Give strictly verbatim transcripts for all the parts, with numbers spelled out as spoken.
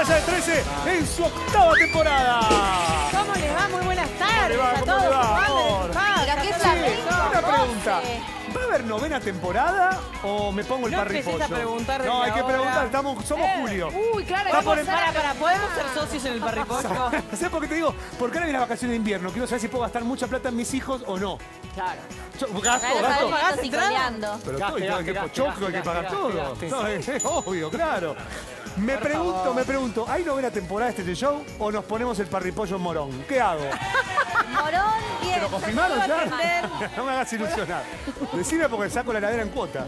Playa del trece en su octava temporada. ¿Cómo les va? Muy buenas tardes va? a ¿Cómo todos. le va, Padre, amor? padre, Mira, qué a todos. flamenco. Una pregunta. doce. ¿Va a haber novena temporada o me pongo el No parripollo? empecés a preguntar desde No, hay que ahora. preguntar. Estamos, somos Eh. Julio. Uy, claro, Está hay que por empezar Para, a para, ¿podemos ser socios en el parripollo? ¿Sabes por qué te digo? Porque ahora viene la vacación de invierno. Quiero saber si puedo gastar mucha plata en mis hijos o no. Claro. Yo, gasto, Claro, gasto. pagás y coleando. Pero Gaste, todo, hay gaste, que gaste, pochoclo, hay que gaste, pagar gaste, todo. gaste, No, es, es obvio, claro. Me pregunto, me pregunto, ¿hay novena temporada de este show o nos ponemos el parripollo en morón? ¿Qué hago? Morón, bien. ¿Te lo confirmaron Yo te puedo ya? atender. No me hagas ilusionar. Decime porque saco la heladera en cuota.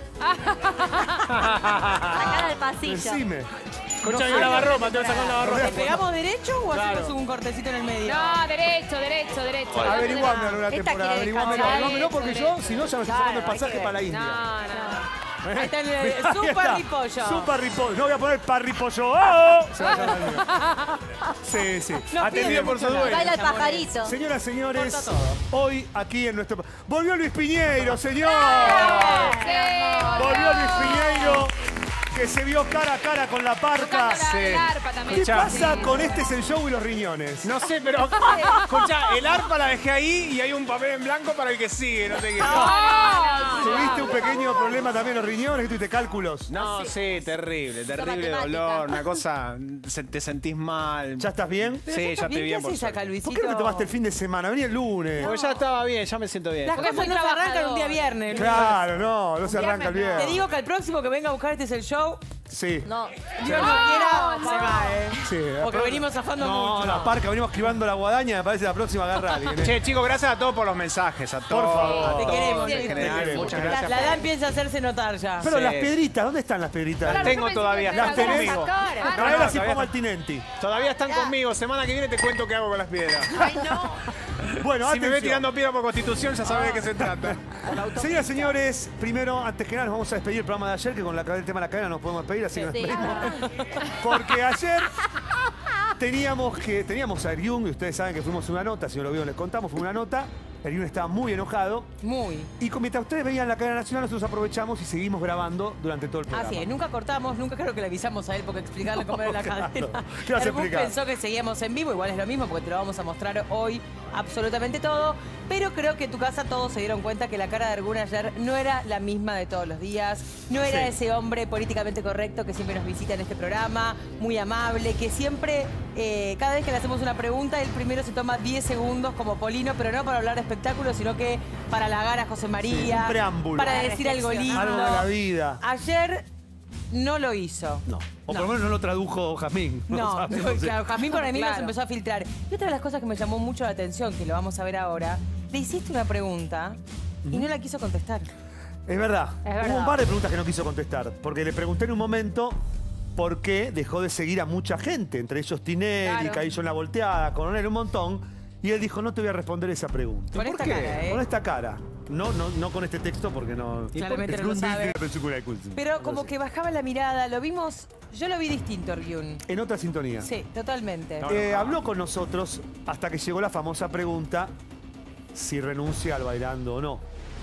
Sacar al pasillo. Decime. Escucha, hay un lavarropa, te voy a sacar un lavarropa. ¿Le pegamos derecho o Claro. hacemos un cortecito en el medio? No, derecho, derecho, derecho. Averiguame la novena Esta temporada, quiere averiguame, descansar. averiguámelo porque yo, si no, ya me estoy sacando el pasaje para la India. No, no. Ahí está el, el Ahí super está. ripollo. Super ripollo. No voy a poner parripollo. ¡Oh! Se va a llamar el mío. Sí, sí. No Atendido pide por su mucho dueño. Baila el pajarito. Señoras, señores, Corta todo. hoy aquí en nuestro... ¡Volvió Luis Piñeiro, señor! Volvió Luis Piñeiro, que se vio cara a cara con la parca. Tocando la, Sí. el arpa también. ¿Qué pasa con este es el show y los riñones? No sé, pero escucha, el arpa la dejé ahí y hay un papel en blanco para el que sigue, no sé qué. ¿Tuviste un pequeño problema también en los riñones? ¿Que tuviste cálculos? No, sí, terrible, terrible matemática. dolor, una cosa, se- te sentís mal. ¿Ya estás bien? Pero Sí, ya ya está estoy bien, ¿Qué por haces suerte. acá, Luisito? ¿Por qué no te tomaste el fin de semana? Vení el lunes. Porque ya estaba bien, ya me siento bien. Las Porque es cosas muy no se arrancan trabajador. un día viernes. Claro, no, no se Un arranca el viernes no. viernes. Te digo que el próximo que venga a buscar este es el show, Sí. No. Dios no quiera, se va, ¿eh? Sí, Porque pero- venimos zafando no, mucho. la parca, venimos esquivando la guadaña, me parece la próxima agarra a alguien. ¿eh? Che, chicos, gracias a todos por los mensajes, a todos. favor. Te queremos, en te general, queremos. muchas La- gracias. La Dan piensa hacerse notar ya. Pero Sí. las piedritas, ¿dónde están las piedritas? Las tengo todavía, ¿Las están tenés? conmigo. Traelas y todavía pongo está. al tinenti. Todavía están conmigo, semana que viene te cuento qué hago con las piedras. Ay, no. Bueno, Si me ve atención. tirando piedra por Constitución, ya sabés de qué se trata. Señoras y señores, primero, antes que nada, nos vamos a despedir el programa de ayer, que con la, el tema de la cadena nos podemos despedir, así que nos Sí. despedimos. Porque ayer teníamos que teníamos a Eryun, y ustedes saben que fuimos una nota, si no lo vieron les contamos, fue una nota. Eryun estaba muy enojado. Muy. Y con- mientras ustedes veían la cadena nacional, nosotros aprovechamos y seguimos grabando durante todo el programa. Así es, nunca cortamos, nunca creo que le avisamos a él porque explicarle cómo era la Claro. cadena. ¿Qué vas a Airbus explicar? pensó que seguíamos en vivo, igual es lo mismo porque te lo vamos a mostrar hoy absolutamente todo. Pero creo que en tu casa todos se dieron cuenta que la cara de Ergun ayer no era la misma de todos los días. No era Sí. ese hombre políticamente correcto que siempre nos visita en este programa, muy amable, que siempre, eh, cada vez que le hacemos una pregunta, él primero se toma diez segundos como Polino, pero no para hablar de espectáculos, sino que para halagar a José María, un preámbulo. para Para decir algo lindo. reflexionar. Algo de la vida. Ayer no lo hizo. No. O por No. lo menos no lo tradujo Jazmín. No, sabemos. claro, Jazmín para mí nos Claro. empezó a filtrar. Y otra de las cosas que me llamó mucho la atención, que lo vamos a ver ahora, le hiciste una pregunta y no la quiso contestar. Es verdad. Es Hubo verdad. un par de preguntas que no quiso contestar. Porque le pregunté en un momento por qué dejó de seguir a mucha gente. Entre ellos Tinelli, Claro. Caillo en la volteada, Coronel, un montón. Y él dijo, no te voy a responder esa pregunta. Con ¿Por esta qué? cara, ¿eh? Con esta cara. No, no, no con este texto porque no... Claramente no lo sabe. Pero como Sí. que bajaba la mirada, lo vimos, yo lo vi distinto, Ergun. En otra sintonía. Sí, totalmente. Eh, habló con nosotros hasta que llegó la famosa pregunta si renuncia al Bailando o no.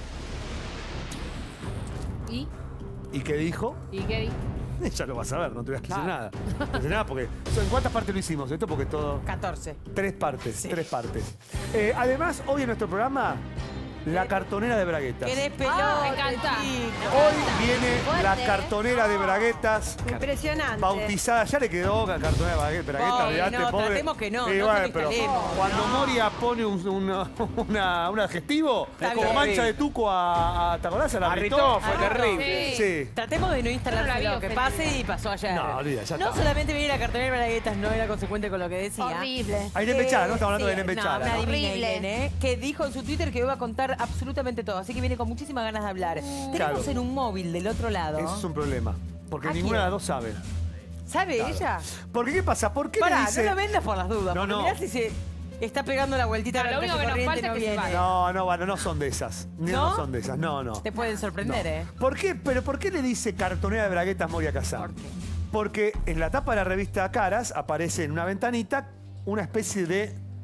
¿Y? ¿Y qué dijo? ¿Y qué dijo? Ya lo vas a ver, no te voy a decir Claro. nada. No te voy a decir nada porque... ¿En cuántas partes lo hicimos esto? Porque todo... catorce. Tres partes, tres partes. Eh, además, hoy en nuestro programa, la cartonera de braguetas. Querés pelota, Ah, me encanta. chico. Hoy viene Fuerte, la ¿eh? cartonera de braguetas. Impresionante. Bautizada, ya le quedó la cartonera de braguetas, braguetas, Pobre, olvidate, no, pobre. tratemos que no, Sí, no bueno, te pero calemos. cuando Moria pone un, una- una- un adjetivo, Está como bien. mancha de tuco a, a ¿te acordás? A la Arritó, fue Arritó. terrible. Sí. Sí. Tratemos de no instalar Yo no la vi lo que ofendida. pase y pasó ayer. No, olvida, ya No está. solamente venía la cartonera de braguetas, no era consecuente con lo que decía. Horrible. A Irene Bechara, ¿no? Estamos hablando de sí, Irene no, Bechara. una ¿no? divina Horrible. Irene, ¿eh? Que dijo en su Twitter que iba a contar absolutamente todo. Así que viene con muchísimas ganas de hablar. Tenemos Claro. en un móvil del otro lado. Eso es un problema. Porque ¿A ninguna de quién? las dos sabe. ¿Sabe ella? Porque, ¿qué pasa? ¿Por qué le Pará, dice...? no lo vendas por las dudas. No, porque no. Mirá si se está pegando la vueltita No, a la lo único calle que nos corriente, falta no es que se viene. vaya. No, no, bueno, no son de esas. Ni no, ¿No? son de esas, no, no. Te pueden sorprender, ¿eh? ¿Por qué? ¿Pero por qué le dice cartonera de braguetas Moria Kazan? ¿Por qué? Porque en la tapa de la revista Caras aparece en una ventanita una especie de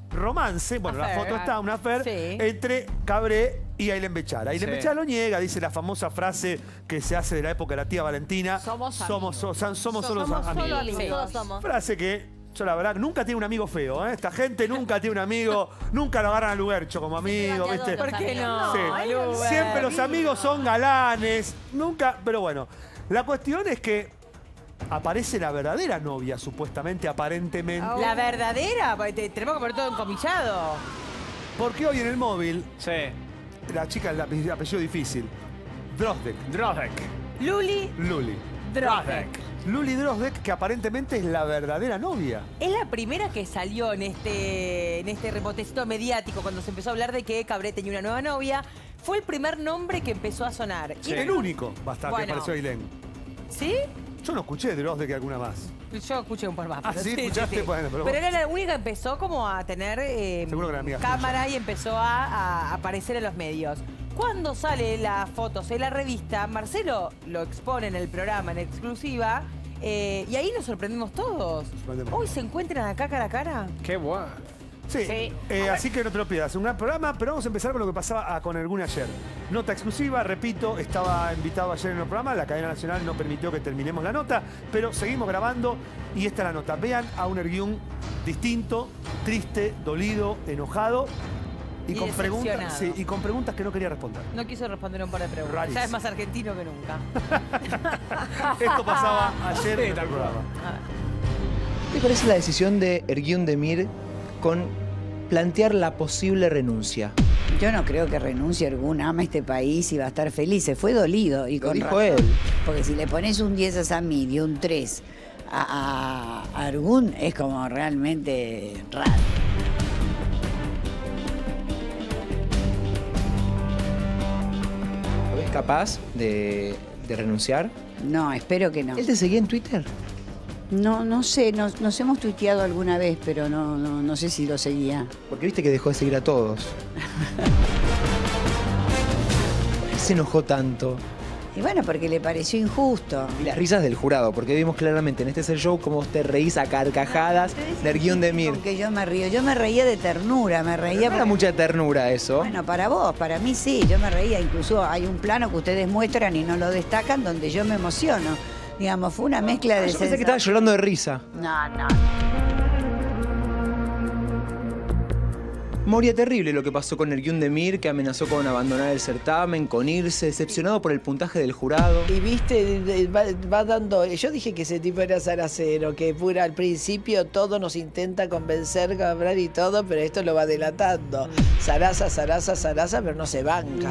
romance, bueno, la Affair. foto está, una affair, Sí. entre Cabré y Ailén Bechara. Ailén Sí. Bechara lo niega, dice la famosa frase que se hace de la época de la tía Valentina. Somos somos, so- somos, somos solo Somos amigos. solo amigos. amigos. Todos somos. Frase que yo la verdad nunca tiene un amigo feo, ¿eh? Esta gente nunca tiene un amigo, nunca lo agarran al lugarcho como amigo, bateador, ¿viste? los ¿Por qué no? Sí. Ay, Uber. Siempre los amigos son galanes, nunca, pero bueno. La cuestión es que aparece la verdadera novia, supuestamente, aparentemente. La verdadera, porque te- tenemos que poner todo encomillado. Porque hoy en el móvil, Sí. la chica, el ape- apellido difícil, Drozek, Drozek. Luli Luli. Drozek. Luli Drozek, que aparentemente es la verdadera novia. Es la primera que salió en este, en este rebotecito mediático cuando se empezó a hablar de que Cabré tenía una nueva novia. Fue el primer nombre que empezó a sonar. Sí. Y- El único, basta, que Bueno. apareció Ailén. ¿Sí? Yo no escuché de Drozek alguna más. Yo escuché un par más. Ah, pero ¿sí? ¿Escuchaste? Bueno, pero pero bueno. era la única que empezó como a tener eh, Seguro que era amiga cámara y empezó a, a aparecer en los medios. Cuando sale las fotos en la revista, Marcelo lo expone en el programa en exclusiva eh, y ahí nos sorprendimos todos. sorprendemos. Hoy se encuentran acá cara a cara. Qué bueno. Sí, Sí. eh, así que no te lo pierdas. Un gran programa, pero vamos a empezar con lo que pasaba ah, con el Gune ayer. Nota exclusiva, repito, estaba invitado ayer en el programa, la cadena nacional no permitió que terminemos la nota, pero seguimos grabando y esta es la nota. Vean a un Erguiún distinto, triste, dolido, enojado y, Y con preguntas, decepcionado. sí, y con preguntas que no quería responder. No quiso responder un par de preguntas. Rarísimo. Ya es más argentino que nunca. Esto pasaba ayer en el tal cual. programa. ¿Qué te parece la decisión de Erguiún Demir con plantear la posible renuncia? Yo no creo que renuncie Ergun, ama este país y va a estar feliz. Se fue dolido y Lo con dijo razón. él. Porque si le pones un diez a Samir y un tres a, a, a Ergun, es como realmente raro. ¿Lo ves capaz de, de renunciar? No, espero que no. ¿Él te seguía en Twitter? No, no sé, nos, nos hemos tuiteado alguna vez, pero no, no, no sé si lo seguía. Porque viste que dejó de seguir a todos. ¿Por qué se enojó tanto? Y bueno, porque le pareció injusto. Y las risas del jurado, porque vimos claramente en este es el show cómo te reís a carcajadas de Erguiún Demir. Con que yo me río. Yo me reía de ternura, me reía No era porque- mucha ternura eso. Bueno, para vos, para mí sí, yo me reía. Incluso hay un plano que ustedes muestran y no lo destacan donde yo me emociono. Digamos, fue una mezcla Ah, de yo pensé que sensa- estaba llorando de risa. No, no. Moria, terrible lo que pasó con Erguiún Demir, que amenazó con abandonar el certamen, con irse, decepcionado por el puntaje del jurado. Y viste, de- va, va dando. Yo dije que ese tipo era zaracero, que pura al principio todo nos intenta convencer, hablar y todo, pero esto lo va delatando. Zaraza, zaraza, zaraza, pero no se banca.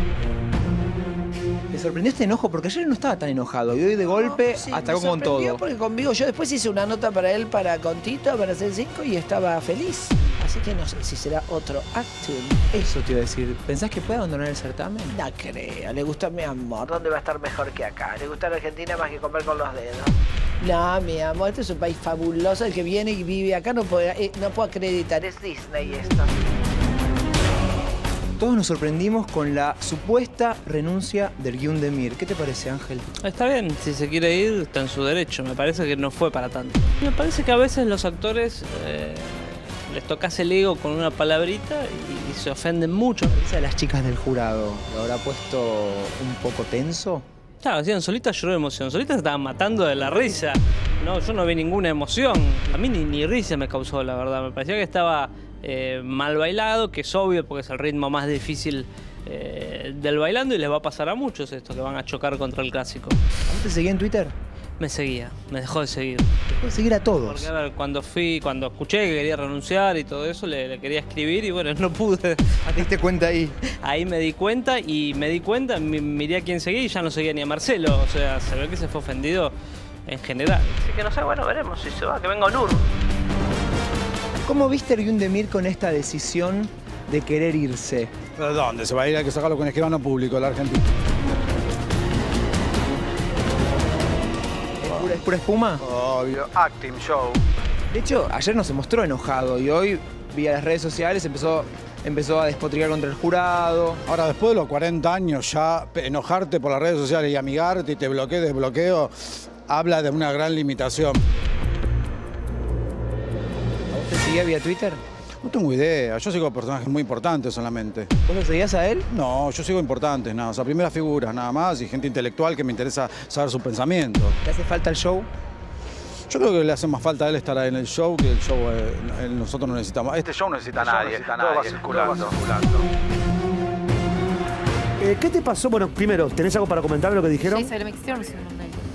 ¿Te sorprendió este enojo? Porque ayer no estaba tan enojado y hoy de golpe Sí, atacó me con sorprendió todo. Porque conmigo, yo después hice una nota para él, para Contito, para hacer cinco y estaba feliz. Así que no sé si será otro acting. Eso te iba a decir. ¿Pensás que puede abandonar el certamen? No creo, le gusta mi amor. ¿Dónde va a estar mejor que acá? Le gusta la Argentina más que comer con los dedos. No, mi amor, este es un país fabuloso. El que viene y vive acá no puede, eh, no puedo acreditar. Es Disney esto. Todos nos sorprendimos con la supuesta renuncia de Erguiún Demir. ¿Qué te parece, Ángel? Está bien, si se quiere ir, está en su derecho. Me parece que no fue para tanto. Me parece que a veces los actores eh, les tocas el ego con una palabrita y, y se ofenden mucho. ¿A las chicas del jurado lo habrá puesto un poco tenso? Claro, decían, Solita lloró de emoción. Solita se estaba matando de la risa. No, yo no vi ninguna emoción. A mí ni, ni risa me causó, la verdad. Me parecía que estaba eh, mal bailado, que es obvio porque es el ritmo más difícil eh, del bailando y les va a pasar a muchos esto, que van a chocar contra el clásico. ¿A vos te seguía en Twitter? Me seguía, me dejó de seguir. Puedes seguir a todos. Porque a ver, cuando fui, cuando escuché que quería renunciar y todo eso, le, le quería escribir y bueno, no pude. ¿Te diste cuenta ahí? Ahí me di cuenta y me di cuenta, mi- miré a quién seguía y ya no seguía ni a Marcelo. O sea, se ve que se fue ofendido en general. Así que no sé, bueno, veremos si se va, que venga Onur. ¿Cómo viste a Erguiún Demir con esta decisión de querer irse? ¿De dónde? Se va a ir, hay que sacarlo con escribano público, la Argentina. ¿Es pura, es pura espuma? Obvio, acting show. De hecho, ayer no se mostró enojado y hoy, vía las redes sociales, empezó, empezó a despotricar contra el jurado. Ahora, después de los cuarenta años, ya enojarte por las redes sociales y amigarte y te bloqueo, desbloqueo, habla de una gran limitación. ¿A vos te seguía vía Twitter? No tengo idea, yo sigo personajes muy importantes solamente. ¿Vos lo seguías a él? No, yo sigo importantes, nada, o sea, primeras figuras nada más y gente intelectual que me interesa saber su pensamiento. ¿Te hace falta el show? Yo creo que le hace más falta a él estar en el show que el show, eh, nosotros no necesitamos. Este show no necesita a nadie, necesita a nadie. Todo va circulando. Eh, ¿Qué te pasó? Bueno, primero, ¿tenés algo para comentar de lo que dijeron? Şey söylemek istiyor musun bununla ilgili?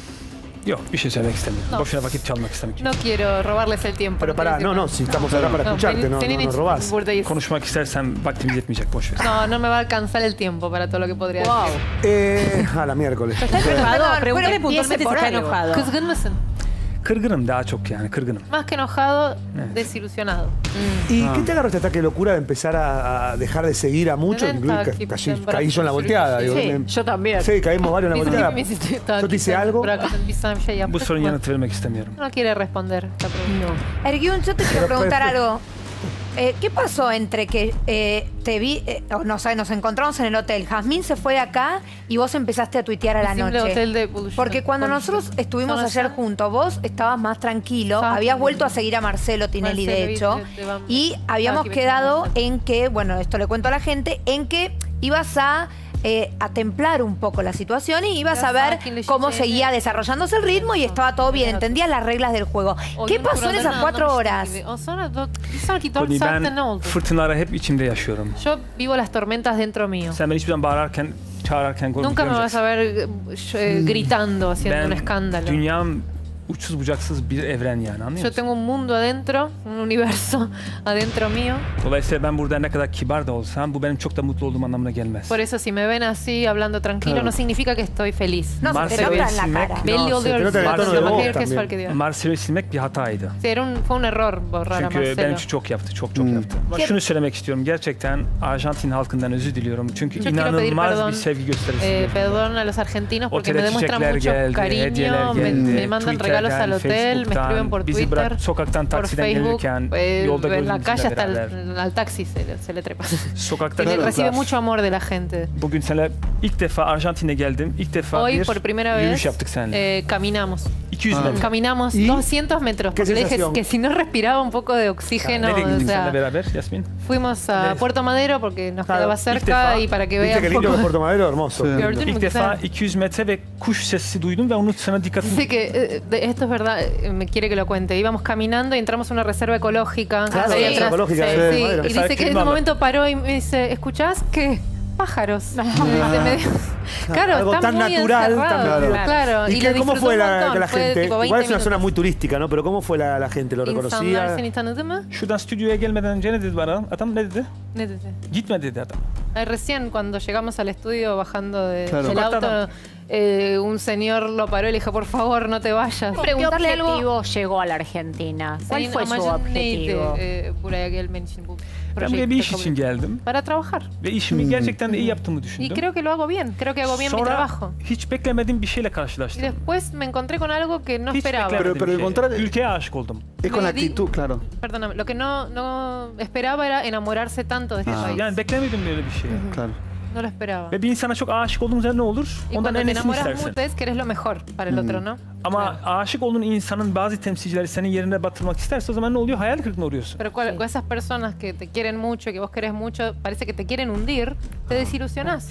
Yok, bir şey söylemek istemiyorum. No. Boşuna vakit çalmak istemiyorum. No quiero robarles el tiempo. Pero pará, no, no, si estamos acá para escucharte, no, no nos robás. Buradayız. Konuşmak istersen vaktimiz yetmeyecek, boş ver. No, no me va a alcanzar el tiempo para todo lo que podría Wow. decir. Eh, a la miércoles. ¿Estás enojado? Perdón, Pregúntale pero puntualmente si empiece por está algo. enojado. Kızgın mısın? Kırgınım daha çok yani, kırgınım. Más que enojado, Evet. desilusionado. ¿Y Ah. qué te agarró este ataque de locura de empezar a, a dejar de seguir a muchos? Neden Incluso ca- takip caí, eden caí yo en la volteada. Digo, Sí, me- yo también. Sí, caímos varios en la Bizim volteada. hepimiz istiyor Yo takip te hice eden. algo. Bırakın biz sana bir şey Bu yaptık sorunun mı? yanıtı vermek istemiyorum. No quiere responder esta pregunta. Ergyun, yo te quiero Pero, preguntar pero- algo. Eh, ¿Qué pasó entre que eh, te vi, eh, o no sé, nos encontramos en el hotel? Jazmín se fue de acá y vos empezaste a tuitear a la Simple noche. hotel de buluşma. Porque cuando Con- nosotros estuvimos ¿Son ayer allá? juntos, vos estabas más tranquilo, Estaba habías tranquilo. vuelto a seguir a Marcelo Tinelli, Marcelo, de hecho, viste, te vamos- y habíamos Estaba aquí quedado vestido en que, bueno, esto le cuento a la gente, en que ibas a, eh, a templar un poco la situación y ibas Ya a ver sakin le cómo şişeyle. seguía desarrollándose el ritmo y estaba todo bien, entendías las reglas del juego. ¿Qué Oyun pasó en esas kurallarını cuatro anlamıştım horas? gibi. O sonra do- bir sonraki dört Koni, saatte ben ne oldu? fırtınaları hep içimde yaşıyorum. Yo vivo las tormentas dentro mío. Sen beni hiçbir zaman bağırırken, çağırırken gör- Nunca me vas görmeyeceksin. a ver eh, gritando, haciendo un Ben escándalo. dünyam uçsuz bucaksız bir evren yani, anlıyor Yo musun? tengo un mundo adentro, un universo adentro mío. Dolayısıyla ben burada ne kadar kibar da olsam bu benim çok da mutlu olduğum anlamına gelmez. Por eso si me ven así, hablando tranquilo, Claro. no significa que estoy feliz. No, se te Marcelo nota en la silmek- cara. Belli No, se te oluyor. nota en el tono de Marcelo voz Maher, que es también. el que diyor. Marcelo'yu silmek bir hataydı. Sí, era un, fue un error borrar a Çünkü benim Marcelo. için çok yaptı, çok çok yaptı. Ama şunu söylemek istiyorum, gerçekten Arjantin halkından özür diliyorum. Çünkü Yo quiero pedir inanılmaz perdón, bir sevgi gösterisi. eh, perdón a los argentinos porque me Otele demuestran çiçekler mucho geldi, cariño, hediyeler me, geldi. me mandan regalos al hotel, me escriben por bizi Twitter, bırak sokaktan por taksiden Facebook, gelirken eh, yolda en la gözümüzle calle hasta beraber. el, al taxi se le, se le trepa. Sokakta Y le çocuklar. recibe mucho amor de la gente. Bugün seninle ilk defa Arjantin'e geldim. İlk defa Hoy bir por primera yürüyüş vez yaptık seninle. eh, caminamos. iki yüz metre. Caminamos ¿Y? doscientos metros. ¿Qué Porque le dije sensación? que si no respiraba un poco de oxígeno, Nereye o gittik sea, seninle beraber Yasmin? fuimos a Nereye? Puerto Madero porque nos Claro, quedaba ilk cerca defa- y para que Viste vean que un lindo que es poco. Puerto Madero, hermoso. Gördün mü İlk defa güzel? iki yüz metre ve kuş sesi duydum ve onu sana dikkatimi Dice que, eh, de- esto es verdad, eh, me quiere que lo cuente. Íbamos caminando y entramos a una reserva ecológica. Claro, ahí la reserva atrás. ecológica Sí, de sí, Madero. y ¿Sabes dice que quién en un habla? momento paró y me dice, ¿escuchás? ¿Qué? Pájaros. Me- me- claro, Algo está tan muy natural, encerrado, tan natural. claro. ¿Y, y qué- lo cómo disfrutó fue un la, montón, la fue gente? tipo Igual veinte es una zona minutos. muy turística, ¿no? Pero ¿cómo fue la, la gente? ¿Lo İnsanlar reconocía? seni tanıdı mı? Şuradan stüdyoya gelmeden önce ne dedi bana? Adam ne dedi? Ne dedi? Gitme dedi adam. Eh, Recién cuando llegamos al estudio bajando de- Claro. del auto, eh, un señor lo paró y le dijo, por favor, no te vayas. ¿Qué objetivo llegó a la Argentina? ¿Cuál Senin fue su amacın objetivo? neydi e, buraya gelmen için bu Ben buraya projeyi bir iş kabul için geldim. Para trabajar. Ve işimi gerçekten de iyi yaptığımı Y düşündüm. creo que lo hago bien, creo que hago bien mi Sonra trabajo. hiç beklemediğim bir şeyle Y karşılaştım. después me encontré con algo que no Hiç esperaba. beklemediğim Pero- pero bir şey. encontrar- Ülkeye aşık oldum. Es con la Me di- actitud, claro. Perdóname, lo que no, no esperaba era enamorarse tanto de este país. Yani beklemedim böyle bir şey. Claro. No lo esperaba. Ve bir insana çok aşık olduğun zaman ne olur? Y Ondan cuando en te iyisini enamoras istersin. mucho es que eres lo mejor para el otro, ¿no? Ama aşık olduğun insanın bazı temsilcileri senin yerine batırmak isterse o zaman ne oluyor? Hayal kırıklığına uğruyorsun. Pero cual- con esas personas que te quieren mucho, que vos querés mucho, parece que te quieren hundir, te desilusionás.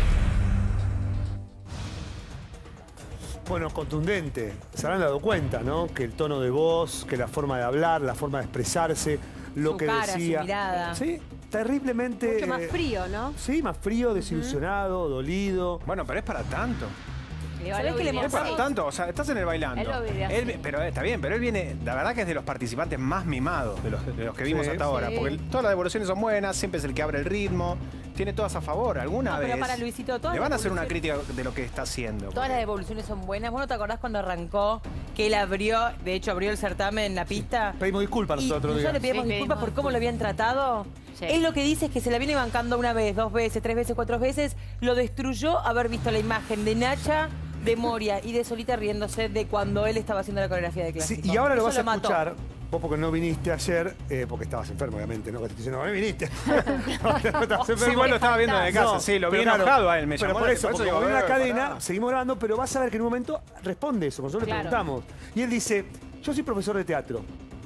Bueno, contundente. Se habrán dado cuenta, ¿no? Que el tono de voz, que la forma de hablar, la forma de expresarse, lo Su que cara, su decía. mirada. Sí, terriblemente. Mucho más eh, frío, ¿no? Sí, más frío, desilusionado, dolido. Bueno, pero es para tanto. ¿Sabés qué le Es para mostramos? tanto, o sea, estás en el bailando. Él lo vive así. Él vi- pero eh, está bien, pero él viene, la verdad que es de los participantes más mimados de los, de los que vimos Sí. hasta ahora. Sí. Porque todas las devoluciones son buenas, siempre es el que abre el ritmo, tiene todas a favor. ¿Alguna No, vez pero para Luisito, todas le van a las hacer una devoluciones- crítica de lo que está haciendo? Todas las devoluciones son buenas. ¿Vos no te acordás cuando arrancó que él abrió, de hecho abrió el certamen en la pista? Pedimos disculpas Y nosotros. nosotros le días. pedimos Sí, disculpas pedimos por cómo lo habían tratado. Sí. Él lo que dice es que se la viene bancando una vez, dos veces, tres veces, cuatro veces. Lo destruyó haber visto la imagen de Nacha, de Moria y de Solita riéndose de cuando él estaba haciendo la coreografía de Sí, clásico. y ahora lo Eso vas a mató. escuchar, vos porque no viniste ayer, eh, porque estabas enfermo, obviamente, ¿no? Que te estoy diciendo, no viniste. No, estabas Sí, enfermo. igual lo estaba viendo de casa, No, sí, lo vi pero claro, enojado a él, me pero llamó por la- eso, por eso porque digo, volvió en la eh, cadena, pará. seguimos grabando, pero vas a ver que en un momento responde eso, nosotros le Claro. preguntamos. Y él dice, yo soy profesor de teatro.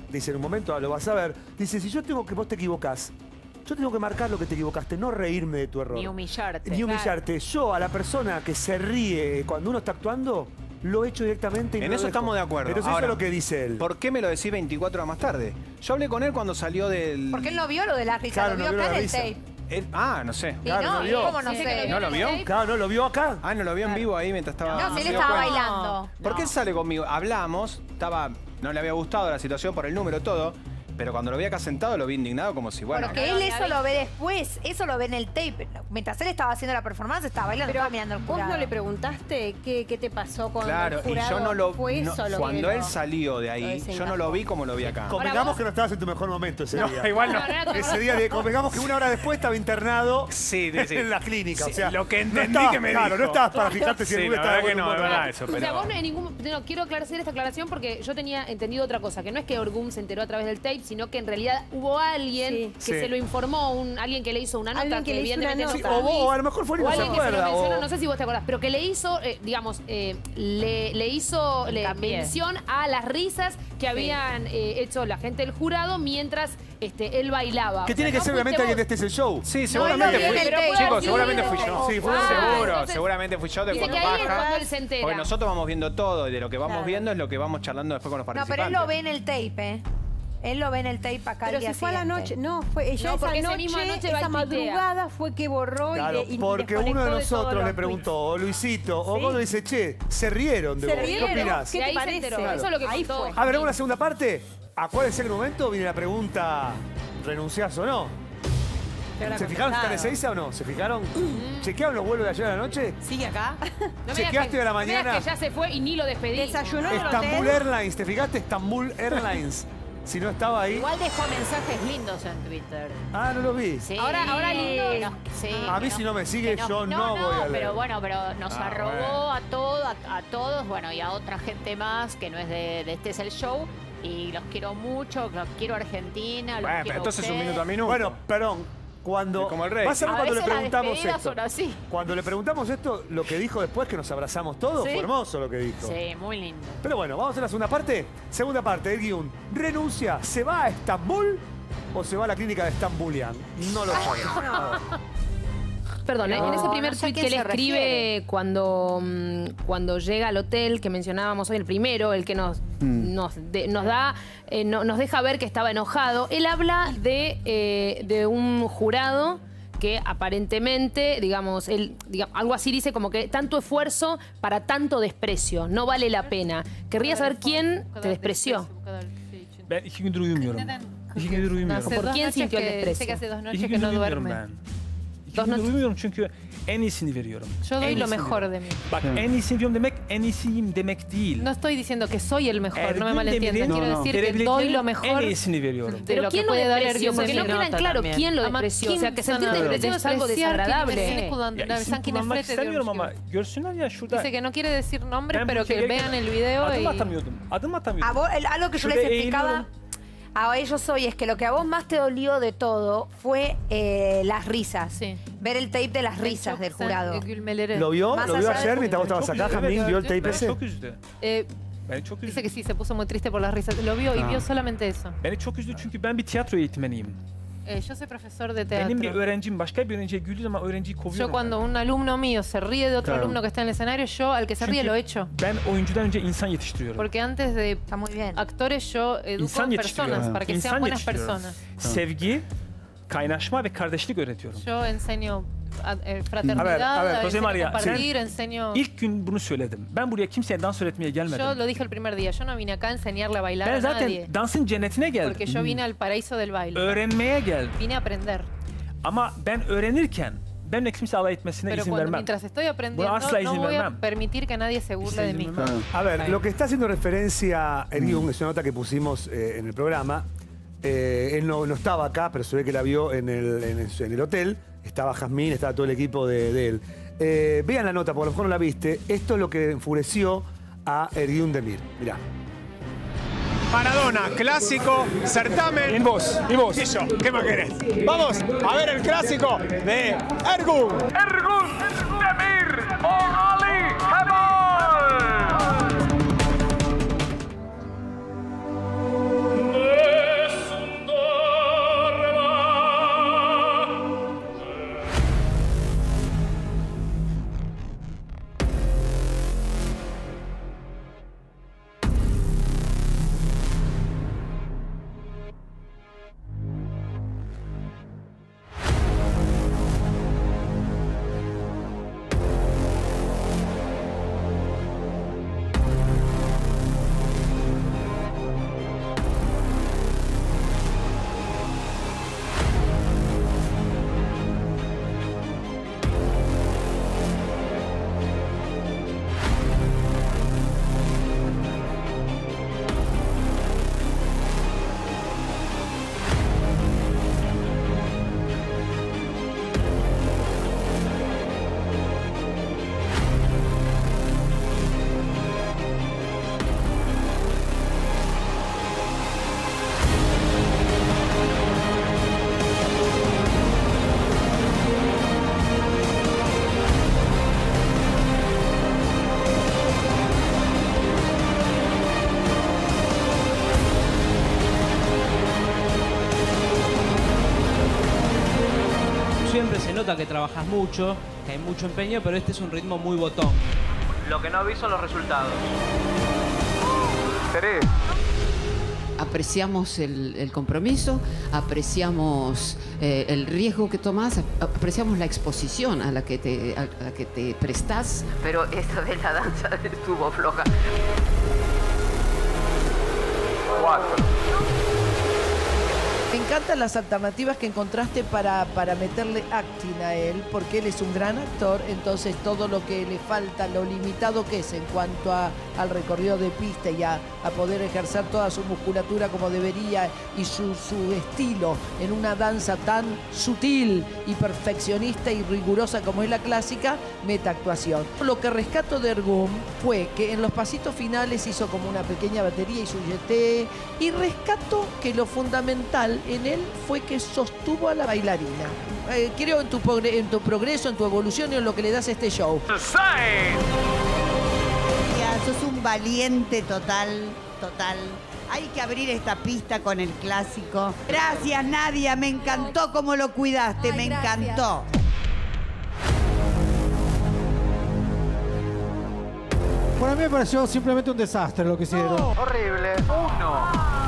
dice en un momento, lo vas a ver, dice, si yo tengo que vos te equivocás, yo tengo que marcar lo que te equivocaste, no reírme de tu error. Ni humillarte. Ni humillarte. Yo a la persona que se ríe cuando uno está actuando, lo he hecho directamente y En no eso lo dejo. estamos de acuerdo. Entonces Ahora, eso es lo que dice él. ¿Por qué me lo decís veinticuatro horas más tarde? Yo hablé con él cuando salió del... Porque él no vio lo de la risa, Claro, lo no vio vio acá la en el risa. tape. Él- ah, no sé. Y Claro, no, no ¿y vio. cómo no Sí, sé? que ¿No lo vio? Claro, ¿no lo vio acá? Ah, no lo vio en vivo ahí mientras estaba... No, si él se dio estaba cuenta. bailando. Porque él sale conmigo, hablamos, estaba, no le había gustado la situación por el número, todo, pero cuando lo vi acá sentado lo vi indignado como si, bueno... Porque él eso lo ve después, eso lo ve en el tape. Mientras él estaba haciendo la performance, estaba bailando, Pero estaba mirando el vos jurado. no le preguntaste qué, qué te pasó con Claro, el jurado. y yo no lo... Fue no- eso lo cuando que él lo- salió de ahí, lo yo no lo vi como lo vi acá. Convengamos que no estabas en tu mejor momento ese No, día. igual no. Ese día, de- convengamos que una hora después estaba internado Sí, sí, sí. en la clínica. Sí, o sea, lo que no entendí estabas- que me Claro, dijo. no estabas para fijarte si Sí, el la estaba de verdad que buen no, es humor. verdad eso, O sea, pero... vos no hay ningún... No, quiero aclarar esta aclaración porque yo tenía entendido otra cosa, que no es que Orgum se enteró a través del tape, sino que en realidad hubo alguien Sí. que Sí. se lo informó, un, alguien que le hizo una nota, Alguien que le hizo una evidentemente nota. no Sí, fue o, Luis, vos, o a lo mejor fue o no se alguien que se lo acuerda. mencionó, o- no sé si vos te acordás, pero que le hizo, eh, digamos, eh, le, le hizo le Hincapié. mención a las risas que habían eh, hecho la gente del jurado mientras este, él bailaba. Que O tiene sea, que ser no obviamente fuiste alguien de vos. este es el show. Sí, No, él seguramente lo vio fui. en el tape. Chicos, seguramente fui yo. Sí, fue Ah, Seguro, entonces- seguramente fui yo de Dice con que ahí es baja. cuando él se entera. Porque nosotros vamos viendo todo y de lo que vamos Claro. viendo es lo que vamos charlando después con los No, participantes. pero él lo ve en el tape, ¿eh? Él lo ve en el tape acá Pero el día si fue a la siguiente. noche, no, fue ella No, esa porque esa noche, misma noche va esa y tuitea. madrugada fue que borró Claro, y, de, y porque desconectó uno de todos nosotros los le tweets. preguntó, o Luisito, o Sí. vos le dice, che, se rieron de Se vos. rieron. ¿Qué opinás? ¿Qué Y te ahí se parece? enteró. Claro. Eso es lo que Ahí contó. fue. A ver, vamos a la segunda parte. Acuérdense que en un momento viene la pregunta, ¿renunciás o no? ¿Se fijaron si está en Ezeiza o no? ¿Se fijaron? ¿Chequearon los vuelos de ayer a la noche? ¿Sigue acá? No me digas ¿Chequeaste que- a la no me digas mañana? que ya se fue y ni lo despedí. Desayunó en el Estambul hotel. Airlines, ¿te fijaste? Estambul Airlines. Si no estaba ahí. Igual dejó mensajes lindos en Twitter. Ah, no lo vi. Sí. Ahora- ahora lindo. Que nos- sí, A que mí nos- si no me sigue, que nos- yo no voy a leer. pero bueno, pero nos Ah, arrobó bueno. a, todo, a, a todos, bueno, y a otra gente más que no es de, de Este es el Show. Y los quiero mucho, los quiero a Argentina, los Bueno, pero quiero a entonces un ustedes. minuto a minuto. Bueno, perdón. Cuando. Es como el rey. Vas a ver A cuando le veces las preguntamos despedidas esto. son así. Cuando le preguntamos esto, lo que dijo después, que nos abrazamos todos, Sí. fue hermoso lo que dijo. Sí, muy lindo. Pero bueno, vamos a la segunda parte. Segunda parte del guión. ¿Renuncia? ¿Se va a Estambul o se va a la clínica de Estambulian? No lo sabemos. Perdón, ¿eh? No, en ese primer no sé a tweet quién que él se escribe refiere. cuando, mm, cuando llega al hotel que mencionábamos hoy, el primero, el que nos, nos, de- nos da, eh, no- nos deja ver que estaba enojado, él habla de, eh, de un jurado que aparentemente, digamos, él, diga- algo así dice como que tanto esfuerzo para tanto desprecio, no vale la pena. Querría saber quién te despreció. Ben iki gündür uyumuyorum. İki gündür uyumuyorum. ¿Por quién sintió el desprecio? İki gündür uyumuyorum ben. İki gündür uyumuyorum çünkü en iyisini veriyorum. Yo doy En lo iyisini mejor veriyorum. de mí. Bak en iyisini veriyorum demek en iyisiyim demek değil. No estoy diciendo que soy el mejor, no me Ergün malentiendan. Demir'in Quiero decir que doy verebileceğinin lo en mejor iyisini veriyorum. de Pero lo que ¿quién lo puede dar despreció? Ergün Porque no Demir'in. queda claro quién lo Ama despreció. O sea, que kim sentir sana desprecio es algo despreciar desagradable. kelimesini kullandı. Ya Yani isim sanki kullanmak nefret istemiyorum ediyormuş ama gibi. görsünler ya şurada. Dice que no quiere decir nombres, Ben pero bu que ülkeye vean gelirken el video adım y... atamıyordum. Adım atamıyordum. A vos, el- algo que yo Şurada les explicaba eğiliyordum. a ellos hoy es que lo que a vos más te dolió de todo fue eh, las risas. Sí. Ver el tape de las risas del jurado. ¿Lo vio? Más ¿Lo vio allá de- ayer mientras vos estabas Çok acá, üzüldü. Jamín? Evet, ¿Vio el evet, tape beni ese? çok üzdü. Eh, Beni çok üzdü. dice que sí, se puso muy triste por las risas. Lo vio y Ah. vio solamente eso. Beni çok üzdü çünkü ben bir tiyatro eğitmeniyim. Eh, yo soy profesor de Benim bir teatro. öğrencim başka bir öğrenciye güldüğü zaman öğrenciyi kovuyorum. Yo cuando un alumno mío se ríe de otro Claro. alumno que está en el escenario, yo al que se ríe Çünkü lo echo. ben oyuncudan önce insan yetiştiriyorum. Porque antes de Está muy bien. actores yo educo İnsan a yetiştiriyorum. personas para que İnsan sean buenas yetiştiriyorum. personas. Sevgi, kaynaşma ve kardeşlik öğretiyorum. Yo enseño a- eh, A ver, fraternidad, a ver, José enseño María, compartir, sen enseño... İlk gün bunu söyledim. Ben buraya kimseye dans öğretmeye gelmedim. Yo lo dije el primer día, yo no vine acá a enseñarle a bailar Ben a zaten nadie. dansın cennetine geldim. Porque yo vine al paraíso del baile. Öğrenmeye geldim. Vine a aprender. Ama ben öğrenirken benimle kimse alay etmesine Pero izin cuando, vermem. mientras estoy aprendiendo, Buna asla no izin voy a vermem. permitir que nadie se burle de mí. A ver, lo que está haciendo referencia Ergun, es una nota que pusimos eh, en el programa. Eh, él no, no estaba acá, pero se ve que la vio en el, en el- en el hotel. Estaba Jazmín, estaba todo el equipo de, de él. Eh, vean la nota, porque a lo mejor no la viste. Esto es lo que enfureció a Ergun Demir. Mirá. Maradona, clásico, certamen. Y vos, y vos. Y yo, ¿qué más querés? Vamos a ver el clásico de Ergun. Ergun Demir o Ali Kemal. nota que trabajas mucho, que hay mucho empeño, pero este es un ritmo muy botón. Lo que no vi son los resultados. Teré. Apreciamos el, el compromiso, apreciamos eh, el riesgo que tomas, apreciamos la exposición a la que te, a la que te prestás. Pero esta de la danza estuvo floja. Cuatro. Me encantan las alternativas que encontraste para, para meterle acting a él, porque él es un gran actor, entonces todo lo que le falta, lo limitado que es en cuanto a, al recorrido de pista y a, a poder ejercer toda su musculatura como debería y su, su estilo en una danza tan sutil y perfeccionista y rigurosa como es la clásica, meta actuación. Lo que rescato de Ergum fue que en los pasitos finales hizo como una pequeña batería y su yeté, y rescato que lo fundamental en él fue que sostuvo a la bailarina. Eh, creo en tu, en tu progreso, en tu evolución y en lo que le das a este show. Ya, sos un valiente total, total. Hay que abrir esta pista con el clásico. Gracias, Nadia, me encantó cómo lo cuidaste, Ay, me gracias. encantó. Para mí me pareció simplemente un desastre lo que hicieron. No. Horrible. Uno.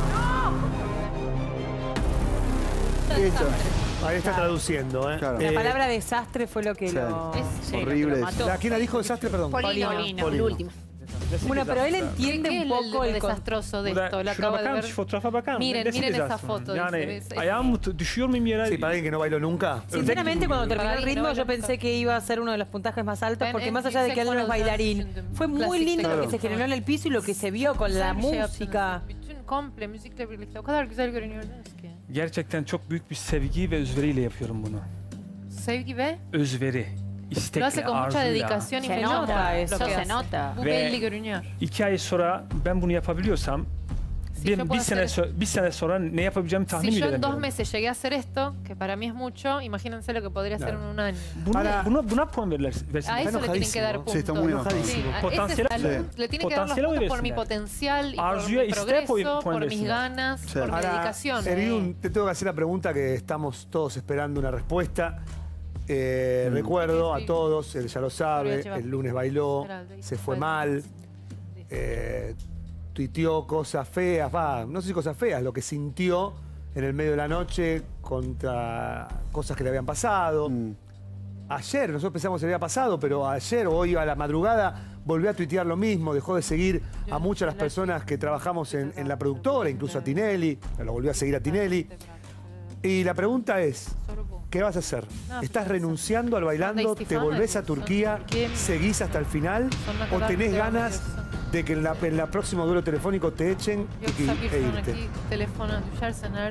Ahí está traduciendo, ¿eh? La Eh, palabra desastre fue lo que sí. lo... Es sí, horrible. lo que lo mató. ¿La- ¿Quién la dijo desastre? Perdón. Polino. Polino, Polino. el último. Bueno, pero él entiende ¿Qué un es poco lo el desastroso de Burada esto. Lo şuna acabo de bakar ver. mısın? Fotoğrafa bakar mısın? Miren, Nesi miren esa desastre? foto. Yani dice, ayağım mı düşüyor muyum yere? Sí, para alguien que no bailó nunca. Sinceramente, cuando terminó el Para ritmo, alguien yo que no pensé que iba a ser uno de los puntajes más altos, Ben porque en más allá de que él no es yüksek bailarín, oranı fue muy Klasik lindo lo que teknik. se generó en el piso y lo que se vio con la Güzel bir şey música. yaptınız. Bütün komple müzikle birlikte o kadar güzel görünüyordunuz ki. Gerçekten çok büyük bir sevgi ve özveriyle yapıyorum bunu. Sevgi ve Özveri, lo hace istekle, con mucha arzuyla. dedicación y Se me nota, nota eso lo que se hace. nota. Bu Ve- belli görünüyor. İki ay sonra ben bunu yapabiliyorsam Si yo bir, bir puedo sene hacer- so- bir sene sonra ne yapabileceğimi tahmin Si bile yo en dos edemiyorum. meses llegué a hacer esto, que para mí es mucho, imagínense lo que podría hacer en un año. Buna, buna, buna puan verirler. versin. A eso le tienen que dar puntos. Sí, está muy enojado. Sí, a ese Potansiyel- al- Sí. le tienen que dar los Potansiyele puntos por oy mi versinler. potencial y por Arzuya mi iste progreso, puan por mis versinler. ganas, Sí. por mi Ahora, dedicación. Ergun, te tengo que hacer la pregunta que estamos todos esperando una respuesta. Eh, Recuerdo a todos, él ya lo sabe, el lunes bailó, se fue mal, eh, tuiteó cosas feas, va, no sé si cosas feas, lo que sintió en el medio de la noche contra cosas que le habían pasado. Ayer, nosotros pensamos que le había pasado, pero ayer o hoy a la madrugada volvió a tuitear lo mismo, dejó de seguir a muchas de las personas que trabajamos en, en la productora, incluso a Tinelli, lo volvió a seguir a Tinelli. Y la pregunta es, ¿qué vas a hacer? ¿Estás renunciando al bailando? ¿Te volvés a Turquía? ¿Seguís hasta el final? ¿O tenés ganas de que en la, en la próximo duelo telefónico te echen y, Yoksa e bir sonraki irte? telefona düşersen eğer...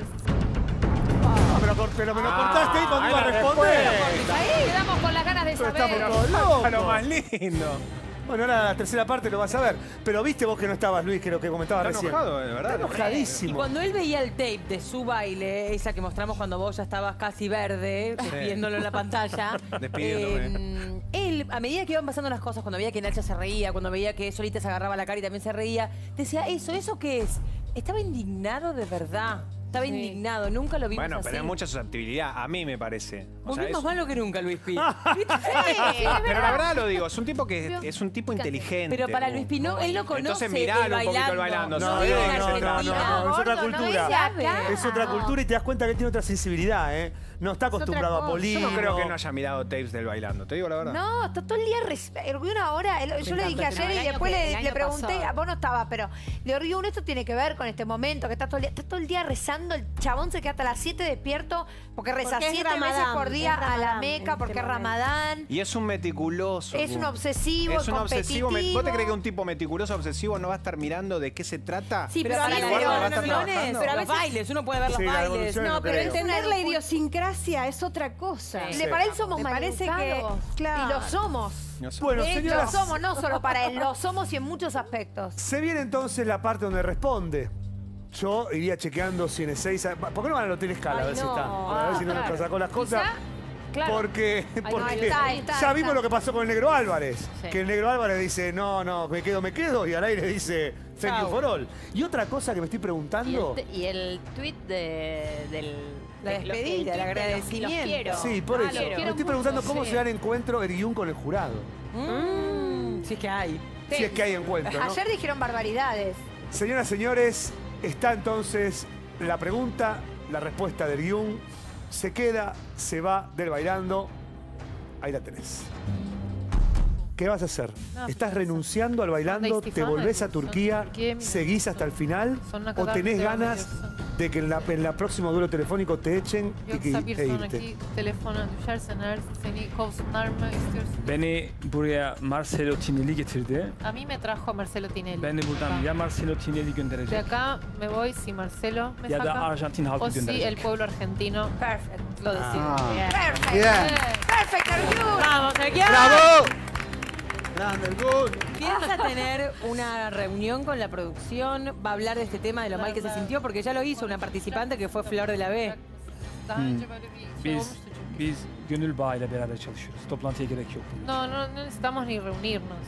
Ah, pero, cor- pero me lo cortaste ahí cuando iba a responder. Ahí quedamos con las ganas de Pero saber. estamos todos locos. Lo más lindo. Bueno, ahora la tercera parte lo vas a ver. Pero viste vos que no estabas, Luis, que lo que comentabas Está recién. enojado, de verdad. Está enojadísimo. Y cuando él veía el tape de su baile, esa que mostramos cuando vos ya estabas casi verde, Sí. viéndolo en la pantalla, Despidiéndome. eh, él, a medida que iban pasando las cosas, cuando veía que Nacha se reía, cuando veía que Solita se agarraba la cara y también se reía, decía, eso, ¿eso qué es? Estaba indignado de verdad. Estaba Sí. indignado, nunca lo vimos Bueno, así. pero es mucha susceptibilidad, a mí me parece. O Vos sea, ves más es- malo que nunca, Luis Pi. Pero la verdad lo digo, es un tipo que es un tipo inteligente. Pero para Luis Pi, no, él no conoce Entonces el miralo un poquito el bailando. No, no, sí, no, en no, no, Argentina. no, es otra Gordo, no cultura. es acá. Es otra cultura y te das cuenta que él tiene otra sensibilidad, ¿eh? No está acostumbrado a cosa. Polino. Yo no creo que no haya mirado tapes del bailando, te digo la verdad. No, está todo el día res- erguí una hora. el- Yo le encanta, dije pero ayer el y año después que- le, el le año pregunté, pasado. vos no estabas, pero le erguí uno, esto tiene que ver con este momento, que está todo el día, está todo el día rezando, el chabón se queda hasta las siete despierto, porque reza Porque es siete veces Ramadán, por día es a la Ramadán Meca, en porque este es momento. Ramadán. Y es un meticuloso. Es un Gu. obsesivo, Es un obsesivo. me- ¿Vos te competitivo. crees que un tipo meticuloso obsesivo no va a estar mirando de qué se trata? Sí, pero En para lugar la de va a estar evoluciones, trabajando? pero a los bailes, uno puede ver los Sí, la bailes. evolución No, no pero creo. entender la idiosincrasia es otra cosa. Sí. Le- Para él somos Me parece que- maleducados. claro. Y lo somos. No sé. Bueno, De hecho, señoras, lo somos, no solo para él, lo somos y en muchos aspectos. se viene entonces la parte donde responde. Yo iría chequeando si en Ezeiza... ¿Por qué no van al Hotel Escala? A Ay, ver si no. está. A ver si no Claro. nos sacó las cosas. claro. Porque, Ay, porque no, está, está, ya vimos está. lo que pasó con el Negro Álvarez. Sí. Que el Negro Álvarez dice, no, no, me quedo, me quedo. Y al aire dice, thank you Chau. for all. Y otra cosa que me estoy Y preguntando... el, y el tweet de, del... La de- los- despedida, el el tweet de los- agradecimiento. Los quiero. Sí, por Ah, eso. los Me quiero estoy preguntando mucho, cómo sí. se da el encuentro Erguiún con el jurado. Mm, si es que hay. Si es que hay encuentro, ¿no? Ayer dijeron barbaridades. Señoras, señores, está entonces la pregunta, la respuesta de Erguiún. Se queda, se va del bailando. Ahí la tenés. ¿Qué vas a hacer? No, ¿Estás pues, renunciando al bailando? Son ¿Te de volvés a Son Turquía? Turquía, mira. ¿Seguís hasta el final? Sonra ¿O kadar tenés devam ganas ediyorsun. de que en, la, en la próximo duelo telefónico te echen y que, Yoksa bir e sonraki irte? telefona düşersen eğer seni kovsunlar mı istiyorsun? Beni buraya Marcelo Tinelli getirdi. A mí me trajo Marcelo Tinelli. Ben de buradan ya Marcelo Tinelli De gönderecek acá me voy si Marcelo me ya da saca Arjantin halkı o si gönderecek. el pueblo argentino Perfect. lo decide. Ah. Bien. Perfect. Bien. Perfect, Erguiún. ¡Vamos, Erguiún! ¡Grande, Erguiún! ¿Piensa tener una reunión con la producción? ¿Va a hablar de este tema, de lo mal que se sintió? Porque ya lo hizo una participante que fue Flor de la B. Daha Hmm. önce böyle bir şey Biz olmuştu çünkü. biz Gönül Bağ ile beraber çalışıyoruz. Toplantıya gerek yok. No, no, no necesitamos ni reunirnos.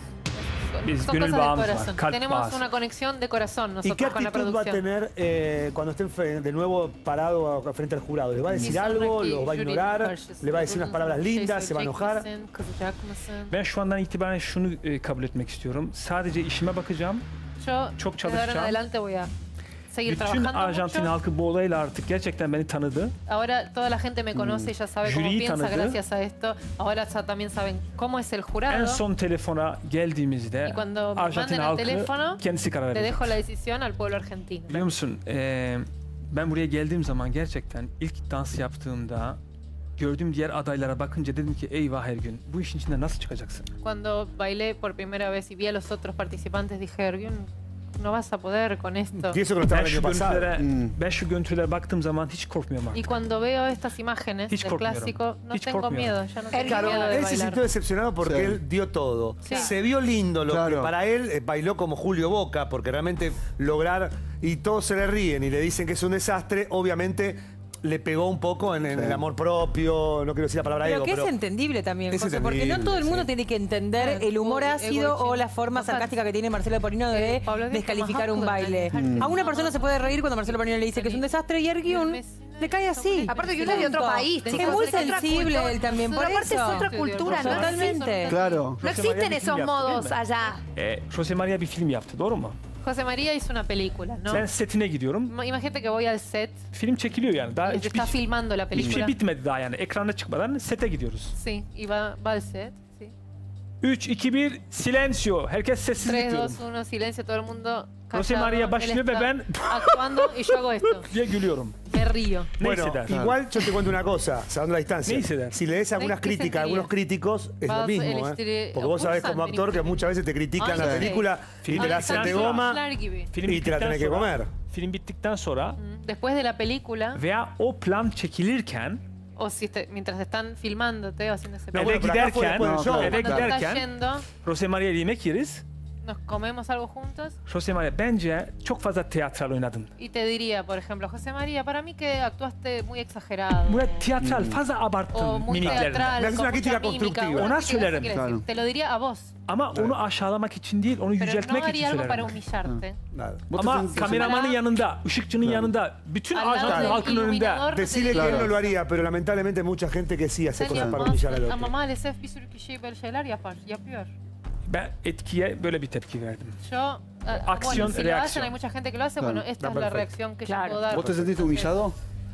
Biz Son gönül cosas de bağımız var, corazón. kalp Tenemos bağısı. una conexión de corazón ¿Y nosotros qué con la actitud va a producción. tener eh, cuando esté fe- de nuevo parado a- frente al jurado? ¿Le va a decir Bir algo? sonraki ¿Lo va a jürinin ignorar? karşısında ¿Le va a decir unas palabras bir şey lindas? ¿Se va a söyleyecek enojar? misin, kızacak mısın? Ben şu andan itibaren şunu e, kabul etmek istiyorum. Sadece işime bakacağım. Yo Çok de ahora en çalışacağım. adelante voy a seguir Bütün trabajando Arjantin mucho. halkı bu olayla artık gerçekten beni tanıdı. Ahora toda la gente me conoce y ya sabe cómo Jüriyi piensa tanıdı. gracias a esto. Ahora sa- también saben cómo es el jurado. En son telefona geldiğimizde Y cuando me Arjantin manden el halkı teléfono, kendisi karar le verecek. dejo la decisión al pueblo argentino. Biliyor musun? Ee, ben buraya geldiğim zaman gerçekten ilk dans yaptığımda gördüğüm diğer adaylara bakınca dedim ki eyvah her gün bu işin içinde nasıl çıkacaksın? Cuando bailé por primera vez y vi a los otros participantes dije, Erguiún, no vas a poder con esto. Y eso que no estaba Ben el şu año pasado. görüntülere, ben şu görüntülere baktığım zaman hiç korkmuyorum Y artık. cuando veo estas imágenes Hiç del korkmuyorum. clásico, no Hiç tengo korkmuyorum. miedo, ya no tengo Claro, miedo de él se bailar. sintió decepcionado porque Sí. él dio todo. Sí. Se vio lindo lo Claro. que para él eh, bailó como Julio Boca, porque realmente lograr y todos se le ríen y le dicen que es un desastre, obviamente le pegó un poco en, en el amor propio, no quiero decir la palabra Pero ego, que pero es entendible también, Es José, porque no entendible, todo el mundo sí. tiene que entender Ah, el humor ego- ácido ego- o la forma Total. sarcástica que tiene Marcelo Polino de Eh, Pablo Díaz descalificar como un baile. haklı. A una persona se puede reír cuando Marcelo Polino le dice que es un desastre y Erguiún le cae así. Aparte que uno es de otro país, Es chicos, muy es otra sensible cultura. él también, por Pero aparte eso. es otra cultura, ¿no? Totalmente. Claro. No existen esos modos allá. Ee, Jose Maria bir film yaptı, doğru mu? José María hizo una película, ¿no? Ben setine gidiyorum. Ma- Imagínate que voy al set Film çekiliyor yani. Daha y se hiçbir, está filmando la hiçbir şey película. bitmedi daha yani. Ekrana çıkmadan sete gidiyoruz. Sí, y va, va al set. Sí. üç, iki, bir, silencio. Herkes sessizlik tres, diyorum. dos, uno, silencio, todo el mundo José callado. María Él başlıyor ve está ben actuando y yo hago esto. diye gülüyorum. Me río. bueno, Neyse der. igual yo te cuento una cosa, salvando la distancia. Neyse der. Si le des algunas ¿Qué críticas a sentiría? algunos críticos, es lo Bazı mismo, ¿eh? eleştiri Porque vos sabés como okursan actor que benim muchas veces te critican Aynı la şey. película y te la hacen de Aynı goma Arkadaşlar gibi. Film y te la bittikten tenés que sonra, comer. film bittikten sonra Después de la película, veya o plan çekilirken o si te- mientras están filmándote o haciendo ese No, eve bueno, pero acá fue giderken, después del show. eve Cuando estás giderken yendo, Jose Maria ile yemek yeriz. nos comemos algo juntos Jose Maria bence çok fazla tiyatral oynadın. y te diría, por ejemplo, José María, para mí que actuaste muy exagerado. Buraya tiyatral fazla O abarttın muy mimiklerini. teatral, Me haces con una crítica mucha mímica. constructiva. Una Ona crítica, söylerim. ¿qué quiere Claro. decir? Te lo diría a vos, Ama onu aşağılamak için değil, onu pero no yüceltmek için haría algo para söylerim. humillarte. Nada. Ama kameramanın yanında, ışıkçının yanında, bütün Al lado Arjantin del halkının önünde iluminador no te Decirle que diría. él no lo haría, pero lamentablemente mucha gente que sí hace Sen cosas para yapmaz, humillar al ama otro. maalesef bir sürü kişi böyle şeyler yapar, yapıyor. ben etkiye böyle bir tepki verdim. Yo, eh, Acción, bueno, si lo hacen, reacción. hay mucha gente que lo hace, Claro. bueno, esta Está es la perfecto. reacción que Claro. yo puedo dar. ¿Vos te sentiste humillado?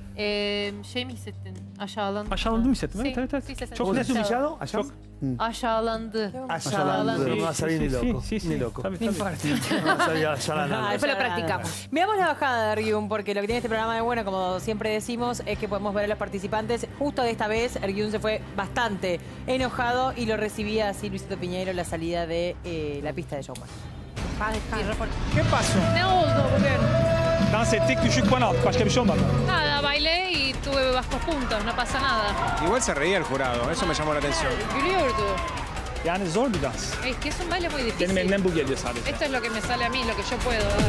Ee, şey mi hissettin? Aşağılandı. Aşağılandım hissettim. Sí, Evet, evet, evet. sí, se Çok sentí ¿Vos sos humillado? Allá? Çok. Aşağılandı. Aşağılandı. No va a salir ni Sí, loco. sí, sí. Ni loco. Tabii, No tabii. importa. No va a salir aşağılandı. Después lo practicamos. Veamos la bajada de Erguiún, porque lo que tiene este programa de bueno, como siempre decimos, es que podemos ver a los participantes. Justo de esta vez, Erguiún se fue bastante enojado y lo recibía así Luisito Piñeiro la salida de eh, la pista de Showman. ¿Qué pasó? Ne oldu bugün? Dans ettik, düşük puan aldık. Başka bir şey olmadı. Nada, bailé y tuve bajos puntos, no pasa nada. Igual se reía el jurado, eso me llamó la atención. Gülüyordu. Yani zor bir dans. Es que es un baile muy Benim difícil. elimden bu geliyor sadece. Esto es lo que me sale a mí, lo que yo puedo dar.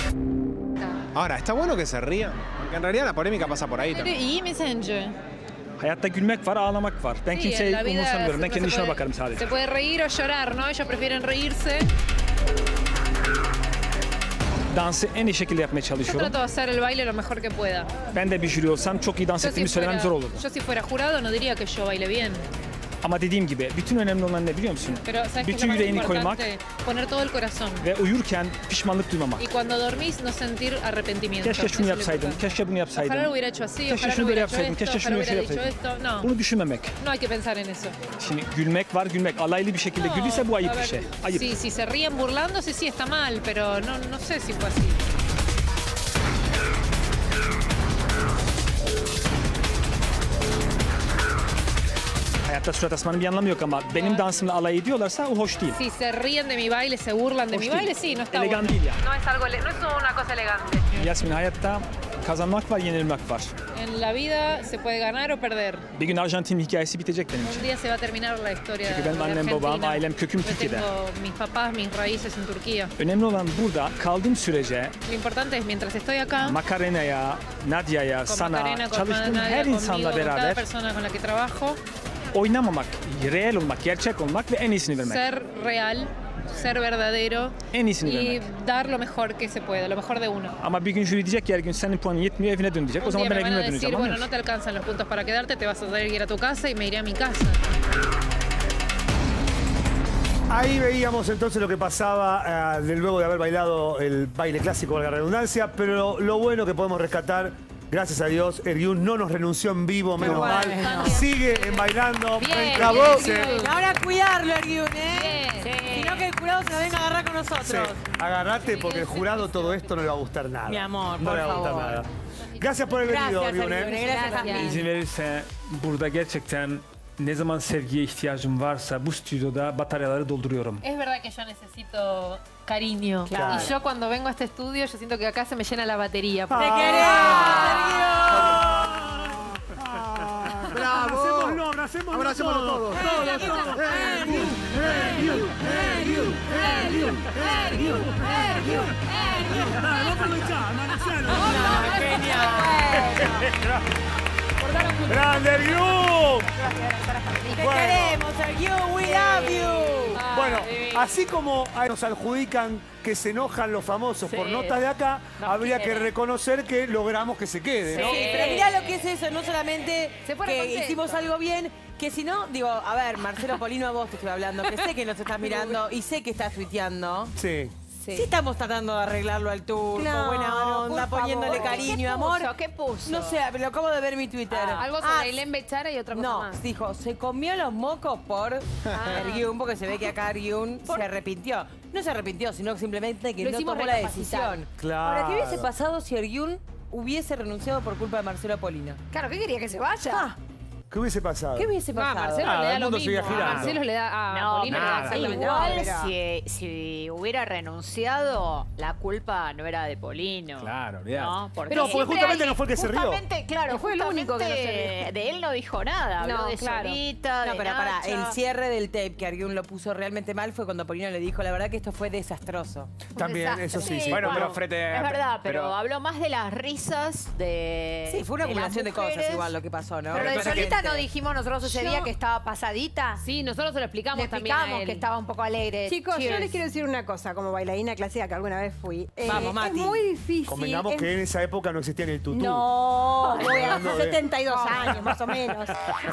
Ahora, ¿está bueno que se ría? Porque en realidad la polémica pasa por ahí Böyle también. iyi mi sence? Hayatta gülmek var, ağlamak var. Ben Sí, kimseyi en la vida umursamıyorum. Ben uno kendi se işime puede- bakarım sadece. Se puede reír o llorar, ¿no? Ellos prefieren reírse. Dansı en iyi şekilde yapmaya Yo çalışıyorum. trato de hacer el baile lo mejor que pueda. Ben de bir jüri olsam çok iyi dans Yo ettiğimi si, söylemem fuera, zor olurdu. yo si fuera jurado no diría que yo baile bien. Ama dediğim gibi bütün önemli olan ne biliyor musun? Pero ¿sabes qué es Bütün lo más yüreğini koymak importante? Poner todo el corazón. ve uyurken pişmanlık duymamak. Y cuando dormís no sentir arrepentimiento. Keşke Eso şunu es lo yapsaydım, importante. keşke bunu yapsaydım. Ojalá lo hubiera hecho así, Keşke ojalá şunu no böyle hubiera hecho yapsaydım, esto, keşke şunu ojalá şöyle hubiera dicho yapsaydım. esto. No, Bunu düşünmemek. no hay que pensar en eso. Şimdi gülmek var, gülmek. Alaylı bir şekilde güldüyse bu ayıp A bir ver, şey. Ayıp. Sí, si se ríen burlándose, sí está mal, pero no, no sé si fue así. Hayatta surat asmanın bir anlamı yok ama benim dansımla alay ediyorlarsa o hoş değil. Si se ríen de mi baile, se burlan de Hoş mi değil. baile, sí, no está Elegan bueno. değil yani. No es algo, ele- no es una cosa elegante. Yasmin, hayatta kazanmak var, yenilmek var. En la vida se puede ganar o perder. Bir gün Arjantin'in hikayesi bitecek benim için. Un día se va a terminar la historia Çünkü de benim annem, Argentina. babam, ailem, köküm Yo Türkiye'de. tengo mis papás, mis raíces en Turquía. Önemli olan burada kaldığım sürece Lo importante es mientras estoy acá, Makarena'ya, Nadia'ya, con sana, Macarena, con çalıştığım Nadia, her conmigo, insanla con cada beraber persona con la que trabajo, oynamamak, real olmak, gerçek olmak ve en iyisini vermek. ser real, ser verdadero En iyisini y vermek. dar lo mejor que se puede, lo mejor de uno. Ama bir gün jüri diyecek ki her gün senin puanın yetmiyor, evine dön diyecek. O Un zaman día ben me van a evime decir, döneceğim. bueno, anlıyor no te alcanzan los puntos para quedarte, te vas a tener que ir a tu casa y me iré a mi casa. Ahí veíamos entonces lo que pasaba eh, de luego de haber bailado el baile clásico, valga la redundancia, pero lo, lo bueno que podemos rescatar, gracias a Dios, Ergyun no nos renunció en vivo, menos bueno. mal. Sigue en bailando. Bien, Bravo. bien, Ergyun. Ahora cuidarlo, Ergyun, ¿eh? Si no, que el jurado se lo venga a agarrar con nosotros. Sí, agarrate porque el jurado todo esto no le va a gustar nada. Mi amor, no por le va a gustar favor. nada. Gracias por haber venido, Gracias, Ergyun. Ergyun. ¿eh? Gracias, Jasmine. İzin verirse burada gerçekten ne zaman sevgiye ihtiyacım varsa bu stüdyoda bataryaları dolduruyorum. Es verdad que yo necesito cariño. Claro. Y yo cuando vengo a este estudio, yo siento que acá se me llena la batería. ¡Te Ah. queremos, ¡Bravo! Abracémoslo, abracémoslo Abracémoslo todos. todos. Todos, todos. Ergyun, Ergyun, Ergyun, Ergyun, Ergyun, Ergyun, Ergyun. Dale, vamos a aprovechar, amanecelo. ¡Grande, Ergyun! Te Bueno. queremos, Ergyun, we love you. Bueno, así como a- nos adjudican que se enojan los famosos por notas de acá, habría que reconocer que logramos que se quede, ¿no? Sí, pero mirá lo que es eso, no solamente Se pone que contento. hicimos algo bien, que si no, digo, a ver, Marcelo Polino, a vos te estoy hablando, que sé que nos estás mirando y sé que estás tuiteando. Sí. Sí. estamos tratando de arreglarlo al turco, Claro, buena onda, por poniéndole favor. cariño, ¿Qué amor. puso? ¿Qué puso? No sé, pero acabo de ver mi Twitter. Ah, algo sobre Ailén Bechara y otra cosa no, más. dijo, se comió los mocos por Ergyun, porque se ve que acá Ergyun se arrepintió. No se arrepintió, sino que simplemente que Lo no hicimos tomó la recapacitar. decisión. Claro. Ahora, ¿qué hubiese pasado si Ergyun hubiese renunciado por culpa de Marcelo Polino? Claro, ¿qué quería que se vaya? Ah, ¿Qué hubiese pasado? ¿Qué hubiese No, a pasado? Marcelo Nada, le da el lo mundo mismo. sigue A girando. Marcelo le da a No, Polino le da nada. exactamente Igual nada. si, si hubiera renunciado, la culpa no era de Polino. Claro, olvidate. No, porque Pero porque siempre justamente hay- no fue el que se rió. Justamente, claro, Fue el único que no se justamente rió. de él no dijo nada. Habló No, de claro. Solita, No, de pero pará, Nacha. el cierre del tape que Ergyun lo puso realmente mal fue cuando Polino le dijo, la verdad que esto fue desastroso. También, eso sí, sí. Bueno, bueno, pero frente Es verdad, pero, pero- habló más de las risas de. Sí, fue una de las acumulación de cosas mujeres. igual lo que pasó, ¿no? Pero de Entonces, solita que- no dijimos nosotros ese Yo- día que estaba pasadita. Sí, nosotros se lo Le explicamos también a explicamos él. que estaba un poco alegre. Chicos, yo Cheers. les quiero decir una cosa, como bailarina clásica que alguna vez fui. Eh, Vamos, Mati. Es muy difícil. Convengamos es- que en esa época no existía ni el tutú. No, voy a Hablando de- setenta y dos años más o menos.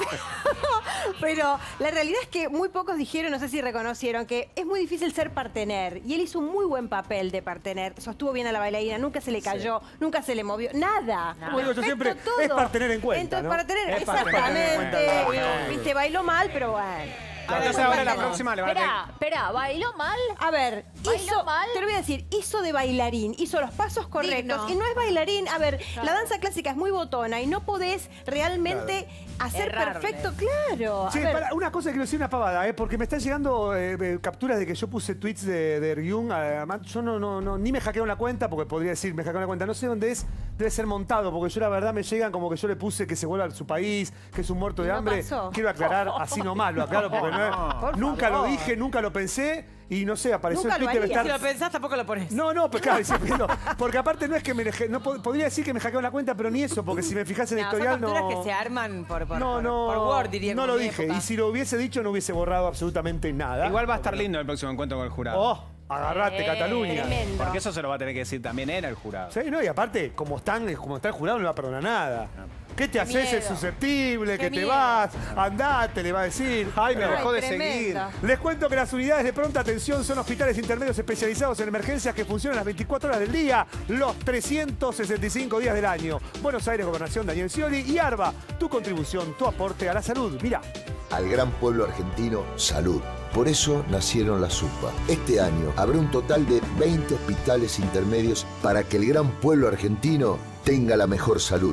Pero la realidad es que muy pocos dijeron, no sé si reconocieron, que es muy difícil ser partener. Y él hizo un muy buen papel de partener. Sostuvo bien a la bailarina, nunca se le cayó, nunca se le movió, nada. Como digo yo siempre, Perfecto es todo. partener en cuenta, Entonces, ¿no? partener, Es partener en exactamente. cuenta. Viste, bailó mal, pero bueno. Entonces ahora la próxima le van a tener... Espera, espera, ¿bailó mal? A ver, ¿Bailó hizo, mal? te lo voy a decir, hizo de bailarín, hizo los pasos correctos Digno. y no es bailarín. A ver, Claro. la danza clásica es muy botona y no podés realmente hacer Errarle. perfecto, claro. A Sí, ver, para, una cosa que quiero decir una pavada, ¿eh? Porque me están llegando eh, eh, capturas de que yo puse tweets de, de Ergyun. Además, yo no, no, no, ni me hackearon la cuenta, porque podría decir, me hackearon la cuenta. No sé dónde es, debe ser montado, porque yo la verdad me llegan como que yo le puse que se vuelva a su país, que es un muerto de No hambre. pasó. Quiero aclarar, así nomás, lo aclaro, porque no, Por nunca favor. lo dije, nunca lo pensé. Y no sé, apareció Nunca el lo Twitter haría. estar... Si lo pensás, tampoco lo pones. No, no, pero claro, sí, pero- porque aparte no es que me... No, po- podría decir que me hackearon la cuenta, pero ni eso, porque si me fijas en el No, son historial capturas no... que se arman por, por, No, por, no, por Word, diría. no como lo en mi dije. época. Y si lo hubiese dicho, no hubiese borrado absolutamente nada. Igual va a estar lindo el próximo encuentro con el jurado. Oh, agarrate, Eh, Cataluña. Tremendo. Porque eso se lo va a tener que decir también él al jurado. Sí, no, y aparte, como, están, como está el jurado, no le va a perdonar nada. ¿Qué te haces? miedo. Es susceptible, Qué que te miedo. vas, andate, le va a decir. Ay, me Ay, dejó de tremendo. seguir. Les cuento que las unidades de pronta atención son hospitales intermedios especializados en emergencias que funcionan las veinticuatro horas del día, los trescientos sesenta y cinco días del año. Buenos Aires, Gobernación, Daniel Scioli y ARBA, tu contribución, tu aporte a la salud. Mira. Al gran pueblo argentino, salud. Por eso nacieron las U P A. Este año habrá un total de veinte hospitales intermedios para que el gran pueblo argentino tenga la mejor salud.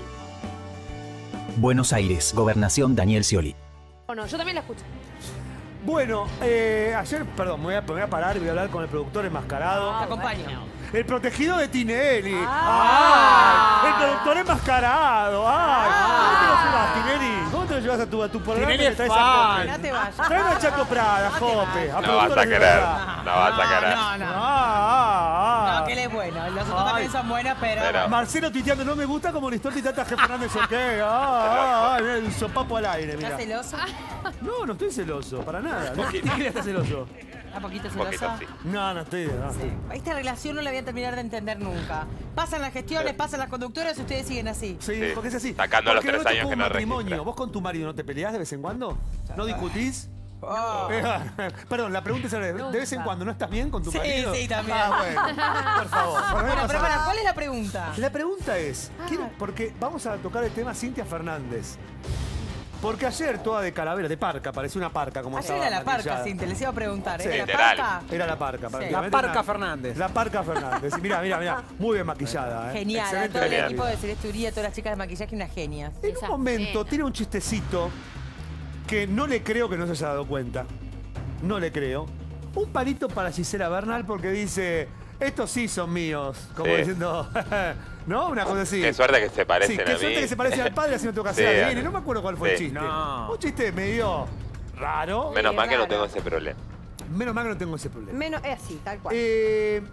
Buenos Aires, Gobernación Daniel Scioli. O no, yo también la escucho. Bueno, eh, ayer, perdón, me voy, a, me voy a parar y voy a hablar con el productor enmascarado. Te acompaño. El protegido de Tinelli. Ah. ¡Ay! El productor enmascarado. ¡Ay! ¿Cómo te lo llevas, Tinelli? ¿Cómo te lo llevas a tu, a tu programa? Tinelli y le es traes a fan. Jope? No te vayas. Traeme a Chato Prada, Jope. a No vas productores a de querer, verdad. no vas a querer. No, no. Ah, ah, No, ah. que él es bueno. Los otros Ay. también son buenos, pero... Pero- Marcelo tuiteando, no me gusta como listo tuiteata G. Fernández, ok. Ah, ah, ah, el sopapo al aire, mira. ¿Estás celoso? No, no estoy celoso, para nada. ¿De qué estás celoso? ¿A poquito Un poquito, celoso? sí. No, no estoy. No, estoy. Esta relación no la voy a terminar de entender nunca. Pasan las gestiones, pasan las conductoras y ustedes siguen así. Sí, Sí. porque es así. Sacando a los Porque tres no te años fue que un no matrimonio. registra. ¿Vos con tu marido no te peleás de vez en cuando? ¿No discutís? Oh. Perdón, la pregunta es ¿de Nunca. vez en cuando no estás bien con tu Sí, marido? sí, también. Ah, bueno, por favor. Bueno, Bueno, no pero pasa para, nada. ¿cuál es la pregunta? La pregunta es, Ah. quiero- porque vamos a tocar el tema Cintia Fernández. Porque ayer toda de calavera, de parca, parecía una parca como Ayer estaba era la parca, maquillada. Cintia, les iba a preguntar. Sí. ¿Era la Literal. parca? Era la parca. Sí. prácticamente. La parca Una- Fernández. La parca Fernández. Mirá, mirá, mirá. Muy bien maquillada. ¿eh? Genial, a Excelente todo el maquillaje. equipo de Celeste Uría, todas las chicas de maquillaje, unas genias. En un momento tiene un chistecito que no le creo que no se haya dado cuenta. No le creo. Un palito para Gisela Bernal porque dice, estos sí son míos. Como Sí. diciendo, ¿no? Una cosa así. Qué suerte que se parecen Sí, qué a mí. suerte que se parecen al padre así no tengo que hacer Sí, adivine. a- No me acuerdo cuál fue el sí. chiste. No. Un chiste medio raro. Menos mal que no raro. tengo ese problema. Menos mal que no tengo ese problema. Menos, es así, tal cual. Eh,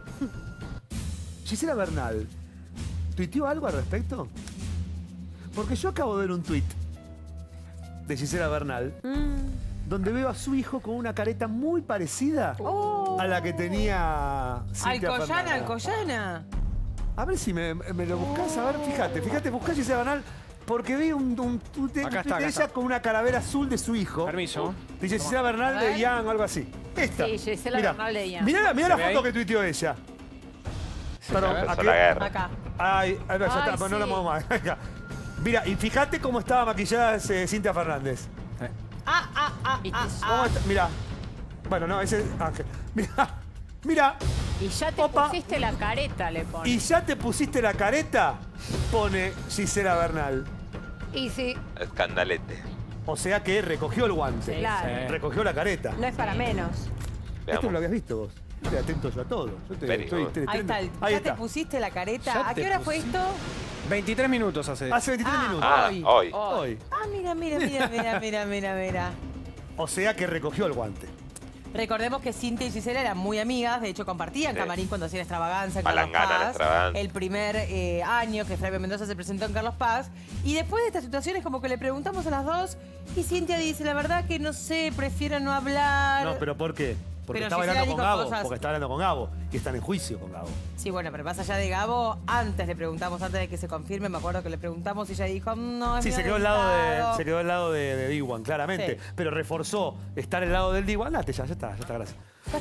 Gisela Bernal, ¿tuiteó algo al respecto? Porque yo acabo de ver un tuit de Gisela Bernal donde veo a su hijo con una careta muy parecida a la que tenía Cintia Alcoyana, Fernández. Alcoyana. A ver si me, me lo buscás, a ver, fíjate, fíjate, buscá Gisela Bernal porque vi un, un tuit de, Acá un tuit está, de acá ella está. con una calavera azul de su hijo. Permiso. Dice Gisela Bernal A de ver. Ian o algo así. Esta. Sí, Gisela Mirá. Bernal de Ian. Mirá, la- mirá ¿Se la ve foto ahí? que tuiteó ella. Perdón, Empezó aquí. la guerra. Acá. Ay, ahí va, ya Ay, está, pues no la sí. muevo más. Acá. Mira, y fíjate cómo estaba maquillada eh, Cintia Fernández. Ah, ah, ah, ah, ¿Cómo ah. está? Mira. Bueno, no, ese es Ángel. Mira, mira. Y ya te Opa. pusiste la careta, le pones. ¿Y ya te pusiste la careta? Pone Gisela Bernal. Y sí. Escandalete. O sea que recogió el guante. Sí, claro. Sí. Recogió la careta. No es para menos. Esto Veamos. lo habías visto vos. Estoy atento yo a todo. Yo te, Very estoy, good. te- Ahí te- está. el- Ahí ¿Ya está. te pusiste la careta? Ya ¿A te qué hora fue pusiste. esto? veintitrés minutos hace. Hace veintitrés Ah, minutos. Ah, Hoy. hoy. Hoy. Ah, mira, mira, mira, mira, mira, mira, mira. O sea que recogió el guante. Recordemos que Cintia y Gisela eran muy amigas, de hecho compartían Sí. camarín cuando hacían Extravaganza en Carlos Palangana en Paz, Extravaganza. el primer eh, año que Flavio Mendoza se presentó en Carlos Paz. Y después de estas situaciones como que le preguntamos a las dos y Cintia dice, la verdad que no sé, prefiero no hablar. No, pero ¿por qué? Porque Pero está Gisela hablando con dijo Gabo. cosas- Porque está hablando con Gabo. Y están en juicio con Gabo. Sí, bueno, pero más allá de Gabo, antes le preguntamos, antes de que se confirme, me acuerdo que le preguntamos y ella dijo, no, es Sí, medio se quedó al lado de, delicado. se quedó al lado de, de D-Wan, claramente. Sí. Pero reforzó estar al lado del D-Wan. Date ya, ya está, ya está, gracias.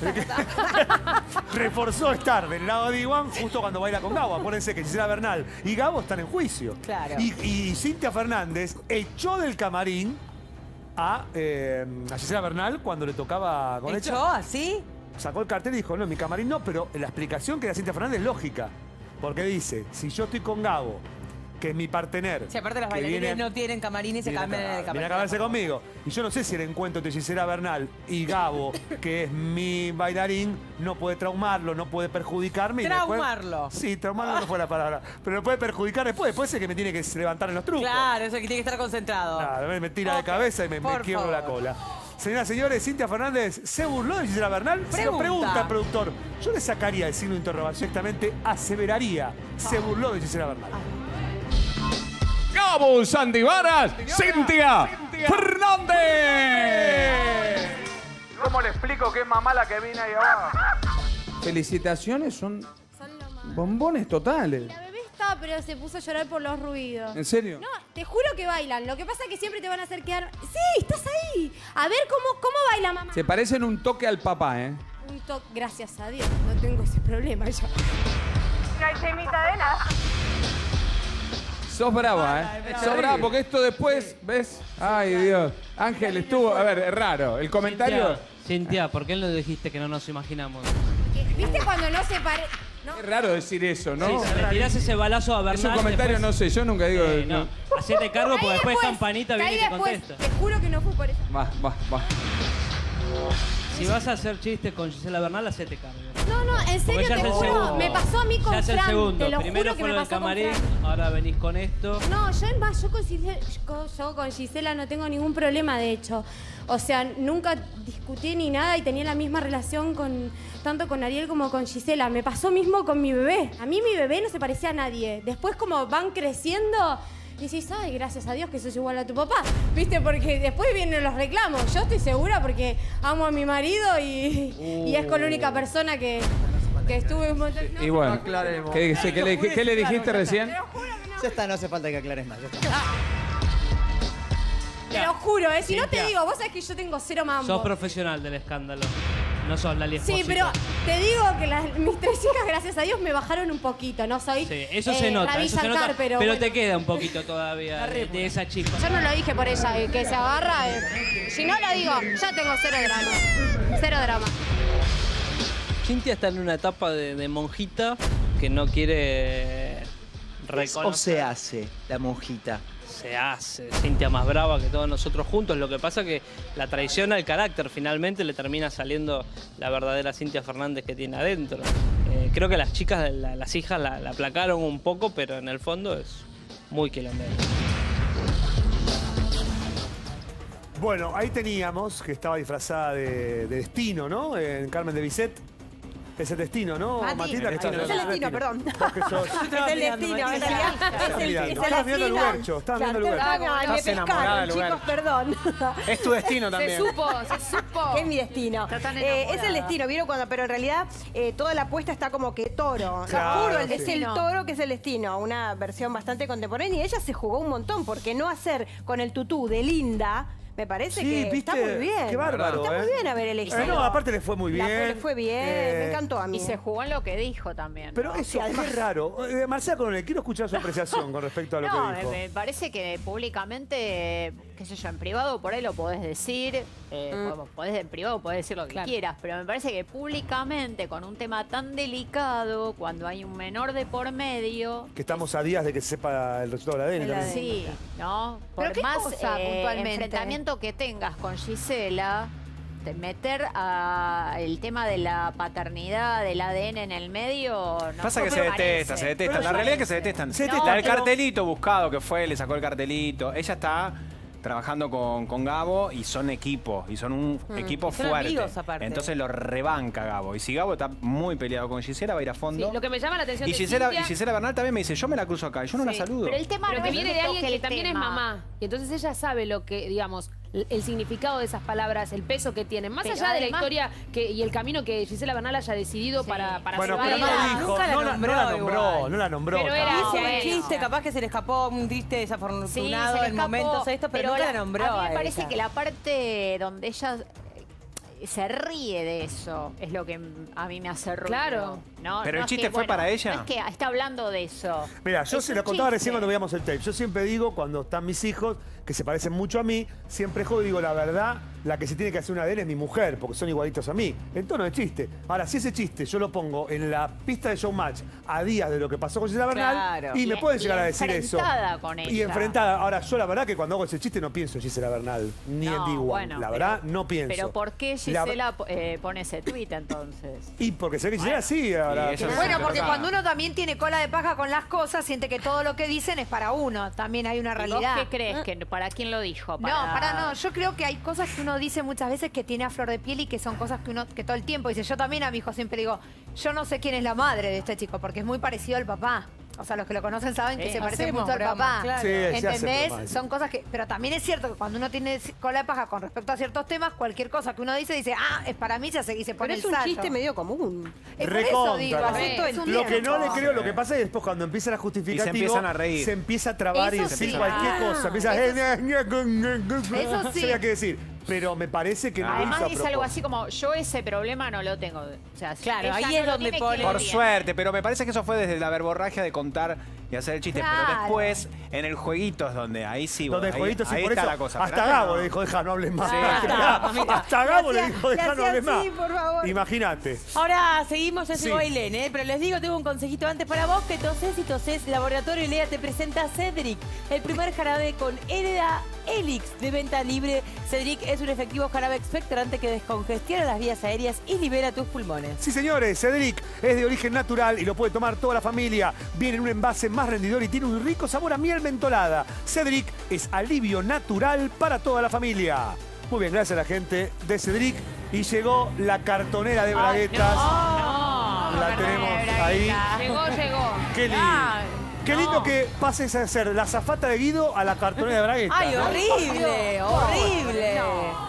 Reforzó estar del lado de D-Wan justo cuando baila con Gabo. Acuérdense que Gisela Bernal y Gabo están en juicio. Claro. Y, y Cintia Fernández echó del camarín a, eh, a Gisela Bernal cuando le tocaba con ¿Echó ella. así? Sacó el cartel y dijo, no, en mi camarín no, pero la explicación que da Cintia Fernández es lógica. Porque dice, si yo estoy con Gabo, que es mi partener... Si aparte los que bailarines viene- no tienen camarín y se Viene cambian en el a, camarín. viene a cagarse conmigo. Y yo no sé si el encuentro entre Gisela Bernal y Gabo, que es mi bailarín, no puede traumarlo, no puede perjudicarme. y después- Traumarlo. Sí, traumarlo no fue la palabra. Pero lo puede perjudicar después. Después es el que me tiene que levantar en los trucos. Claro, eso que tiene que estar concentrado. Claro, me, me tira de Ok, cabeza y me, me por quiebro la favor. cola. Señoras y señores, Cintia Fernández se burló de Gisela Bernal. Se lo Pregunta. pregunta el productor. Yo le sacaría el signo de interrogación, exactamente aseveraría. Se burló de Gisela Bernal. Gabo Sandivaras, Cintia Fernández. ¿Cómo le explico que es mamá la que viene ahí abajo? Felicitaciones, son bombones totales. La bebé está, pero se puso a llorar por los ruidos. ¿En serio? No, te juro que bailan. Lo que pasa es que siempre te van a hacer quedar... Sí, estás ahí. A ver cómo, cómo baila mamá. Se parecen un toque al papá, ¿eh? Un toque, gracias a Dios. No tengo ese problema ya. No hay temita de nada. Sos brava, ¿eh? Sos brava, porque esto después, ¿ves? Ay, Dios. Ángel estuvo... A ver, es raro. El comentario... Cintia, Cintia, ¿por qué no dijiste que no nos imaginamos? ¿Viste cuando no se pare...? No. Es raro decir eso, ¿no? Sí, si le tirás ese balazo a Bernal... Es un comentario, después- no sé, yo nunca digo... Eh, no. no. Hacete cargo porque Caí después después, Campanita caí viene y te después. contesta. Te juro que no fue por eso. Va, va, va. Si vas a hacer chistes con Gisela Bernal, hacete cargo. No, no, en Porque serio ya te es el juro. segundo. Me pasó a mí con Ya es el Fran. segundo. Te lo Primero juro que fue me lo del pasó con camarín, Fran. ahora venís con esto. No, yo es más, yo con, Gisela, yo con Gisela no tengo ningún problema, de hecho. O sea, nunca discutí ni nada y tenía la misma relación con tanto con Ariel como con Gisela. Me pasó mismo con mi bebé. A mí mi bebé no se parecía a nadie. Después como van creciendo, decís, ay, gracias a Dios que sos igual a tu papá. ¿Viste? Porque después vienen los reclamos. Yo estoy segura porque amo a mi marido y, y es con la única persona que, que estuve un montón... Y bueno, ¿qué, qué- qué le, qué le dijiste recién? Ya está, no hace falta que aclares más. Ya está. Te lo juro, ¿eh? Si no te Cintia. digo, vos sabés que yo tengo cero mambo. Sos profesional del escándalo. No sos la Sí, Esposito. pero te digo que las- mis tres hijas, gracias a Dios, me bajaron un poquito. No soy Sí, eso eh, se nota, Ravi eso se Shankar, nota, pero, pero bueno. te queda un poquito todavía de, de esa chica. Yo no lo dije por ella, eh, que se agarra. eh. Si no lo digo, yo tengo cero drama. Cero drama. Cintia está en una etapa de, de monjita que no quiere reconocer. ¿O se hace la monjita? Se hace. Cintia más brava que todos nosotros juntos. Lo que pasa que la traiciona el carácter. Finalmente le termina saliendo la verdadera Cintia Fernández que tiene adentro. Eh, creo que las chicas, la- las hijas la, la aplacaron un poco, pero en el fondo es muy quilombera. Bueno, ahí teníamos que estaba disfrazada de, de destino, ¿no? En Carmen de Bizet. Es el destino, ¿no? Mati, Matilda, que es está- el destino, perdón. Vos que sos- Es el destino, en realidad. Es el, es el Estabas mirando el destino. lugarcho, estabas mirando el Claro, lugarcho. no, Estás me enamorada del pescaron, lugar. chicos, perdón. Es tu destino también. Se supo, se supo. Que es mi destino. tan Eh, es enamorada. el destino, ¿vieron? Cuando, pero en realidad eh, toda la apuesta está como que toro. Claro, Juro, el- sí. es el toro que es el destino. Una versión bastante contemporánea. Y ella se jugó un montón, porque no hacer con el tutú de Linda, me parece Sí, que viste, está muy bien. qué bárbaro, Está ¿eh? muy bien haber elegido. Eh, no, aparte le fue muy La- bien. le fue bien, Eh, me encantó a mí. Y se jugó en lo que dijo también. Pero ¿no? eso, es raro. Eh, Marcela Coronel, quiero escuchar su apreciación con respecto a lo No, que dijo. me, me parece que públicamente, qué sé yo, en privado por ahí lo podés decir, eh, Mm. podés en privado podés decir lo que Claro. quieras, pero me parece que públicamente, con un tema tan delicado, cuando hay un menor de por medio, Que estamos a días de que se sepa el resultado de la A D N. El también. sí, ¿no? ¿Pero Por qué más cosa, eh, puntualmente? enfrentamiento que tengas con Gisela, te meter a el tema de la paternidad, del A D N en el medio, no Pasa no que me se parece. detestan, se detestan. Pero La yo- realidad es que se detestan. Se La detestan, del pero- cartelito buscado que fue, le sacó el cartelito. Ella está trabajando con, con Gabo y son equipo, y son un Mm. equipo Y son fuerte. amigos, aparte. Entonces lo rebanca Gabo. Y si Gabo está muy peleado con Gisela, va a ir a fondo. Sí, lo que me llama la atención y, de Gisela, Cintia- y Gisela Bernal también me dice, yo me la cruzo acá, y yo no la Sí, saludo. Pero el tema Pero no que es viene de que alguien toque que el también tema. es mamá. Y entonces ella sabe lo que, digamos, el, el significado de esas palabras, el peso que tienen. Más Pero allá de la además- historia que, y el camino que Gisela Bernal haya decidido Sí. para, para Bueno, su pero no vida. lo dijo. Nunca la No la, no la nombró nombró, igual. no la nombró. Pero era- tampoco. Hizo un bueno. chiste, capaz que se le escapó un chiste Sí, desafortunado se le en escapó, momentos esto, pero, nunca la nombró. A mí me a parece ella. que la parte donde ella eh, se ríe de eso es lo que a mí me hace ruido. Claro. ¿no? Pero No el es chiste que, fue bueno, para ella. No es que está hablando de eso. Mira, yo Es se un lo contaba chiste. recién cuando veíamos el tape. Yo siempre digo, cuando están mis hijos, que se parecen mucho a mí, siempre juego y digo, la verdad, la que se tiene que hacer un A D N es mi mujer, porque son igualitos a mí. En tono de chiste. Ahora, si ese chiste yo lo pongo en la pista de Showmatch a días de lo que pasó con Gisela Bernal, Claro. y, Y- me pueden y llegar a decir eso. enfrentada con Y ella. enfrentada. Ahora, yo la verdad que cuando hago ese chiste no pienso en Gisela Bernal, ni en No, D uno. bueno, la pero- verdad, no pienso. Pero ¿por qué La- Gisela eh, pone ese tuit entonces? Y porque sé que Gisela sí, la, la- Y eso la- Bueno, Pero porque nada. cuando uno también tiene cola de paja con las cosas, siente que todo lo que dicen es para uno. También hay una ¿Y vos realidad. qué crees? que ¿Para quién lo dijo? No, para no. Yo creo que hay cosas que uno dice muchas veces que tiene a flor de piel y que son cosas que uno que todo el tiempo dice. Yo también a mi hijo siempre digo, yo no sé quién es la madre de este chico porque es muy parecido al papá. O sea, los que lo conocen saben que Eh, se parece hacemos mucho al bromas, papá. claro. Sí, se hace ¿Entendés? broma. Son cosas que... Pero también es cierto que cuando uno tiene cola de paja con respecto a ciertos temas, cualquier cosa que uno dice, dice, ah, es para mí, ya se, y se pone Pero es el un salto. chiste medio común. Es por eso digo, Recontra. hace todo el Lo tiempo. que no le creo, lo que pasa es que después cuando empiezan a justificar, Y se empiezan a reír. se empieza a trabar y Eso decir sí. cualquier Ah, cosa. Empieza eso a... Eso sí. Sabía qué decir. Pero me parece que no lo Además hizo a dice algo propósito. así como, yo ese problema no lo tengo. O sea, Claro, ella ahí no es lo donde tiene, pone- ¿quién lo Por tiene? suerte, pero me parece que eso fue desde la verborragia de contar y hacer el chiste. Claro. Pero después, en el jueguito es donde ahí sí. Donde ahí, el jueguito sí, ahí por está eso. la cosa. Hasta Pero antes Gabo no. le dijo, deja, no hables más. Sí. Hasta, mamita. hasta Gabo le hacía- dijo, le deja, no hacía hables más. así, por favor. Imagínate. Ahora seguimos, ya Sí. llegó Ailén, ¿eh? Pero les digo, tengo un consejito antes para vos, que tosés y tosés. Laboratorio Lea te presenta a Cedric, el primer jarabe con Hereda Helix de venta libre. Cedric es un efectivo jarabe expectorante que descongestiona las vías aéreas y libera tus pulmones. Sí, señores, Cedric es de origen natural y lo puede tomar toda la familia. Viene en un envase más rendidor y tiene un rico sabor a miel mentolada. Cedric es alivio natural para toda la familia. Muy bien, gracias a la gente de Cedric. Y llegó la cartonera de braguetas. La tenemos ahí. Llegó, llegó. Qué lindo. Ah, Qué lindo no. que pases a ser la azafata de Guido a la cartonera de braguetas. ¡Ay, ¿no? horrible! ¡Horrible!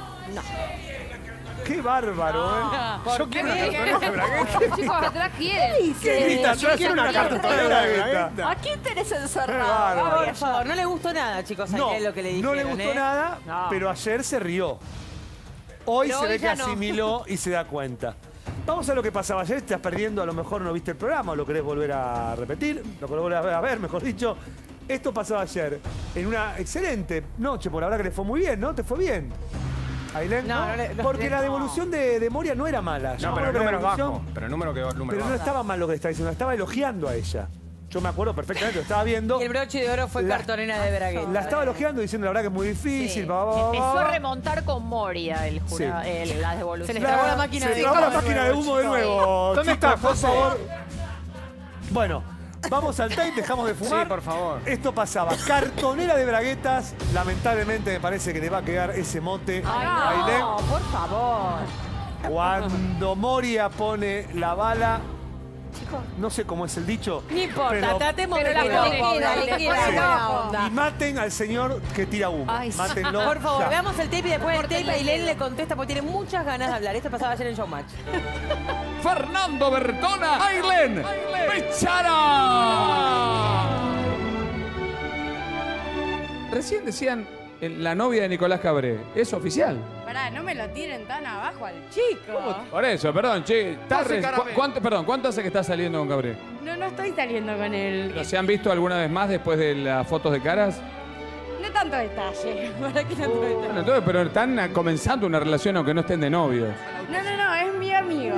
Qué bárbaro, ¿eh? ¿Por Yo quiero una qué? cartonera de braguetas. Chicos, atrás quieren. ¿Qué grita? Yo quiero una cartonera de braguetas. ¿A quién tenés Qué encerrado? bárbaro. Por favor, no le gustó nada, chicos, a No, Ailén lo que le dijeron, no le gustó ¿eh? nada, No. pero ayer se rió. Hoy Pero se hoy ve que ya no. asimiló y se da cuenta. Vamos a lo que pasaba ayer. Estás perdiendo, a lo mejor no viste el programa, o lo querés volver a repetir, lo querés volver a ver, mejor dicho. Esto pasaba ayer en una excelente noche, por la verdad que le fue muy bien, ¿no? ¿Te fue bien? Ailén, No, ¿no? no le- no, Porque la no. devolución de, de Moria no era mala. Yo No, creo pero el que la número es devolución- bajo. Pero el número quedó el número Pero no bajo. estaba mal lo que le estaba diciendo, la estaba elogiando a ella. Yo me acuerdo perfectamente, lo estaba viendo. Y el broche de oro fue La- cartonera de Bragueta. La estaba elogiando diciendo la verdad que es muy difícil. Sí. va, va, va, Empezó va. a remontar con Moria el jurado, Sí. el- la devolución. Se les trabó la máquina Se de trabó la humo de máquina de nuevo, humo de chicos. nuevo. ¿Dónde Chicos, está, por José? favor. Bueno, vamos al tape, dejamos de fumar. Sí, por favor. Esto pasaba. Cartonera de braguetas. Lamentablemente me parece que le va a quedar ese mote a Ailén. No, por favor. Cuando Moria pone la bala, no sé cómo es el dicho. No importa, pero- tratemos pero de la que pone, no, queda, le le queda queda buena abajo. onda. Y maten al señor que tira humo. Ay, sí. Mátenlo. Por favor, ya. veamos el tape y después del tape Ailén le contesta porque tiene muchas ganas de hablar. Esto pasaba ayer en Showmatch. Fernando Bertona, Ailén Bechara. Recién decían eh, la novia de Nicolás Cabré. ¿Es oficial? Pará, no me lo tiren tan abajo al chico. Por eso, perdón, che. está José re- Carabé. ¿cu- cuánto, perdón, ¿cuánto hace que estás saliendo con Cabré? No, no estoy saliendo con él. ¿Pero se han visto alguna vez más después de las fotos de caras? No tanto detalle. ¿Para qué tanto detalle? Bueno, entonces, pero están ah, comenzando una relación aunque no estén de novios. No, no, no, es mi amigo.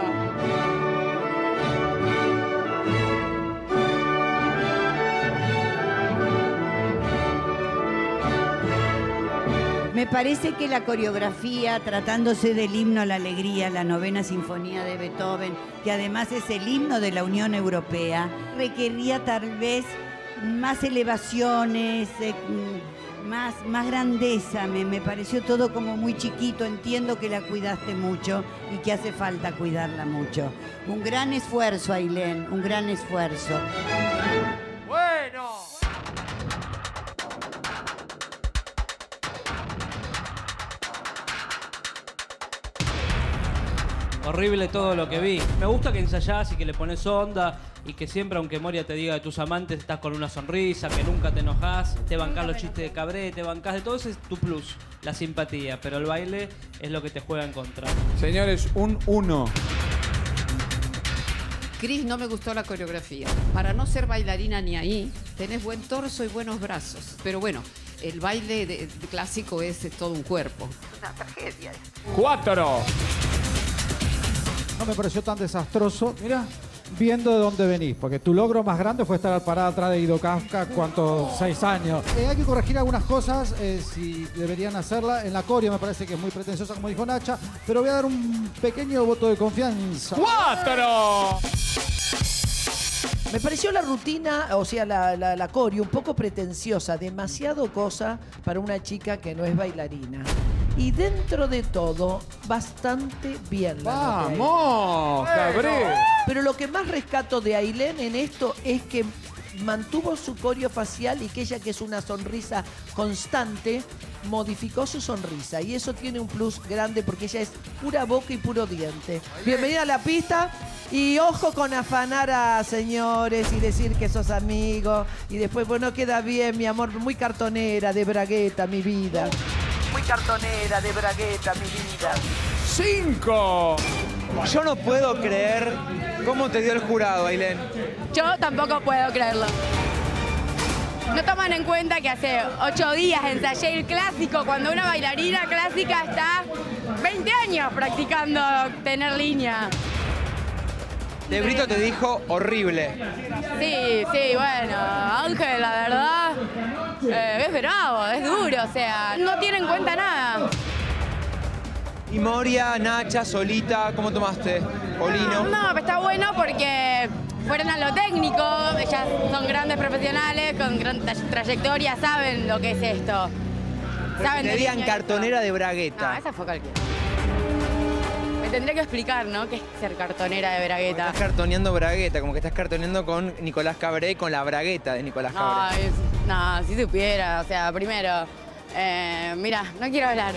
Me parece que la coreografía, tratándose del himno a la alegría, la novena sinfonía de Beethoven, que además es el himno de la Unión Europea, requería tal vez más elevaciones, eh, mm, más, más grandeza. Me, me pareció todo como muy chiquito. Entiendo que la cuidaste mucho y que hace falta cuidarla mucho. Un gran esfuerzo, Ailén, un gran esfuerzo. Bueno. Horrible todo lo que vi. Me gusta que ensayás y que le pones onda y que siempre, aunque Moria te diga de tus amantes, estás con una sonrisa, que nunca te enojás, te bancás los chistes de Cabré, te bancás de todo. Ese es tu plus, la simpatía. Pero el baile es lo que te juega en contra. Señores, un uno. Cris, no me gustó la coreografía. Para no ser bailarina ni ahí, tenés buen torso y buenos brazos. Pero bueno, el baile de- de clásico es, es todo un cuerpo. Una tragedia. Cuatro. No me pareció tan desastroso. Mira, viendo de dónde venís, porque tu logro más grande fue estar parada atrás de Guido Kafka, ¿cuántos? Seis años. Eh, hay que corregir algunas cosas, eh, si deberían hacerla. En la coreo me parece que es muy pretenciosa, como dijo Nacha, pero voy a dar un pequeño voto de confianza. ¡Cuatro! Me pareció la rutina, o sea, la, la, la coreo un poco pretenciosa, demasiado cosa para una chica que no es bailarina. Y dentro de todo, bastante bien. la noté. ¡Vamos, Gabriel! Pero lo que más rescato de Ailén en esto es que mantuvo su coreo facial y que ella, que es una sonrisa constante, modificó su sonrisa. Y eso tiene un plus grande porque ella es pura boca y puro diente. Bienvenida a la pista. Y ojo con afanar a señores y decir que sos amigo. Y después, bueno, queda bien, mi amor. Muy cartonera de bragueta, mi vida. Muy cartonera de bragueta, mi vida. ¡Cinco! Yo no puedo creer cómo te dio el jurado, Ailén. Yo tampoco puedo creerlo. No toman en cuenta que hace ocho días ensayé el clásico, cuando una bailarina clásica está veinte años practicando tener línea. De Brito te dijo horrible. Sí, sí, bueno, Ángel, la verdad, eh, es bravo, es duro, o sea, no tiene en cuenta nada. Y Moria, Nacha, Solita, ¿cómo tomaste? Polino. No, pero está bueno porque fueron a lo técnico, ellas son grandes profesionales, con gran trayectoria, saben lo que es esto. Saben Te de digan línea y cartonera todo. de bragueta. No, esa fue cualquiera. Me tendré que explicar, ¿no? ¿Qué es ser cartonera de bragueta? Estás cartoneando bragueta, como que estás cartoneando con Nicolás Cabré, con la bragueta de Nicolás Cabré. Ay, no, si supiera, o sea, primero, eh, mira, no quiero hablar.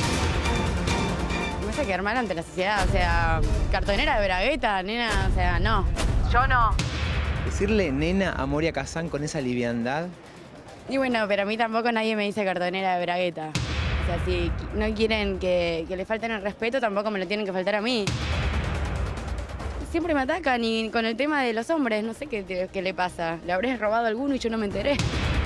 Me hace quedar mal ante la sociedad, o sea, cartonera de bragueta, nena, o sea, no. Yo no. Decirle nena a Moria Kazan con esa liviandad. Y bueno, pero a mí tampoco nadie me dice cartonera de bragueta. O sea, si no quieren que, que le falten el respeto, tampoco me lo tienen que faltar a mí. Siempre me atacan y con el tema de los hombres, no sé qué, qué le pasa. Le habré robado alguno y yo no me enteré.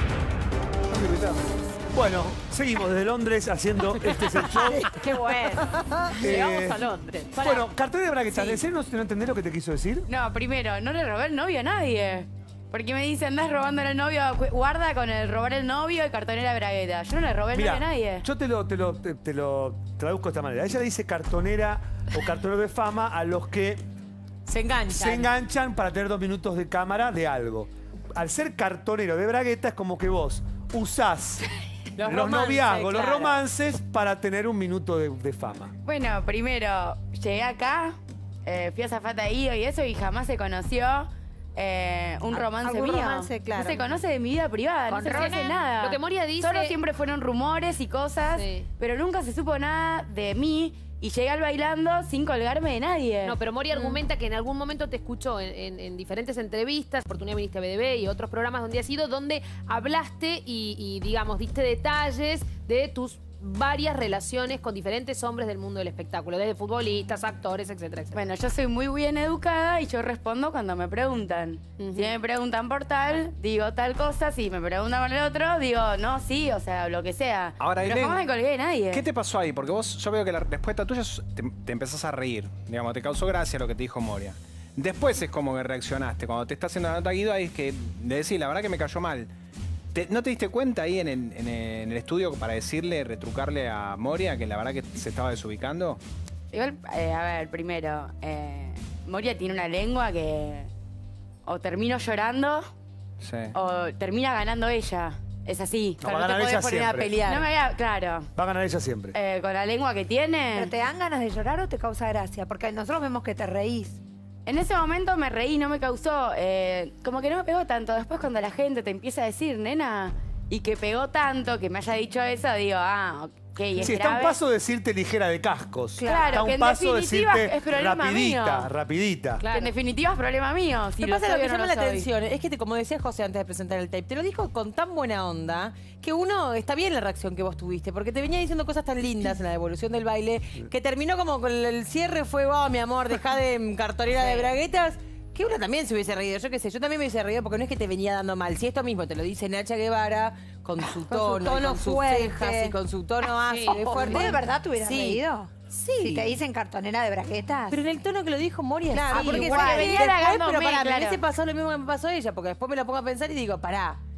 Bueno, seguimos desde Londres haciendo Este es el Show. Qué bueno. Eh, Llegamos a Londres. Bueno, cartonera de bragueta, Sí. ¿en serio no, no entendés lo que te quiso decir? No, primero, no le robé el novio a nadie. Porque me dice, andás robando el novio, cu- guarda con el robar el novio y cartonera de bragueta. Yo no le robé el Mirá, novio a nadie. yo te lo, te, lo, te, te lo traduzco de esta manera. Ella le dice cartonera o cartonero de fama a los que Se enganchan. se enganchan para tener dos minutos de cámara de algo. Al ser cartonero de bragueta es como que vos usás Los los, romances, noviazgos, los claro. romances para tener un minuto de, de fama. Bueno, primero, llegué acá, eh, fui a Zafata Ido y eso, y jamás se conoció eh, un Al- romance algún mío. romance, claro. No se conoce de mi vida privada, Con no se Ronen, hace nada. lo que Moria dice- Solo siempre fueron rumores y cosas, Sí. pero nunca se supo nada de mí. Y llegué al bailando sin colgarme de nadie. No, pero Moria Mm. argumenta que en algún momento te escuchó en, en- en diferentes entrevistas, oportunidad viniste a B D B y otros programas donde has ido, donde hablaste y, y, digamos, diste detalles de tus varias relaciones con diferentes hombres del mundo del espectáculo, desde futbolistas, actores, etcétera, etcétera. Bueno, yo soy muy bien educada y yo respondo cuando me preguntan. Si me preguntan por tal, digo tal cosa. Si me preguntan por el otro, digo no, sí, o sea, lo que sea. Ahora, Pero Ailén, jamás me colgué de nadie. ¿qué te pasó ahí? Porque vos, yo veo que la respuesta tuya es- te, te empezás a reír. Digamos, te causó gracia lo que te dijo Moria. Después es como que reaccionaste. Cuando te está haciendo la nota Guido, ahí es que le decís, la verdad que me cayó mal. Te- ¿No te diste cuenta ahí en el, en el- en el estudio para decirle, retrucarle a Moria que la verdad que se estaba desubicando? Igual, eh, a ver, primero, eh, Moria tiene una lengua que o termino llorando Sí. o termina ganando ella. Es así. No, va a ganar ella siempre. No me voy a, claro. Va a ganar ella siempre. Eh, con la lengua que tiene. ¿Pero te dan ganas de llorar o te causa gracia? Porque nosotros vemos que te reís. En ese momento me reí, no me causó, eh, como que no me pegó tanto. Después cuando la gente te empieza a decir, nena, y que pegó tanto, que me haya dicho eso, digo, ah, ok, es Sí, está a un grave. paso decirte ligera de cascos. Claro, está a que un en paso definitiva decirte es problema rapidita, mío. rapidita. Que en definitiva es problema mío. Si Me lo pasa soy lo que o no llama lo la soy. atención, es que te- como decía José antes de presentar el tape, te lo dijo con tan buena onda que uno, está bien la reacción que vos tuviste, porque te venía diciendo cosas tan lindas en la devolución del baile, que terminó como con el cierre fue, oh, mi amor, dejá de cartonera de braguetas. Que uno también se hubiese reído, yo qué sé, yo también me hubiese reído porque no es que te venía dando mal. Si esto mismo te lo dice Nacha Guevara, con su tono, y tono con sus fuerte. cejas y con su tono Sí. ácido y fuerte. ¿Vos de verdad te hubieras Sí. reído? Sí. Si te dicen cartonera de braguetas. Pero en el tono que lo dijo Moria, Claro, sí, porque igual. se le venía Después, halagándome, pero pará, claro. a mí se pasó lo mismo que me pasó a ella, porque después me lo pongo a pensar y digo, pará,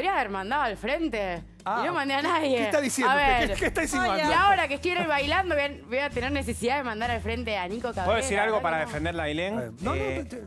podría haber mandado al frente. Ah, y no mandé a nadie. ¿Qué está diciendo? A ver, ¿Qué, qué está insinuando? y ahora que estoy bailando, voy a, voy a tener necesidad de mandar al frente a Nico Cabrera. ¿Puedo decir algo ¿verdad para que no? defenderla a Ailén? No, no, Eh, te-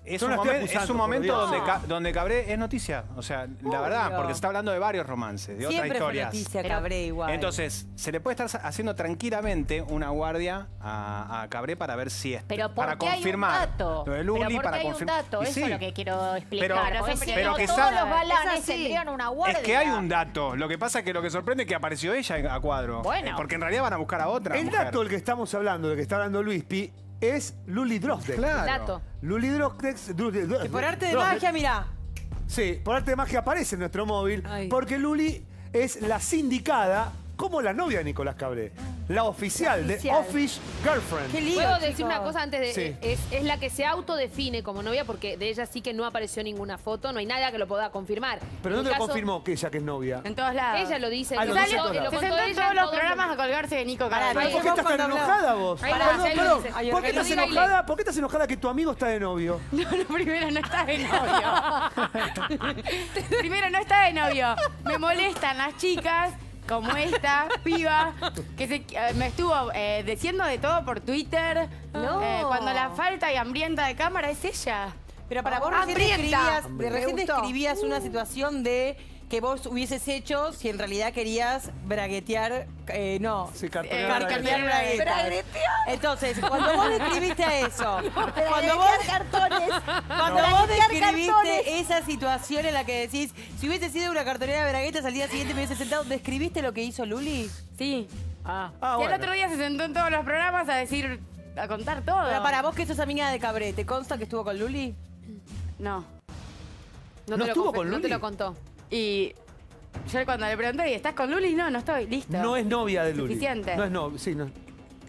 Es Yo un, no estoy momen- es acusando, un momento por donde, Dios. Ca- donde Cabré es noticia. O sea, la verdad, porque se está hablando de varios romances, de otras Siempre fue historias. noticia Cabré igual. Entonces, se le puede estar haciendo tranquilamente una guardia a, a Cabré para ver si es. Pero para ¿por qué hay un confirmar dato? lo de Pero Luli, ¿por qué para hay un confirmar. dato? Y Eso sí. es lo que quiero explicar. Pero- Porque si pero no, que todos sa- los galanes Es así. tendrían una guardia. Es que hay un dato. Lo que pasa es que lo que sorprende es que apareció ella a cuadro. Bueno. Eh, Porque en realidad van a buscar a otra El mujer. dato del que estamos hablando, del que está hablando Luispi, es Luli Drozdek. Claro. Dato. Luli Drozdek. Dro- Que por arte de Drozdek- magia, mirá. Sí, por arte de magia aparece en nuestro móvil, Ay. porque Luli es la sindicada como la novia de Nicolás Cabré. La oficial, La oficial. de Office Girlfriend. Qué lío, ¿Puedo chicos. decir una cosa antes de...? Sí. Es, es la que se autodefine como novia porque de ella sí que no apareció ninguna foto, no hay nada que lo pueda confirmar. Pero En ¿dónde mi lo caso, confirmó que ella que es novia? En todos lados. Ella lo dice. Ah, lo lo dice contó- en todos lo lados. Se contó sentó en ella todos los todos programas a colgarse de Nico Pará, Cabré. ¿Pero ¿Por qué estás tan cuando habla- enojada vos? Ahí va, Perdón, ahí lo perdón. dice. Ay, ¿Por qué que lo estás diga y enojada? ¿Por qué estás enojada que tu amigo está de novio? No, no, primero no está de novio. Primero no está de novio. Me molestan las chicas como esta piba que se, eh, me estuvo eh, diciendo de todo por Twitter. No. Eh, cuando la falta y hambrienta de cámara es ella. Pero para vos Ah, recién hambrienta. describías, Me recién gustó. describías una situación de que vos hubieses hecho si en realidad querías braguetear, eh, no, Sí, eh, cartonear cartonear braguetas. braguetas. Entonces, cuando vos describiste eso, cuando vos, cartones. cuando No. vos Braguetear describiste cartones. esa situación en la que decís, si hubiese sido una cartonera de braguetas al día siguiente me hubiese sentado, ¿describiste lo que hizo Luli? Sí. Ah. Ah, y el bueno. otro día se sentó en todos los programas a decir, a contar todo. Pero para vos que sos amiga de Cabré, ¿te consta que estuvo con Luli? No. No, ¿No te, lo estuvo confe- con no te Luli? lo contó. Y yo cuando le pregunté, ¿y estás con Luli? No, no estoy, listo. No es novia de Luli. Suficiente. No es novia, sí, no.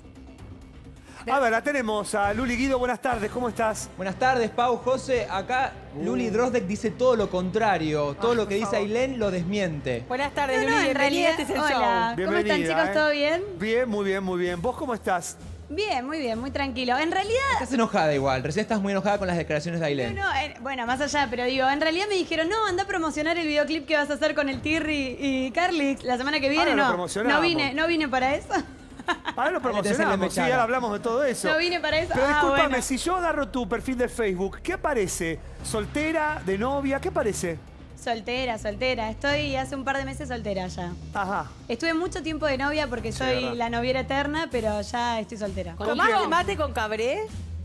A ver, la tenemos a Luli Guido. Buenas tardes, ¿cómo estás? Buenas tardes, Pau, José. Acá Luli Drozdek dice todo lo contrario. Todo lo que dice Ailén lo desmiente. Buenas tardes, No, no, Luli, en bienvenida, realidad- este es el hola. show. ¿Cómo están, Bienvenida, chicos? ¿eh? ¿Todo bien? Bien, muy bien, muy bien. ¿Vos cómo estás? Bien, muy bien, muy tranquilo. En realidad... Estás enojada igual. Recién estás muy enojada con las declaraciones de Ailén. No, no, eh, bueno, más allá, pero digo, en realidad me dijeron, no, anda a promocionar el videoclip que vas a hacer con el Tirri y Carly la semana que viene. Ahora lo No, promocionamos. no vine, no vine para eso. Ahora lo Ahí le tenés el promocionamos, sí, mechano. ahora hablamos de todo eso. No vine para eso. Pero Ah, discúlpame, bueno. si yo agarro tu perfil de Facebook, ¿qué aparece? ¿Soltera? ¿De novia? ¿Qué aparece? Soltera, soltera. Estoy hace un par de meses soltera ya. Ajá. Estuve mucho tiempo de novia porque Sí, soy verdad. la noviera eterna, pero ya estoy soltera. ¿Tomaste mate con Cabré?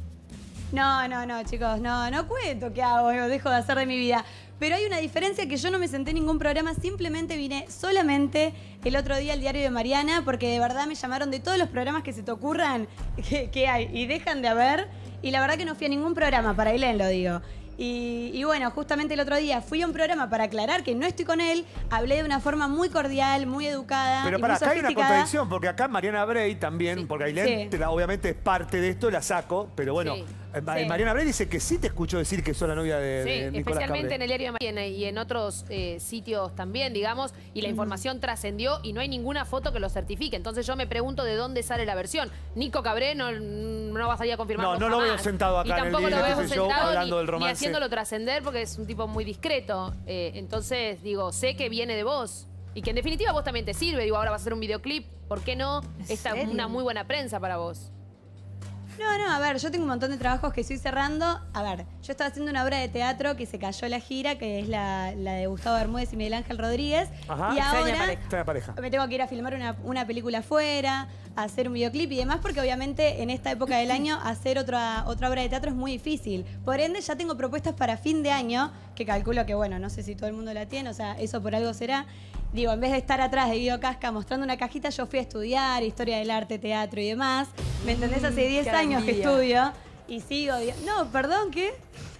No, no, no, chicos, no, no cuento qué hago, o dejo de hacer de mi vida. Pero hay una diferencia que yo no me senté en ningún programa, simplemente vine solamente el otro día al diario de Mariana, porque de verdad me llamaron de todos los programas que se te ocurran que, que hay y dejan de haber. Y la verdad que no fui a ningún programa, para Ailén lo digo. Y, y bueno, justamente el otro día fui a un programa para aclarar que no estoy con él, hablé de una forma muy cordial, muy educada. Pero y para muy acá hay una sofisticada. contradicción, porque acá Mariana Bray también, porque Ailén Sí. te la- obviamente es parte de esto, la saco, pero bueno, Sí. eh, Sí. Mariana Bray dice que sí te escuchó decir que sos la novia de, Sí, de Nicolás especialmente Cabré. en el diario de Mariana y en otros eh, sitios también, digamos, y la información trascendió y no hay ninguna foto que lo certifique. Entonces yo me pregunto de dónde sale la versión. Nico Cabré no, no va a salir a confirmarlo No, no lo jamás. veo sentado acá y en el tampoco living, lo qué veo sé yo, sentado hablando ni, del ni romance. haciéndolo trascender porque es un tipo muy discreto. Eh, entonces, digo, sé que viene de vos. Y que en definitiva vos también te sirve. Digo, ahora vas a hacer un videoclip. ¿Por qué no? Esta es serio? una muy buena prensa para vos. No, no, a ver, yo tengo un montón de trabajos que estoy cerrando. A ver, yo estaba haciendo una obra de teatro que se cayó la gira, que es la, la de Gustavo Bermúdez y Miguel Ángel Rodríguez. Ajá. Y Extraña ahora pareja. Extraña pareja. me tengo que ir a filmar una, una película afuera, a hacer un videoclip y demás, porque obviamente en esta época del año hacer otra, otra obra de teatro es muy difícil. Por ende, ya tengo propuestas para fin de año, que calculo que, bueno, no sé si todo el mundo la tiene, o sea, eso por algo será. Digo, en vez de estar atrás de Guido Casca mostrando una cajita, yo fui a estudiar historia del arte, teatro y demás. ¿Me entendés? Hace diez qué años que envidia. estudio y sigo. di- No, perdón, ¿qué?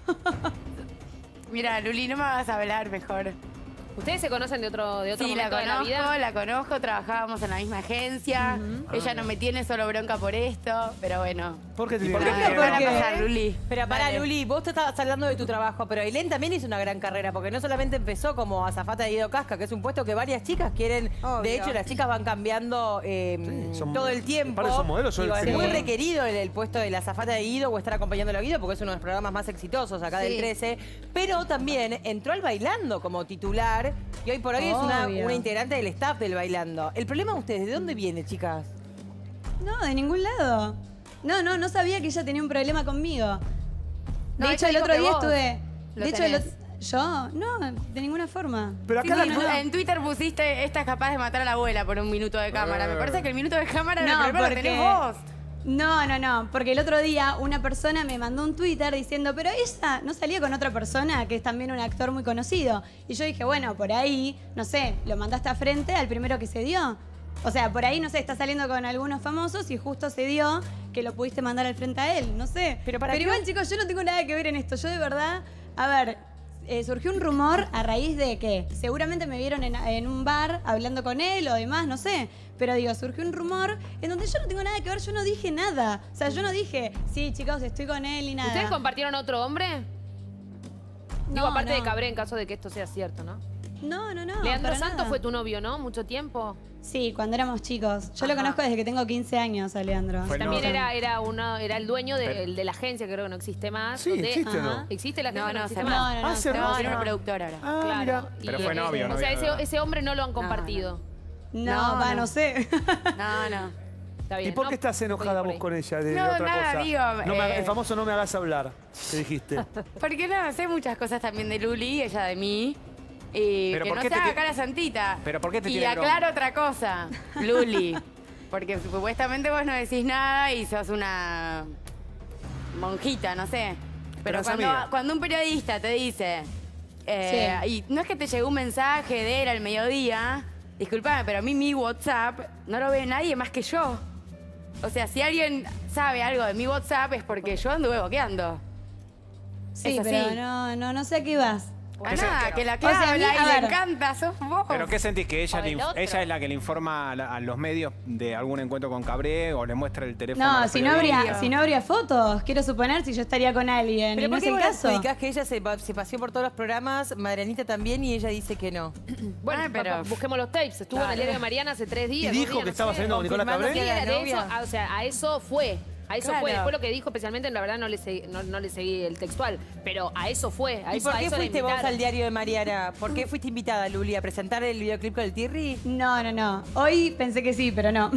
Mira, Luli, no me vas a hablar mejor. ¿Ustedes se conocen de otro, de otro Sí, la momento de la conozco, vida? la conozco, trabajábamos en la misma agencia. Ella no me tiene solo bronca por esto, pero bueno. ¿Por qué te ¿Y tiene por qué bronca? me van a ¿Por qué? pasar, Luli? Pero para Dale. Luli, vos te estabas hablando de tu trabajo, pero Ailén también hizo una gran carrera, porque no solamente empezó como azafata de Guido Casca, que es un puesto que varias chicas quieren. Obvio. De hecho, las chicas van cambiando eh, Sí, son- todo el tiempo. para esos modelos, yo Digo, es sería muy modelo. requerido el, el puesto de la azafata de Guido o estar acompañándolo a Guido, porque es uno de los programas más exitosos acá Sí. del trece. Pero también entró al Bailando como titular y hoy por hoy es una, Obvio. una integrante del staff del Bailando. El problema de ustedes, ¿de dónde viene, chicas? No, de ningún lado. No, no, no sabía que ella tenía un problema conmigo. De No, hecho, ella el dijo otro que día vos estuve... lo De hecho, el tenés. otro- ¿Yo? No, de ninguna forma. Pero acá Sí, la- sí, en Twitter pusiste, esta es capaz de matar a la abuela por un minuto de cámara. Me parece que el minuto de cámara No, el problema lo porque- tenés vos. No, no, no, porque el otro día una persona me mandó un Twitter diciendo, pero ella no salía con otra persona que es también un actor muy conocido. Y yo dije, bueno, por ahí, no sé, lo mandaste a frente al primero que se dio. O sea, por ahí, no sé, está saliendo con algunos famosos y justo se dio que lo pudiste mandar al frente a él, no sé. Pero, para Pero qué- igual, chicos, yo no tengo nada que ver en esto. Yo de verdad, a ver, eh, surgió un rumor a raíz de que seguramente me vieron en, en un bar hablando con él o demás, no sé. Pero digo, surgió un rumor en donde yo no tengo nada que ver, yo no dije nada. O sea, yo no dije, sí, chicos, estoy con él y nada. ¿Ustedes compartieron otro hombre? Digo, No, aparte no. de Cabré, en caso de que esto sea cierto, ¿no? No, no, no. Leandro para Santos nada. fue tu novio, ¿no? Mucho tiempo. Sí, cuando éramos chicos. Yo lo Ajá. conozco desde que tengo quince años, a Leandro. También era, era, uno, era el dueño de, el de la agencia, que creo que no existe más. Sí, donde- existe, ¿no? Ajá. ¿Existe la agencia? No, no, existe se más. no, no, Ah, se No, no, tiene no. una productora ahora. Ah, Claro. mira. Pero Y, fue eh, novio, O novio sea, de ese, verdad. ese hombre no lo han No, compartido. No, No, va, no. no sé. No, no. Está bien. ¿Y por qué no, estás enojada por vos ahí. con ella de No, otra nada, cosa? digo, No me haga- eh, el famoso no me hagas hablar, te dijiste. Porque no, sé muchas cosas también de Luli, ella de mí. Y Pero que ¿por no qué se te haga tie- cara santita. ¿Pero por qué te Y tiene bronca? aclaro otra cosa, Luli. Porque supuestamente vos no decís nada y sos una monjita, no sé. Pero Pero es cuando, amiga. cuando un periodista te dice, eh, y no es que te llegó un mensaje de él al mediodía, disculpame, pero a mí mi WhatsApp no lo ve nadie más que yo. O sea, si alguien sabe algo de mi WhatsApp es porque yo anduve boqueando. Sí, Es así. pero no, no, no sé a qué vas. A nada, que la que O sea, a mí- habla a y le ver. encanta, sos vos. ¿Pero qué sentís? ¿Que ella, O le el inf- otro. ella es la que le informa a, la- a los medios de algún encuentro con Cabré o le muestra el teléfono a No, los si no, habría, periodistas? si no habría fotos, quiero suponer si yo estaría con alguien. Pero y no ¿por es qué el vos le caso. adjudicás que ella se, pa- se paseó por todos los programas, Marianita también, y ella dice que no? Bueno, Ah, pero pero- busquemos los tapes. Estuvo en el diario de Mariana hace tres días. ¿Y dos dijo días, que no estaba sé, saliendo con Nicolás confirmando Cabré? que era de Novia. eso, a- o sea, a eso fue. A eso Claro. fue. Después lo que dijo, especialmente, la verdad no le, seguí, no, no le seguí el textual. Pero a eso fue. A ¿Y eso, por a qué eso la fuiste vos invitaron. al diario de Mariana? ¿Por qué fuiste invitada, Luli, a presentar el videoclip con el Tirri? No, no, no. Hoy pensé que sí, pero no.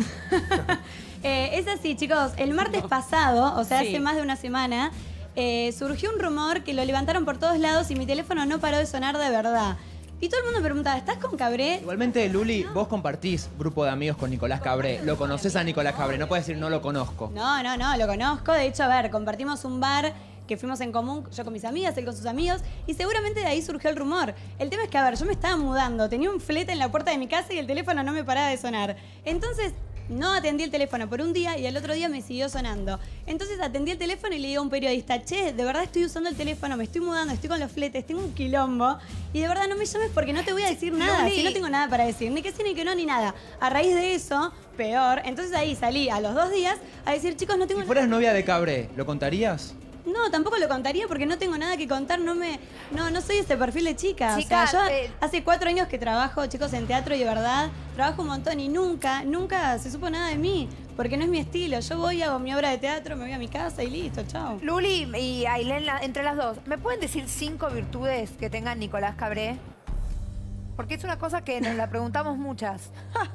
Eh, es así, chicos. El martes pasado, o sea, Sí. hace más de una semana, eh, surgió un rumor que lo levantaron por todos lados y mi teléfono no paró de sonar de verdad. Y todo el mundo me preguntaba, ¿estás con Cabré? Igualmente, Luli, vos compartís grupo de amigos con Nicolás Cabré. Lo conoces a Nicolás Cabré, no puedes decir no lo conozco. No, no, no, lo conozco. De hecho, a ver, compartimos un bar que fuimos en común, yo con mis amigas, él con sus amigos, y seguramente de ahí surgió el rumor. El tema es que, a ver, yo me estaba mudando, tenía un flete en la puerta de mi casa y el teléfono no me paraba de sonar. Entonces, no atendí el teléfono por un día y el otro día me siguió sonando. Entonces atendí el teléfono y le digo a un periodista, che, de verdad estoy usando el teléfono, me estoy mudando, estoy con los fletes, tengo un quilombo y de verdad no me llames porque no te voy a decir nada, Luli. si no tengo nada para decir, ni que sí, ni que no, ni nada. A raíz de eso, peor, entonces ahí salí a los dos días a decir, chicos, no tengo Si fueras novia de Cabré, ¿lo contarías? no, tampoco lo contaría porque no tengo nada que contar, no me, no, no soy ese perfil de chica. Chicas, o sea, yo eh, hace cuatro años que trabajo, chicos, en teatro y de verdad trabajo un montón y nunca, nunca se supo nada de mí, porque no es mi estilo. Yo voy, hago mi obra de teatro, me voy a mi casa y listo, chao. Luli y Ailén, la- entre las dos, ¿me pueden decir cinco virtudes que tenga Nicolás Cabré? Porque es una cosa que nos la preguntamos muchas.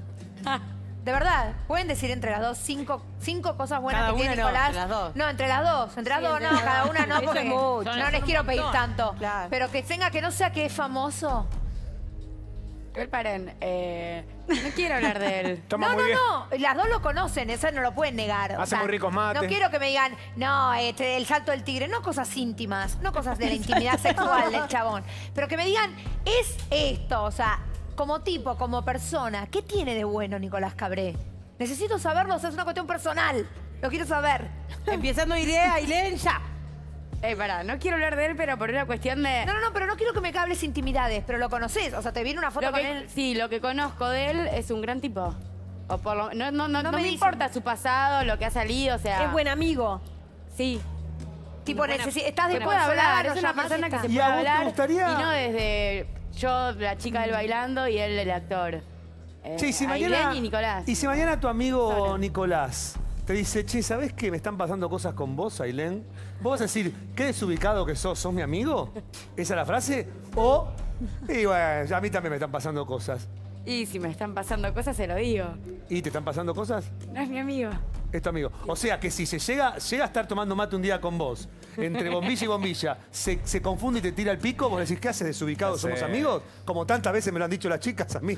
De verdad, ¿pueden decir entre las dos cinco, cinco cosas buenas Cada que tiene una no, Nicolás? entre las dos. No, entre las dos. Entre las Sí, dos entre no, las cada dos. una no, Eso porque es mucho. no Son les un quiero pedir montón. tanto. Claro. Pero que tenga que no sea que es famoso. Igual paren, eh, no quiero hablar de él. Toma no, muy no, bien. no, las dos lo conocen, eso no lo pueden negar. O Hace muy ricos mates. No quiero que me digan, no, este, el salto del tigre, no cosas íntimas, no cosas de la intimidad sexual del chabón, pero que me digan, es esto, o sea, como tipo, como persona, ¿qué tiene de bueno Nicolás Cabré? Necesito saberlo, o sea, es una cuestión personal, lo quiero saber. Empezando idea, Ailén, ya. Eh, pará, no quiero hablar de él, pero por una cuestión de... No, no, no, pero no quiero que me hables intimidades, pero lo conoces, o sea, te viene una foto Lo con que- él. Sí, lo que conozco de él es un gran tipo. O por lo- no, no, no, No no me me, dicen. importa su pasado, lo que ha salido, o sea... Es buen amigo. Sí. Tipo, Buena- necesi- estás se dispuesta puede a hablar, hablar, es nos una llamás, persona que está. se ¿Y puede a vos te hablar. gustaría? Y no desde yo, la chica del bailando, y él, el actor. Eh, Che, y si Ailén mañana, y Nicolás. y si mañana tu amigo Sola. Nicolás te dice, che, ¿sabés que me están pasando cosas con vos, Ailén? ¿Vos vas a decir, qué desubicado que sos, sos mi amigo? ¿Esa es la frase? O, y bueno, a mí también me están pasando cosas. Y si me están pasando cosas, se lo digo. ¿Y te están pasando cosas? No es mi amigo. Es tu amigo. O sea que si se llega, llega a estar tomando mate un día con vos, entre bombilla y bombilla, se, se confunde y te tira el pico, vos decís, ¿qué haces desubicado? No ¿Somos sé. amigos? Como tantas veces me lo han dicho las chicas a mí.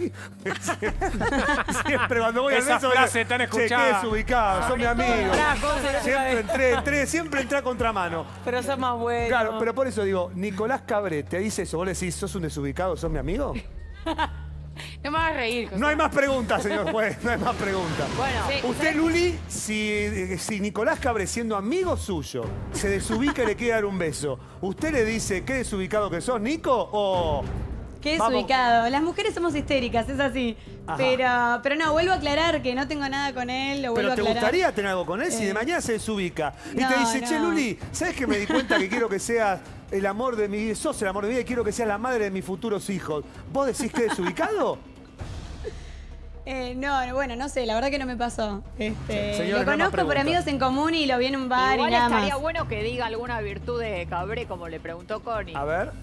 Siempre cuando voy al Esa beso... frase tan Che, escuchada. qué desubicado, son mi amigo. Pará, cosa, Siempre entré, entré, siempre entré a contramano. Pero sos más bueno. Claro, pero por eso digo, Nicolás Cabré te dice eso, vos le decís, ¿sos un desubicado, sos mi amigo? No me hagas reír. José. No hay más preguntas, señor juez, no hay más preguntas. Bueno, Sí, Usted, Luli, si, eh, si Nicolás Cabré, siendo amigo suyo, se desubica y le quiere dar un beso, ¿usted le dice qué desubicado que sos, Nico? O. Qué Vamos. desubicado. Las mujeres somos histéricas, es así. Ajá. Pero, pero no, vuelvo a aclarar que no tengo nada con él, lo vuelvo Pero a te aclarar. gustaría tener algo con él si de Eh. mañana se desubica. Y No, te dice, che, no. Luli, ¿sabes que me di cuenta que quiero que seas el amor de mi vida? Sos el amor de mi vida y quiero que seas la madre de mis futuros hijos. ¿Vos decís que es desubicado? Eh, no, no, bueno, no sé, la verdad que no me pasó. Este, Señores, lo no hay más conozco por preguntas. amigos en común y lo vi en un bar Igual y nada estaría más. bueno que diga alguna virtud de Cabré, como le preguntó Connie. A ver.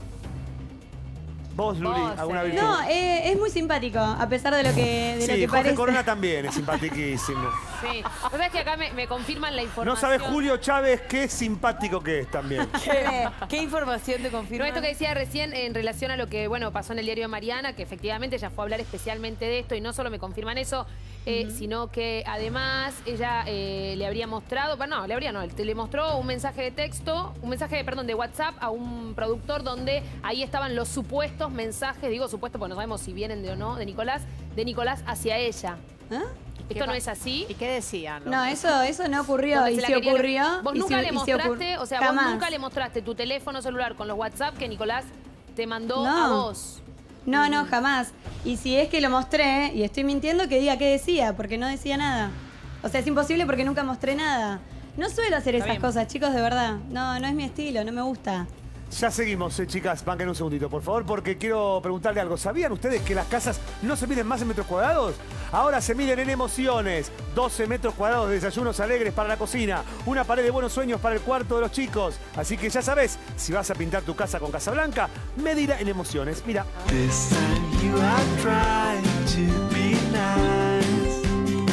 Vos, Luli, Vos, ¿alguna eh. virtud? No, eh, es muy simpático, a pesar de lo que, de lo Sí, que Jorge parece. Corona también es simpaticísimo. Sí. Vos sabés que acá me, me confirman la información. No sabe Julio Chávez qué simpático que es también. ¿Qué, qué información te confirma? No, esto que decía recién en relación a lo que, bueno, pasó en el diario de Mariana, que efectivamente ella fue a hablar especialmente de esto y no solo me confirman eso, eh, sino que además ella eh, le habría mostrado, bueno, no, le habría no, le mostró un mensaje de texto, un mensaje, perdón, de WhatsApp a un productor donde ahí estaban los supuestos mensajes, digo supuestos porque no sabemos si vienen de o no, de Nicolás, de Nicolás hacia ella. ¿Ah? Esto no es así. ¿Y qué decían? No, eso, eso no ocurrió. Donde Y se la si querían- ocurrió. Vos y nunca si- le y si ocur- mostraste, o sea, Jamás. vos nunca le mostraste tu teléfono celular con los WhatsApp que Nicolás te mandó No. a vos. No, no, jamás. Y si es que lo mostré y estoy mintiendo, que diga qué decía, porque no decía nada. O sea, es imposible porque nunca mostré nada. No suelo hacer Está esas bien. cosas, chicos, de verdad. No, no es mi estilo, no me gusta. Ya seguimos, eh, chicas. Banquen un segundito, por favor, porque quiero preguntarle algo. ¿Sabían ustedes que las casas no se miden más en metros cuadrados? Ahora se miden en emociones. doce metros cuadrados de desayunos alegres para la cocina. Una pared de buenos sueños para el cuarto de los chicos. Así que ya sabes, si vas a pintar tu casa con Casablanca, medila en emociones. Mira. This time you are trying to be nice.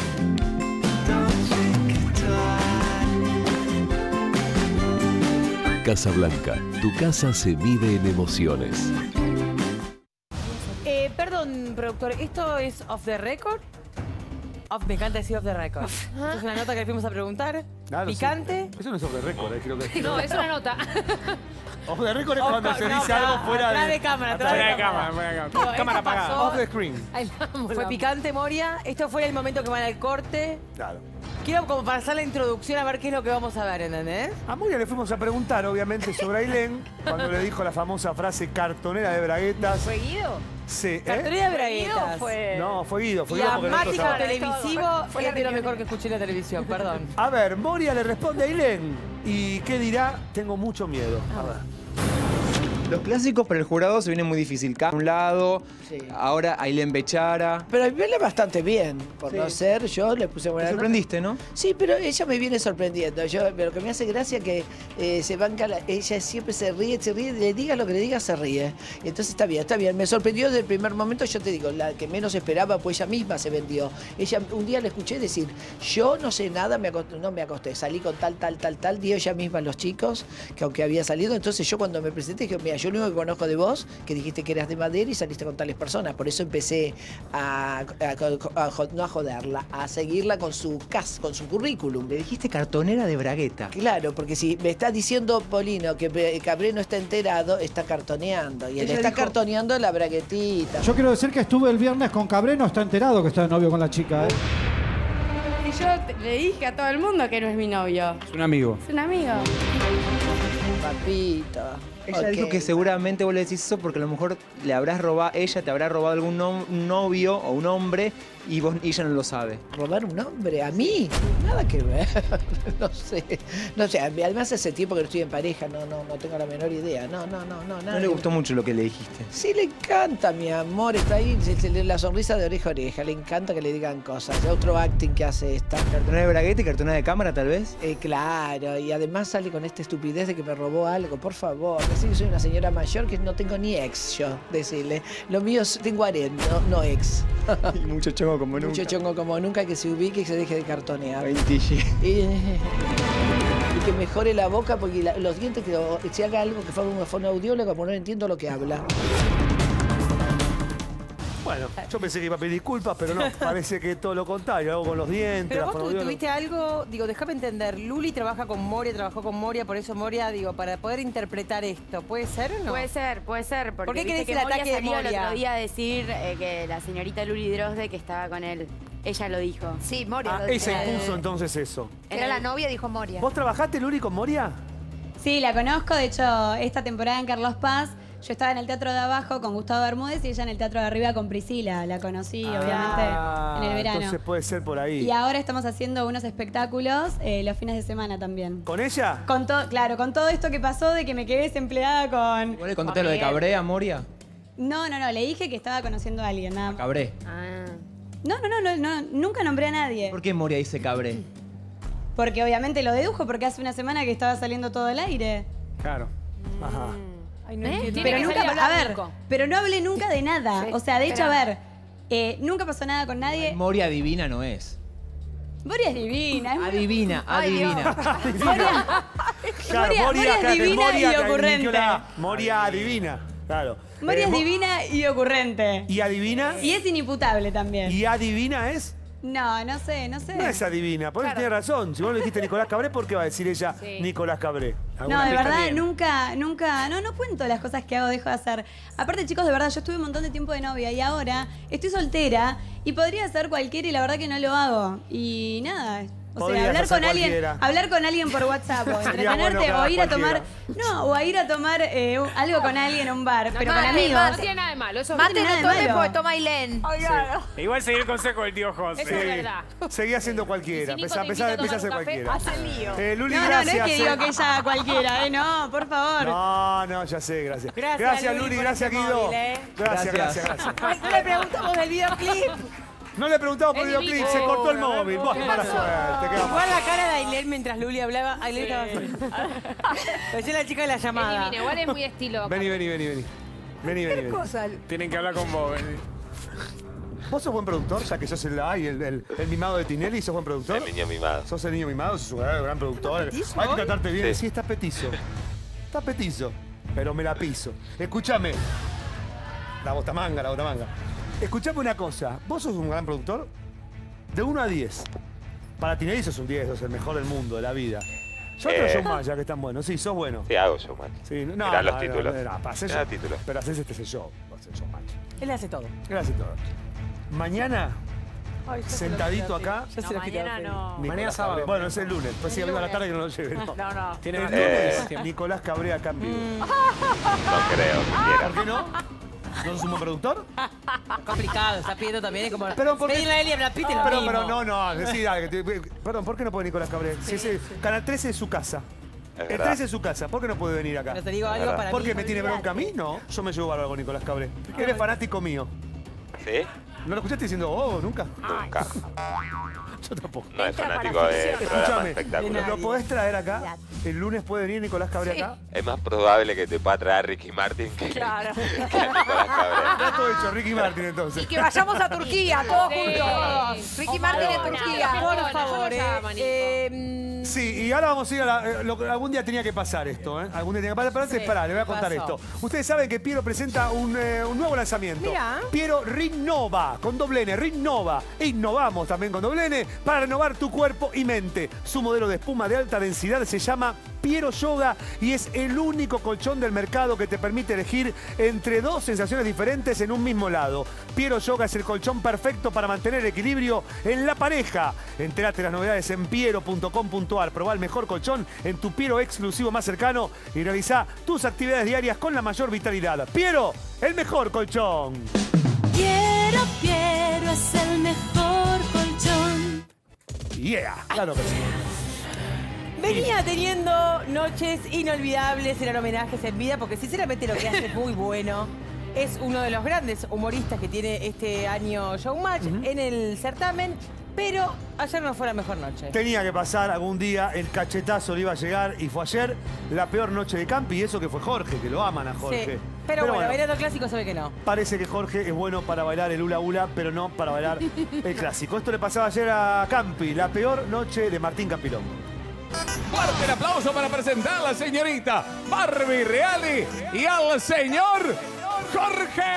Don't think it twice. Casablanca, tu casa se mide en emociones. Eh, perdón, productor, ¿esto es off the record? Off, me encanta decir off the record. Esto es una nota que le fuimos a preguntar. Claro, ¿Picante? sí. Eso no es off the record, eh, creo que No, es una nota. Off the record es Off cuando ca- se no, dice pará, algo fuera atrás de... de cámara, atrás atrás de de cámara. cámara. No, Cámara esto pasó- apagada. Off the screen. Ay, la amo, Fue la amo. picante, Moria. Esto fue el momento que van al corte. Claro. Quiero como para hacer la introducción a ver qué es lo que vamos a ver, ¿entendés? A Moria le fuimos a preguntar, obviamente, sobre Ailén, cuando le dijo la famosa frase cartonera de braguetas. ¿Fue Guido? Sí, ¿eh? Cartonera de Guido braguetas. fue... No, fue Guido, fue Y Guido porque nosotros amático sabemos. televisivo Fue es de lo la mejor que escuché en la televisión, perdón. A ver, Moria le responde a Ailén. ¿Y qué dirá? Tengo mucho miedo. A ver. Los clásicos para el jurado se vienen muy difícil. Cada un lado, Sí. ahora Ailén Bechara. Pero a mí me viene bastante bien, por Sí. no ser, yo le puse Te buena nota. sorprendiste, ¿no? Sí, pero ella me viene sorprendiendo. Yo, lo que me hace gracia que eh, se banca, la- ella siempre se ríe, se ríe, le digas lo que le digas, se ríe. Entonces está bien, está bien. Me sorprendió desde el primer momento, yo te digo, la que menos esperaba, pues ella misma se vendió. Ella, un día la escuché decir, yo no sé nada, me acosté- no me acosté, salí con tal, tal, tal, tal, dio ella misma a los chicos, que aunque había salido, entonces yo cuando me presenté dije, mira, yo lo único que conozco de vos, que dijiste que eras de Madera y saliste con tales personas. Por eso empecé a, a- a jo- no a joderla, a seguirla con su cas, con su currículum. Le dijiste cartonera de bragueta. Claro, porque si me está diciendo Polino que Pe- Cabré no está enterado, está cartoneando. Y él Ella está dijo- cartoneando la braguetita. Yo quiero decir que estuve el viernes con Cabré, no está enterado que está de novio con la chica, ¿eh? Y yo te- le dije a todo el mundo que no es mi novio. Es un amigo. Es un amigo. Papito. Ella ok. dijo que seguramente vos le decís eso porque a lo mejor le habrás robado, ella te habrá robado algún no- un novio o un hombre y, vos, y ella no lo sabe. ¿Robar un hombre? ¿A mí? Nada que ver. No sé. No sé, además hace tiempo que no estoy en pareja, no, no, no tengo la menor idea. No, no, no, no. Nada No le que- gustó mucho lo que le dijiste. Sí, le encanta, mi amor. Está ahí, se- se le- la sonrisa de oreja a oreja. Le encanta que le digan cosas. Es otro acting que hace esta. ¿Cartonada de bragueta y cartonada de cámara, tal vez? Eh, claro, y además sale con esta estupidez de que me robó algo. Por favor, decir que soy una señora mayor que no tengo ni ex yo. Decirle, lo mío es, tengo harén, no, no ex. Y mucho chongo como nunca. Mucho chongo como nunca, que se ubique y que se deje de cartonear. Veintici. Y, y que mejore la boca, porque la- los dientes, que o- si haga algo que fuera un fonoaudiólogo, como no entiendo lo que habla. Bueno, yo pensé que iba a pedir disculpas, pero no, parece que todo lo contrario. Algo con los dientes, Pero la vos tu- fonoaudióloga. tuviste algo, digo, déjame entender, Luli trabaja con Moria, trabajó con Moria, por eso Moria, digo, para poder interpretar esto, ¿puede ser o no? Puede ser, puede ser. Porque ¿Por qué viste crees que el Moria ataque de salió el Moria? otro día a decir eh, que la señorita Luli Drosde que estaba con él. Ella lo dijo. Sí, Moria Ah, lo ella dijo. impuso entonces eso. Que era la novia, dijo Moria. ¿Vos trabajaste, Luli, con Moria? Sí, la conozco. De hecho, esta temporada en Carlos Paz, yo estaba en el teatro de abajo con Gustavo Bermúdez y ella en el teatro de arriba con Priscila. La conocí, obviamente, en el verano. Ah, Entonces puede ser por ahí. Y ahora estamos haciendo unos espectáculos eh, los fines de semana también. ¿Con ella? Con todo, claro, con todo esto que pasó de que me quedé desempleada con. ¿Vos le contaste lo de Cabré a Moria? No, no, no, le dije que estaba conociendo a alguien, nada. Cabré. No, no, no, no, no, nunca nombré a nadie. ¿Por qué Moria dice Cabré? Porque obviamente lo dedujo porque hace una semana que estaba saliendo todo al aire. Claro. Ajá. Ay, no ¿Eh? entiendo. Pero que nunca, salir a a hablar, ver, Nico. pero no hablé nunca de nada. Sí, O sea, de hecho, a espera. ver, eh, nunca pasó nada con nadie. Moria divina no es. Moria es divina. es muy- Adivina, Ay, Dios. adivina. Moria, Claro, Moria- Moria es claro, que divina Moria, y que ocurrente. eligió la- Moria adivina, claro. Moria Eh, es Mo- divina y ocurrente. ¿Y adivina? Y es inimputable también. ¿Y adivina es? No, no sé, no sé. No es adivina, por eso Claro. tiene razón. Si vos le dijiste Nicolás Cabré, ¿por qué va a decir ella Sí. Nicolás Cabré? No, ¿Alguna de pista verdad, tiene? nunca, nunca, no, no cuento las cosas que hago, dejo de hacer. Aparte, chicos, de verdad, yo estuve un montón de tiempo de novia y ahora estoy soltera y podría hacer cualquiera y la verdad que no lo hago. Y nada, o Podrías sea, hablar hacer con alguien, cualquiera. hablar con alguien por WhatsApp o Sería entretenerte bueno que o hagas ir a tomar, cualquiera. no, o a ir a tomar eh, un- algo con alguien a un bar, pero con mate, amigos. mate. No tiene nada de malo. Eso Mate, tiene no nada de tome malo. porque toma Ailén. Igual seguir el consejo del tío José. Eso es verdad. Seguí haciendo cualquiera. Y si Nico Empezá, te empezá, invita a empezá a hacer tomar un cualquiera. café, hace lío. Eh, Luli, No, no, gracias. no es que eh. digo que ella haga cualquiera, ¿eh? No, por favor. No, no, ya sé, gracias. Gracias, Luli, Luli, por gracias, ese Guido. móvil, ¿eh? Gracias, gracias, Gracias. gracias. No le preguntamos del videoclip. No le preguntamos por el Es videoclip, divino. se cortó el móvil. ¿Qué Buah, mala pasó? suerte. qué Igual mal. la cara de Ailén mientras Luli hablaba, Ailén estaba así. Parecía la chica de la Es llamada. divino, igual es muy estilo. Vení, vení, vení, vení. Vení, vení, vení. Tienen que hablar con vos, vení. ¿Vos sos buen productor? Ya que sos el, ay, el, el, el mimado de Tinelli, ¿sos buen productor? El niño mimado. Sos el niño mimado, sos un gran, gran productor. petizo Hay que hoy? tratarte bien. Sí. Sí, está petizo. Está petizo. Pero me la piso. Escúchame. La botamanga, la botamanga. Escuchame una cosa. ¿Vos sos un gran productor? De uno a diez. Para Tinelli sos un diez, sos el mejor del mundo, de la vida. Yo otros Eh. showmatch, ya que están buenos. Sí, sos bueno. Sí, hago showmatch. Sí, no, Mirá no, los títulos. No, no, no, para hacer Mirá show- títulos. Pero haces este show. Haces showmatch. Él hace todo. Gracias a todos. Mañana, Ay, ya se lo sentadito quitó, acá. Ya se lo quitó, mañana Fede. no. Nicolás Mañana sábado. Cabré. Bueno, es el lunes. Pues sí, a la tarde que no lo lleve. No, No, no. Tiene el más lunes, tiempo. Nicolás Cabré acá en vivo. Mm. No creo que quiera. ¿Por qué no? ¿No sos un buen productor? Complicado, está pidiendo también es como. Pero, ¿por qué? pedirle a él y a Brad Pitt es lo Pero, mismo. pero no, no. Decí, dale, que te- perdón, ¿por qué no puede Nicolás Cabré? Si ese- Canal trece es su casa. Es El verdad. trece es su casa. ¿Por qué no puede venir acá? Pero te digo Es algo verdad. para ¿Por mí. qué me tiene bronca a mí? No. Yo me llevo bárbaro con Nicolás Cabré. Él es fanático mío. ¿Sí? ¿No lo escuchaste diciendo oh, nunca? Nunca. Yo tampoco. No es Entra fanático para de ficción. programas Escúchame, espectáculos. ¿lo podés traer acá? ¿El lunes puede venir Nicolás Cabré acá? Es más probable que te pueda traer Ricky Martin que, Claro. que a Nicolás Cabré. Ya todo hecho, Ricky Martin entonces. Y que vayamos a Turquía, todos Sí. juntos. Ricky O Martin en Madonna. Turquía. Por Por favor, Yo lo llamo, eh. Nico. eh, Sí, y ahora vamos a ir a la, eh, lo que algún día tenía que pasar esto, ¿eh? Algún día tenía que pasar. Pero antes, Sí, pará, le voy a contar pasó. esto. Ustedes saben que Piero presenta un, eh, un nuevo lanzamiento. Mirá. Piero Rinnova, con doble N, Rinnova. E innovamos también con doble N para renovar tu cuerpo y mente. Su modelo de espuma de alta densidad se llama Piero Yoga y es el único colchón del mercado que te permite elegir entre dos sensaciones diferentes en un mismo lado. Piero Yoga es el colchón perfecto para mantener equilibrio en la pareja. Entérate de las novedades en piero punto com punto ar. Probá el mejor colchón en tu Piero exclusivo más cercano y realiza tus actividades diarias con la mayor vitalidad. Piero, el mejor colchón. Quiero, quiero cielo es el mejor colchón. Yeah, claro que sí. Venía teniendo noches inolvidables, eran homenajes en vida, porque sinceramente lo que hace es muy bueno. Es uno de los grandes humoristas que tiene este año Showmatch uh-huh. en el certamen, pero ayer no fue la mejor noche. Tenía que pasar algún día, el cachetazo le iba a llegar y fue ayer la peor noche de Campi, y eso que fue Jorge, que lo aman a Jorge. Sí, pero, pero bueno, bueno, bailando clásico sabe que no. Parece que Jorge es bueno para bailar el hula hula, pero no para bailar el clásico. Esto le pasaba ayer a Campi, la peor noche de Martín Campilón. Fuerte el aplauso para presentar a la señorita Barbie Reali y al señor Jorge.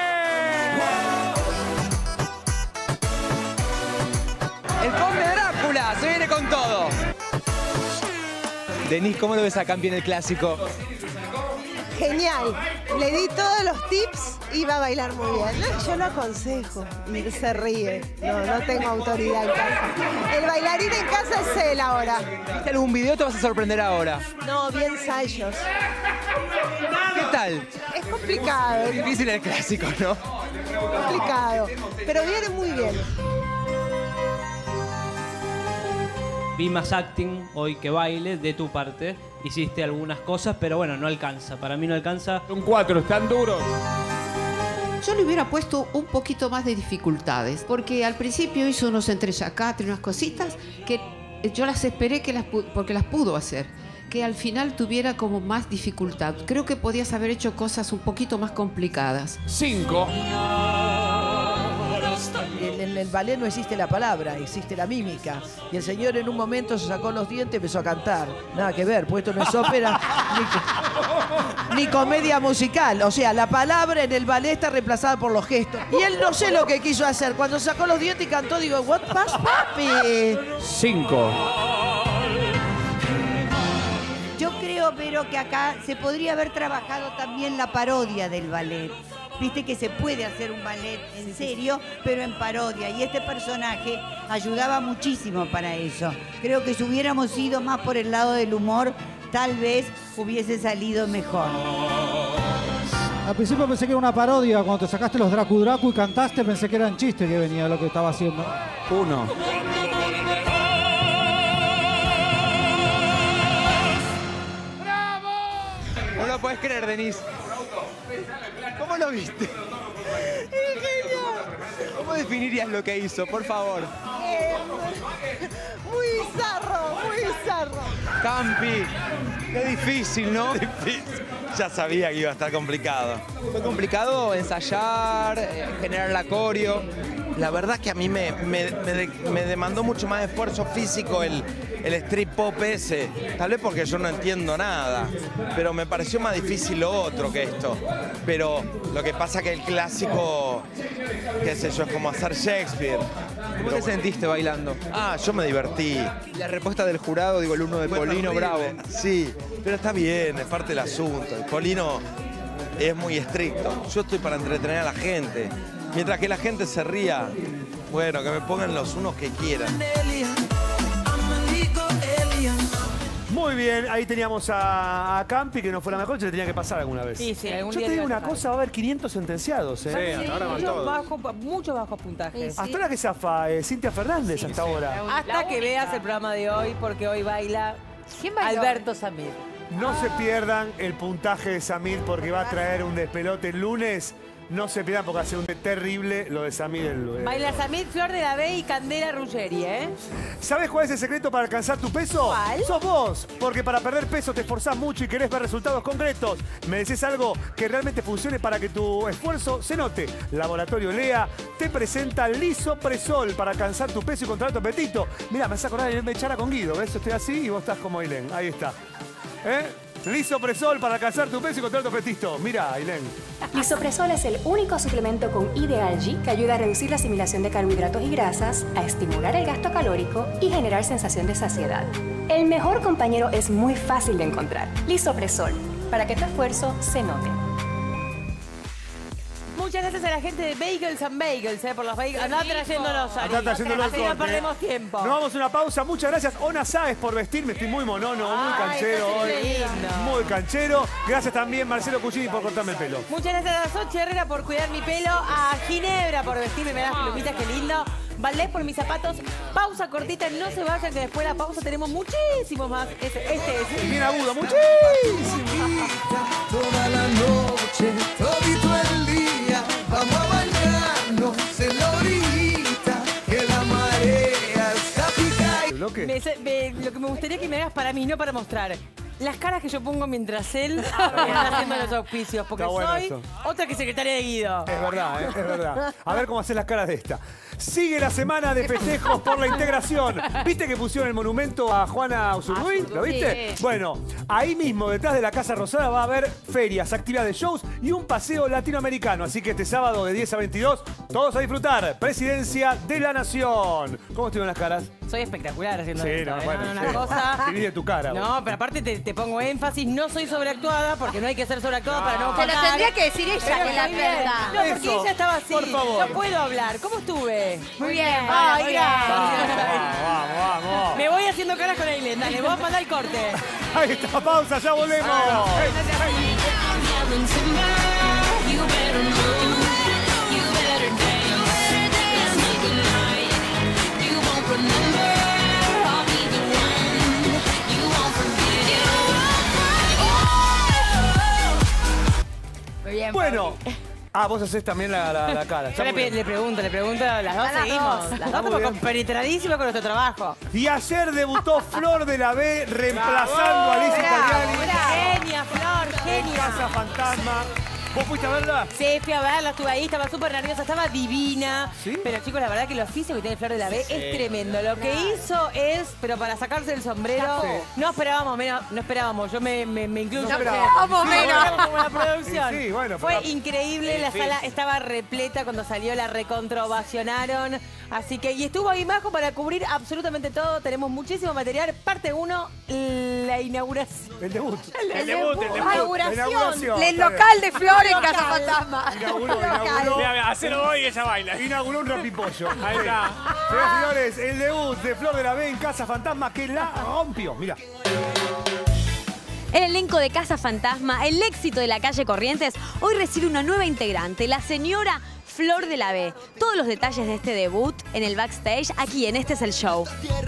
El conde Drácula se viene con todo. Denise, ¿cómo lo ves a Campi en el clásico? Genial. Le di todos los tips y va a bailar muy bien. Yo lo aconsejo y se ríe. No, no tengo autoridad en casa. El bailarín en casa es él ahora. ¿Viste algún video? Te vas a sorprender ahora. No, vi ensayos. ¿Qué tal? Es complicado. Es difícil el clásico, ¿no? Complicado. Pero viene muy bien. Vi más acting hoy que baile de tu parte. Hiciste algunas cosas, pero bueno, no alcanza. Para mí no alcanza. Son cuatro, están duros. Yo le hubiera puesto un poquito más de dificultades, porque al principio hizo unos entrechacatres, unas cositas que yo las esperé que las porque las pudo hacer, que al final tuviera como más dificultad. Creo que podías haber hecho cosas un poquito más complicadas. Cinco. En, en el ballet no existe la palabra, existe la mímica. Y el señor en un momento se sacó los dientes y empezó a cantar. Nada que ver, pues esto no es ópera ni, ni comedia musical. O sea, la palabra en el ballet está reemplazada por los gestos. Y él no sé lo que quiso hacer. Cuando sacó los dientes y cantó, digo, what pasa, papi? Cinco. Yo creo, pero que acá se podría haber trabajado también la parodia del ballet. Viste que se puede hacer un ballet en serio, pero en parodia. Y este personaje ayudaba muchísimo para eso. Creo que si hubiéramos ido más por el lado del humor, tal vez hubiese salido mejor. Al principio pensé que era una parodia. Cuando te sacaste los Dracu Dracu y cantaste, pensé que eran chistes que venía lo que estaba haciendo. Uno. No lo puedes creer, Denise. ¿Cómo lo viste? ¿Cómo definirías lo que hizo, por favor? Eh, muy zarro, muy zarro. Campi, qué difícil, ¿no? Difícil. Ya sabía que iba a estar complicado. ¿Fue complicado ensayar, eh, generar la coreo? La verdad que a mí me, me, me, de, me demandó mucho más esfuerzo físico el, el strip pop ese. Tal vez porque yo no entiendo nada, pero me pareció más difícil lo otro que esto. Pero lo que pasa que el clásico, qué sé yo, es como hacer Shakespeare. ¿Cómo te sentiste bailando? Ah, yo me divertí. ¿Y la respuesta del jurado, digo, el uno de Fue Polino, terrible. bravo? Sí, pero está bien, es parte del asunto. El Polino es muy estricto. Yo estoy para entretener a la gente. Mientras que la gente se ría, bueno, que me pongan los unos que quieran. Muy bien, ahí teníamos a, a Campi, que no fue la mejor, se le tenía que pasar alguna vez. Sí, sí, algún Yo día te digo le va a una pasar. cosa, va a haber quinientos sentenciados, ¿eh? Sí, ahora muchos bajos, muchos bajos puntajes. Hasta ahora que zafa eh, Cintia Fernández hasta ahora. Hasta que veas el programa de hoy, porque hoy baila Alberto Samir. No se pierdan el puntaje de Samir porque va a traer un despelote el lunes. No se pierdan porque hace un terrible lo de Samir el lunes. Baila Samir, Flor de la B y Candela Ruggeri, ¿eh? ¿Sabes cuál es el secreto para alcanzar tu peso? ¿Cuál? Sos vos, porque para perder peso te esforzás mucho y querés ver resultados concretos. Me decís algo que realmente funcione para que tu esfuerzo se note. Laboratorio Lea te presenta Lisopresol para alcanzar tu peso y controlar tu apetito. Mira, me hace acordar de Ailén Bechara con Guido, ¿ves? Estoy así y vos estás como Ailén. Ahí está. ¿Eh? Lisopresol para alcanzar tu peso y controlar tu apetito. Mira, Ailén. Lisopresol es el único suplemento con Ideal G que ayuda a reducir la asimilación de carbohidratos y grasas, a estimular el gasto calórico y generar sensación de saciedad. El mejor compañero es muy fácil de encontrar. Lisopresol, para que tu esfuerzo se note. Muchas gracias a la gente de Bagels and Bagels, eh, por los bagels. Andá trayéndolos, Ari. Andá trayéndolos al Así no corte. perdemos tiempo. Nos vamos a una pausa. Muchas gracias, Ona Sáez, por vestirme. Estoy muy monono, muy Ay, canchero estás hoy. lindo. Muy canchero. Gracias también, Marcelo Cucini, por cortarme el pelo. Muchas gracias a Sochi Herrera por cuidar mi pelo, a Ginebra por vestirme, me das plumitas, qué lindo. Valdés por mis zapatos. Pausa cortita, no se vayan, que después de la pausa tenemos muchísimos más. Este, este es. Bien agudo, muchísimo. Toda la noche, todito el día, vamos a bañarnos en la orillita, que la marea está picada. Me- me- lo que me gustaría que me hagas para mí, no para mostrar. Las caras que yo pongo mientras él está haciendo los auspicios, porque Está bueno soy eso. otra que secretaria de Guido. Es verdad, ¿eh? Es verdad. A ver cómo hacer las caras de esta. Sigue la semana de festejos por la integración. ¿Viste que pusieron el monumento a Juana Uzurduy? ¿Lo viste? Sí. Bueno, ahí mismo, detrás de la Casa Rosada, va a haber ferias, actividades, shows y un paseo latinoamericano. Así que este sábado de diez a veintidós, todos a disfrutar. Presidencia de la Nación. ¿Cómo estuvieron las caras? Soy espectacular haciendo Sí, esto, no, ¿eh? bueno, No, sí. una cosa... Te vi de tu cara. vos. No, pero aparte te, te pongo énfasis, no soy sobreactuada, porque no hay que ser sobreactuada para no Te lo pagar. tendría que decir ella, Pero que la muy bien. verdad. No, porque Eso, ella estaba así. por favor. No puedo hablar. ¿Cómo estuve? Muy bien, Ay, muy gracias. Vamos, vamos, vamos. Me voy haciendo caras con Aileen. Dale, vos mandá el corte. Ahí está, pausa, ya volvemos. Muy bien. Bueno. Ah, vos haces también la, la- la cara. Yo Está le, muy pe- bien. le pregunto, le pregunto, las dos A las seguimos. dos. Las Está dos muy estamos bien. compenetradísimas con nuestro trabajo. Y ayer debutó Flor de la B reemplazando a Alicia Bravo, Italiani. bravo. Genia, Flor, Casa genia. Fantasma. ¿Vos fuiste a verla? Sí, fui a verla, estuve ahí, estaba súper nerviosa, estaba divina. ¿Sí? Pero chicos, la verdad que el oficio que tiene Flor de la B es tremendo. Lo que hizo es, pero para sacarse el sombrero, Sí. no esperábamos menos, no esperábamos, yo me, me, me incluyo. No porque- esperábamos Sí, menos. no, como la producción. Sí, sí, bueno, Fue pero- increíble, la sala estaba repleta cuando salió, la recontrovacionaron. Así que, y estuvo ahí Majo para cubrir absolutamente todo. Tenemos muchísimo material. Parte uno, la inauguración. El debut. El debut, el debut. La Inauguración. inauguración. El local de Flor en Casa Fantasma. Inauguró, Local. inauguró. Mira, mira, hacelo hoy y ella baila. Inauguró un rapipollo. Ahí está. Señoras y señores, el debut de Flor de la B en Casa Fantasma que la rompió. Mira. El elenco de Casa Fantasma, el éxito de la calle Corrientes, hoy recibe una nueva integrante, la señora Flor de la B. Todos los detalles de este debut en el backstage, aquí en Este es el Show.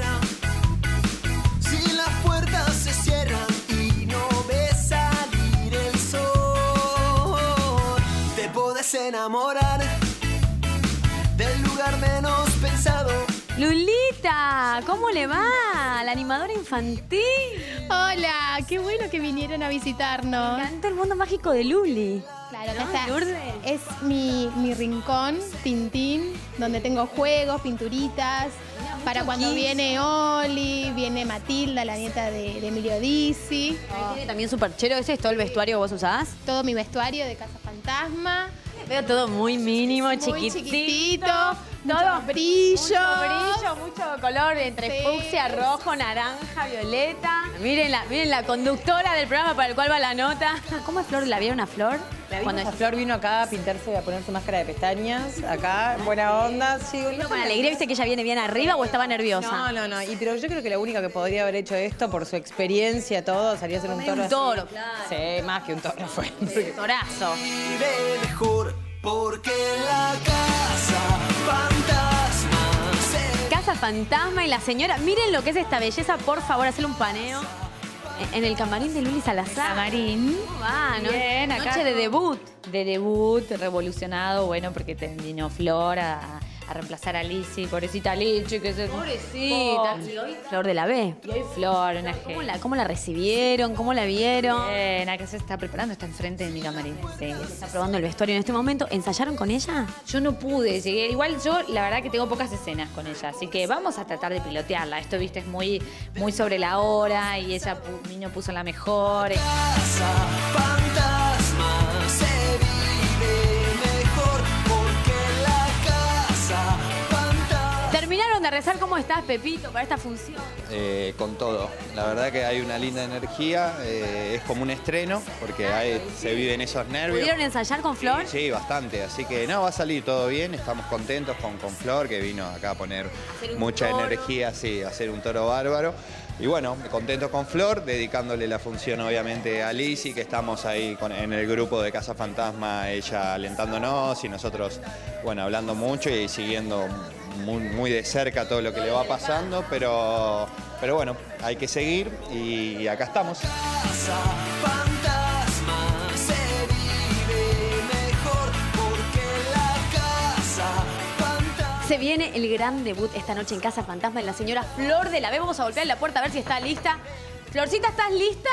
Si las puertas se cierran y no ves salir el sol, te podés enamorar del lugar menos pensado. Lulita, ¿cómo le va? La animadora infantil. Hola, qué bueno que vinieron a visitarnos. Me encanta el mundo mágico de Luli. Claro, ¿No? acá está. Lourdes. Es mi, mi rincón, Tintín, donde tengo juegos, pinturitas. Para cuando kids. viene Oli, viene Matilda, la nieta de, de Emilio Dizzi. Tiene también súper chero. ¿Ese es todo el vestuario que vos usás? Todo mi vestuario de Casa Fantasma. Veo todo muy mínimo, Muy chiquitito. chiquitito, Todo mucho brillo. Mucho brillo, mucho color entre Sí. fucsia, rojo, naranja, violeta. Miren la, miren la conductora del programa para el cual va la nota. ¿Cómo es Flor? ¿La vieron a Flor? Cuando Flor vino acá a pintarse, a ponerse máscara de pestañas, acá, buena onda, sí. ¿Vino con alegría? ¿Viste que ella viene bien arriba o estaba nerviosa? No, no, no. Y, pero yo creo que la única que podría haber hecho esto por su experiencia, todo, sería ser un Medio toro. un toro, así. claro. Sí, más que un toro fue. Torazo. Vive mejor porque la casa fantasma se... Casa Fantasma y la señora. Miren lo que es esta belleza, por favor, hacerle un paneo. En el camarín de Luli Salazar. Camarín. ¿Cómo va? ¿No? Bien, acá. Noche de debut. De debut, revolucionado, bueno, porque te vino Flor a, a reemplazar a Lizzy, pobrecita Lichi, que se... Pobrecita. Y hoy Flor de la B. Y hoy Flor, una ¿Cómo genia. la, ¿Cómo la recibieron? ¿Cómo la vieron? Bien, acá se está preparando, está enfrente de mi camarín. Sí. Está probando el vestuario en este momento. ¿Ensayaron con ella? Yo no pude, llegué. Igual yo, la verdad que tengo pocas escenas con ella, así que vamos a tratar de pilotearla. Esto, viste, es muy, muy sobre la hora y ella pu- vino, puso la mejor. Casa fantasma se vive mejor porque la casa fantasma... Terminaron de rezar. ¿Cómo estás, Pepito, para esta función? Eh, con todo. La verdad que hay una linda energía, eh, es como un estreno, porque hay, se viven esos nervios. ¿Pudieron ensayar con Flor? Sí, bastante, así que no, va a salir todo bien, estamos contentos con, con Flor, que vino acá a poner mucha toro. energía, sí, a hacer un toro bárbaro. Y bueno, contentos con Flor, dedicándole la función obviamente a Lizzy, que estamos ahí con, en el grupo de Casa Fantasma, ella alentándonos y nosotros, bueno, hablando mucho y siguiendo muy, muy de cerca todo lo que le va pasando, pero, pero bueno, hay que seguir y, y acá estamos. Se viene el gran debut esta noche en Casa Fantasma de la señora Flor de la B. Vamos a golpear la puerta a ver si está lista. Florcita, ¿estás lista?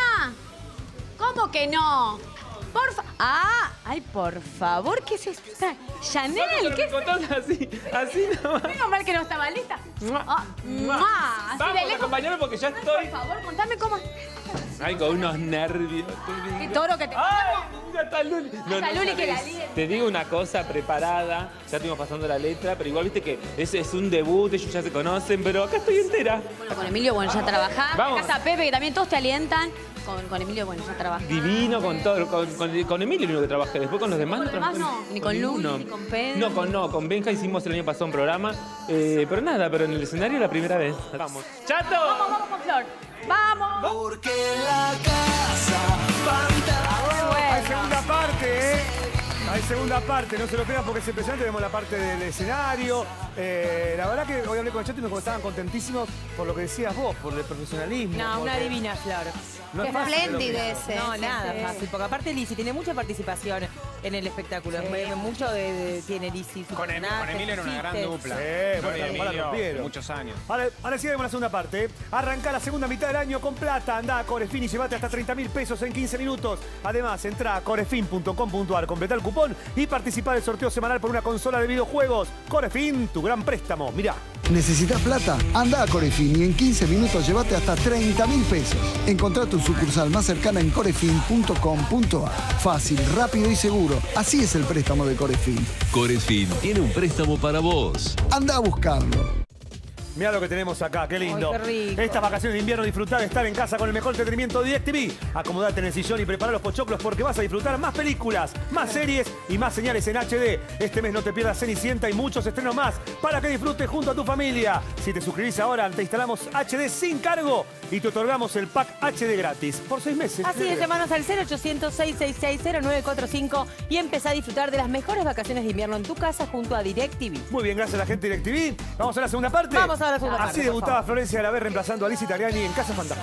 ¿Cómo que no? Por fa ah, ay, por favor, ¿qué es esta? Chanel, ¿qué es? Así, así nomás. Menos mal que no estaba lista. Ah, Mua. Vamos a acompañarme porque ya estoy. Por favor, contame cómo. Ay, con unos nervios. Qué toro que te. ¡Ay! Mira, está Luli. No, Está no Luli que la sabés. líder. Te digo una cosa preparada. Ya estuvimos pasando la letra, pero igual viste que es, es un debut, ellos ya se conocen, pero acá estoy entera. Bueno, con Emilio, bueno, ya trabajás. Vamos. Casa Pepe, que también todos te alientan. Con, con Emilio, bueno, ya trabajás. Divino con todo, con, con, con Emilio el único que trabajé. Después con los demás Con no los demás trabajé. no, ni con Luli, ninguno. ni con Pedro. No, con, no, con Benja hicimos el año pasado un programa. eh, pero nada, pero en el escenario la primera vez. Vamos. ¡Chato! Vamos, vamos con Flor. ¡Vamos! Porque la casa fantasma. Hay segunda parte, ¿eh? Hay segunda parte, no se lo pierdan porque es impresionante. Vemos la parte del escenario. Eh, la verdad que hoy hablé con el chat y nos estaban contentísimos por lo que decías vos, por el profesionalismo. No, una porque- divina Flor. No es Qué fácil espléndido lo que- ese. No, nada fácil. Porque aparte Lizzy tiene mucha participación en el espectáculo. Sí. Mucho de, de- tiene Lizzy. sus Con, Em- con personajes, Emilio era una gran chistes. dupla. Sí, Flor bueno, y la Emilio, rompieron. muchos años. Ahora, ahora sí vemos la segunda parte. ¿eh? Arranca la segunda mitad del año con plata. Andá a Corefin y llevate hasta treinta mil pesos en quince minutos. Además, entrá a corefin punto com punto ar, completá el cupón y participá del sorteo semanal por una consola de videojuegos. Corefin, tu gran préstamo. Mirá. ¿Necesitas plata? Anda a Corefin y en quince minutos llévate hasta treinta mil pesos. Encontrá tu sucursal más cercana en corefin punto com punto ar. Fácil, rápido y seguro. Así es el préstamo de Corefin. Corefin tiene un préstamo para vos. Anda a buscarlo. Mirá lo que tenemos acá, qué lindo. Ay, qué rico. Estas vacaciones de invierno disfrutar de estar en casa con el mejor entretenimiento de DirecTV. Acomodate en el sillón y prepara los pochoclos porque vas a disfrutar más películas, más series y más señales en H D. Este mes no te pierdas Cenicienta y muchos estrenos más para que disfrutes junto a tu familia. Si te suscribís ahora, te instalamos H D sin cargo y te otorgamos el pack H D gratis por seis meses. Así es, llamanos al cero ochocientos, seiscientos sesenta y seis, cero nueve cuatro cinco y empezá a disfrutar de las mejores vacaciones de invierno en tu casa junto a DirecTV. Muy bien, gracias a la gente de DirecTV. Vamos a la segunda parte. Vamos a la segunda Así parte, por debutaba favor. Florencia de la B reemplazando a Lizzy Tagliani en Casa Fantasma.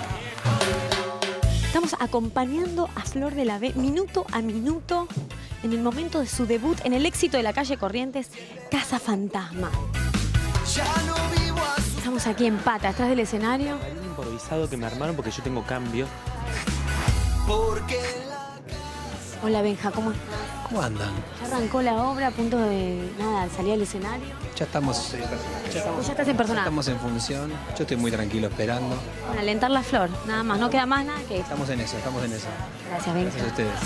Estamos acompañando a Flor de la B minuto a minuto en el momento de su debut en el éxito de la calle Corrientes, Casa Fantasma. Estamos aquí en pata, atrás del escenario. Hay un improvisado que me armaron porque yo tengo cambio. Hola Benja, ¿cómo estás? ¿Cómo andan? Ya arrancó la obra a punto de nada, salir al escenario. Ya estamos, ya estamos, Vos ya estás en persona. estamos en función. Yo estoy muy tranquilo esperando. Bueno, alentar la flor, nada más, no queda más nada que eso. Estamos en eso, estamos en eso. Gracias, Benja. Gracias a ustedes.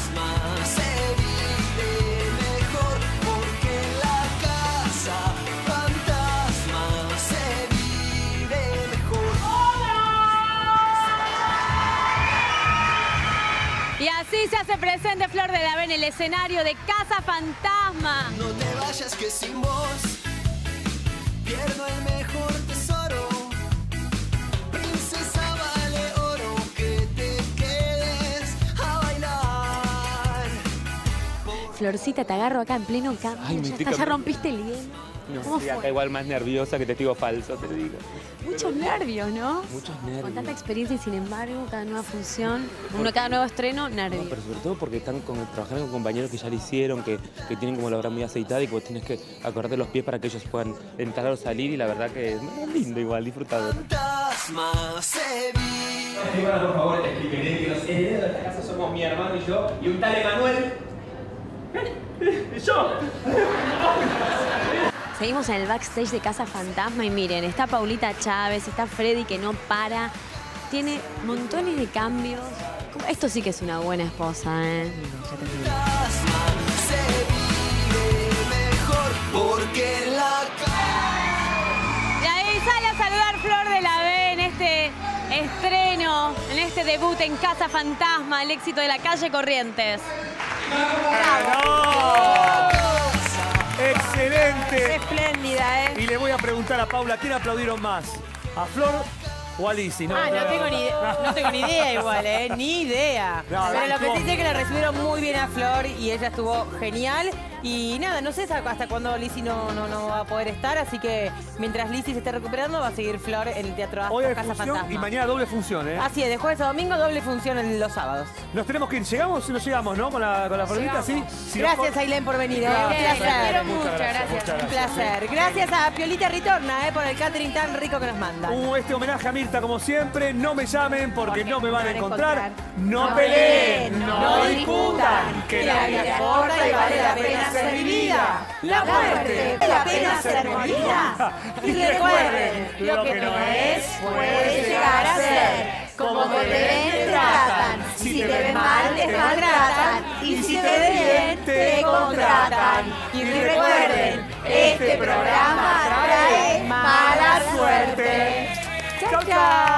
Y así se hace presente Flor de la B en el escenario de Casa Fantasma. No te vayas que sin vos pierdo el mejor tesoro. Princesa vale oro que te quedes a bailar. Florcita, te agarro acá en pleno cambio. Ay, me ya, estoy está, ya cam- rompiste el hielo. No, ¿Cómo estoy fue? acá igual más nerviosa que testigo falso, te digo. Muchos nervios, ¿no? Muchos Con nervios. tanta experiencia y sin embargo, cada nueva función, uno, cada nuevo estreno, nervios. No, pero sobre todo porque están con, trabajando con compañeros que ya lo hicieron, que, que tienen como la obra muy aceitada y que vos tienes que acordarte los pies para que ellos puedan entrar o salir y la verdad que es lindo igual, disfrutador. Fantasma se vive. Por favor, te explicaré que los herederos de esta casa somos mi hermano y yo y un tal Emanuel. ¿Y yo? Seguimos en el backstage de Casa Fantasma y miren, está Paulita Chávez, está Freddy que no para, tiene montones de cambios. Esto sí que es una buena esposa, ¿eh? Se vive mejor porque la Y ahí sale este debut en Casa Fantasma, el éxito de la calle Corrientes. ¡Excelente! Espléndida, ¿eh? Y le voy a preguntar a Paula, ¿quién aplaudieron más? ¿A Flor o a Lizzy? No, ah, no, tengo ni, no tengo ni idea igual, ¿eh? Ni idea. No, Pero lo estuvo... que sí sé es que la recibieron muy bien a Flor y ella estuvo genial. Y nada, no sé hasta cuándo Lizzy no, no, no va a poder estar, así que mientras Lizzy se esté recuperando va a seguir Flor en el Teatro Astor, Hoy hay Casa función Fantasma. y mañana doble función, ¿eh? Así es, de jueves a domingo doble función en los sábados. Nos tenemos que ir. ¿Llegamos o no llegamos, no? Con la, con la formita, ¿sí? Si Gracias, no... Ailén, por venir. ¿eh? Gracias, Un placer. Ailén. Quiero Muchas mucho, gracias, gracias. muchas Un gracias, placer. Gracias a Piolita Ritorna, ¿eh? Por el catering tan rico que nos manda. Uh, este homenaje a Mirta, como siempre. No me llamen porque, porque no me van a encontrar. encontrar. No, No peleen, peleen, no, no discutan, que la vida es corta y vale la pena ser vivida. La muerte vale la pena ser molida. Y recuerden, lo que no es puede llegar a ser. Como te ven, te tratan. Si te ven mal, te maltratan. Y si te ven bien, te contratan. Y recuerden, este programa trae mala suerte. Chao, chao.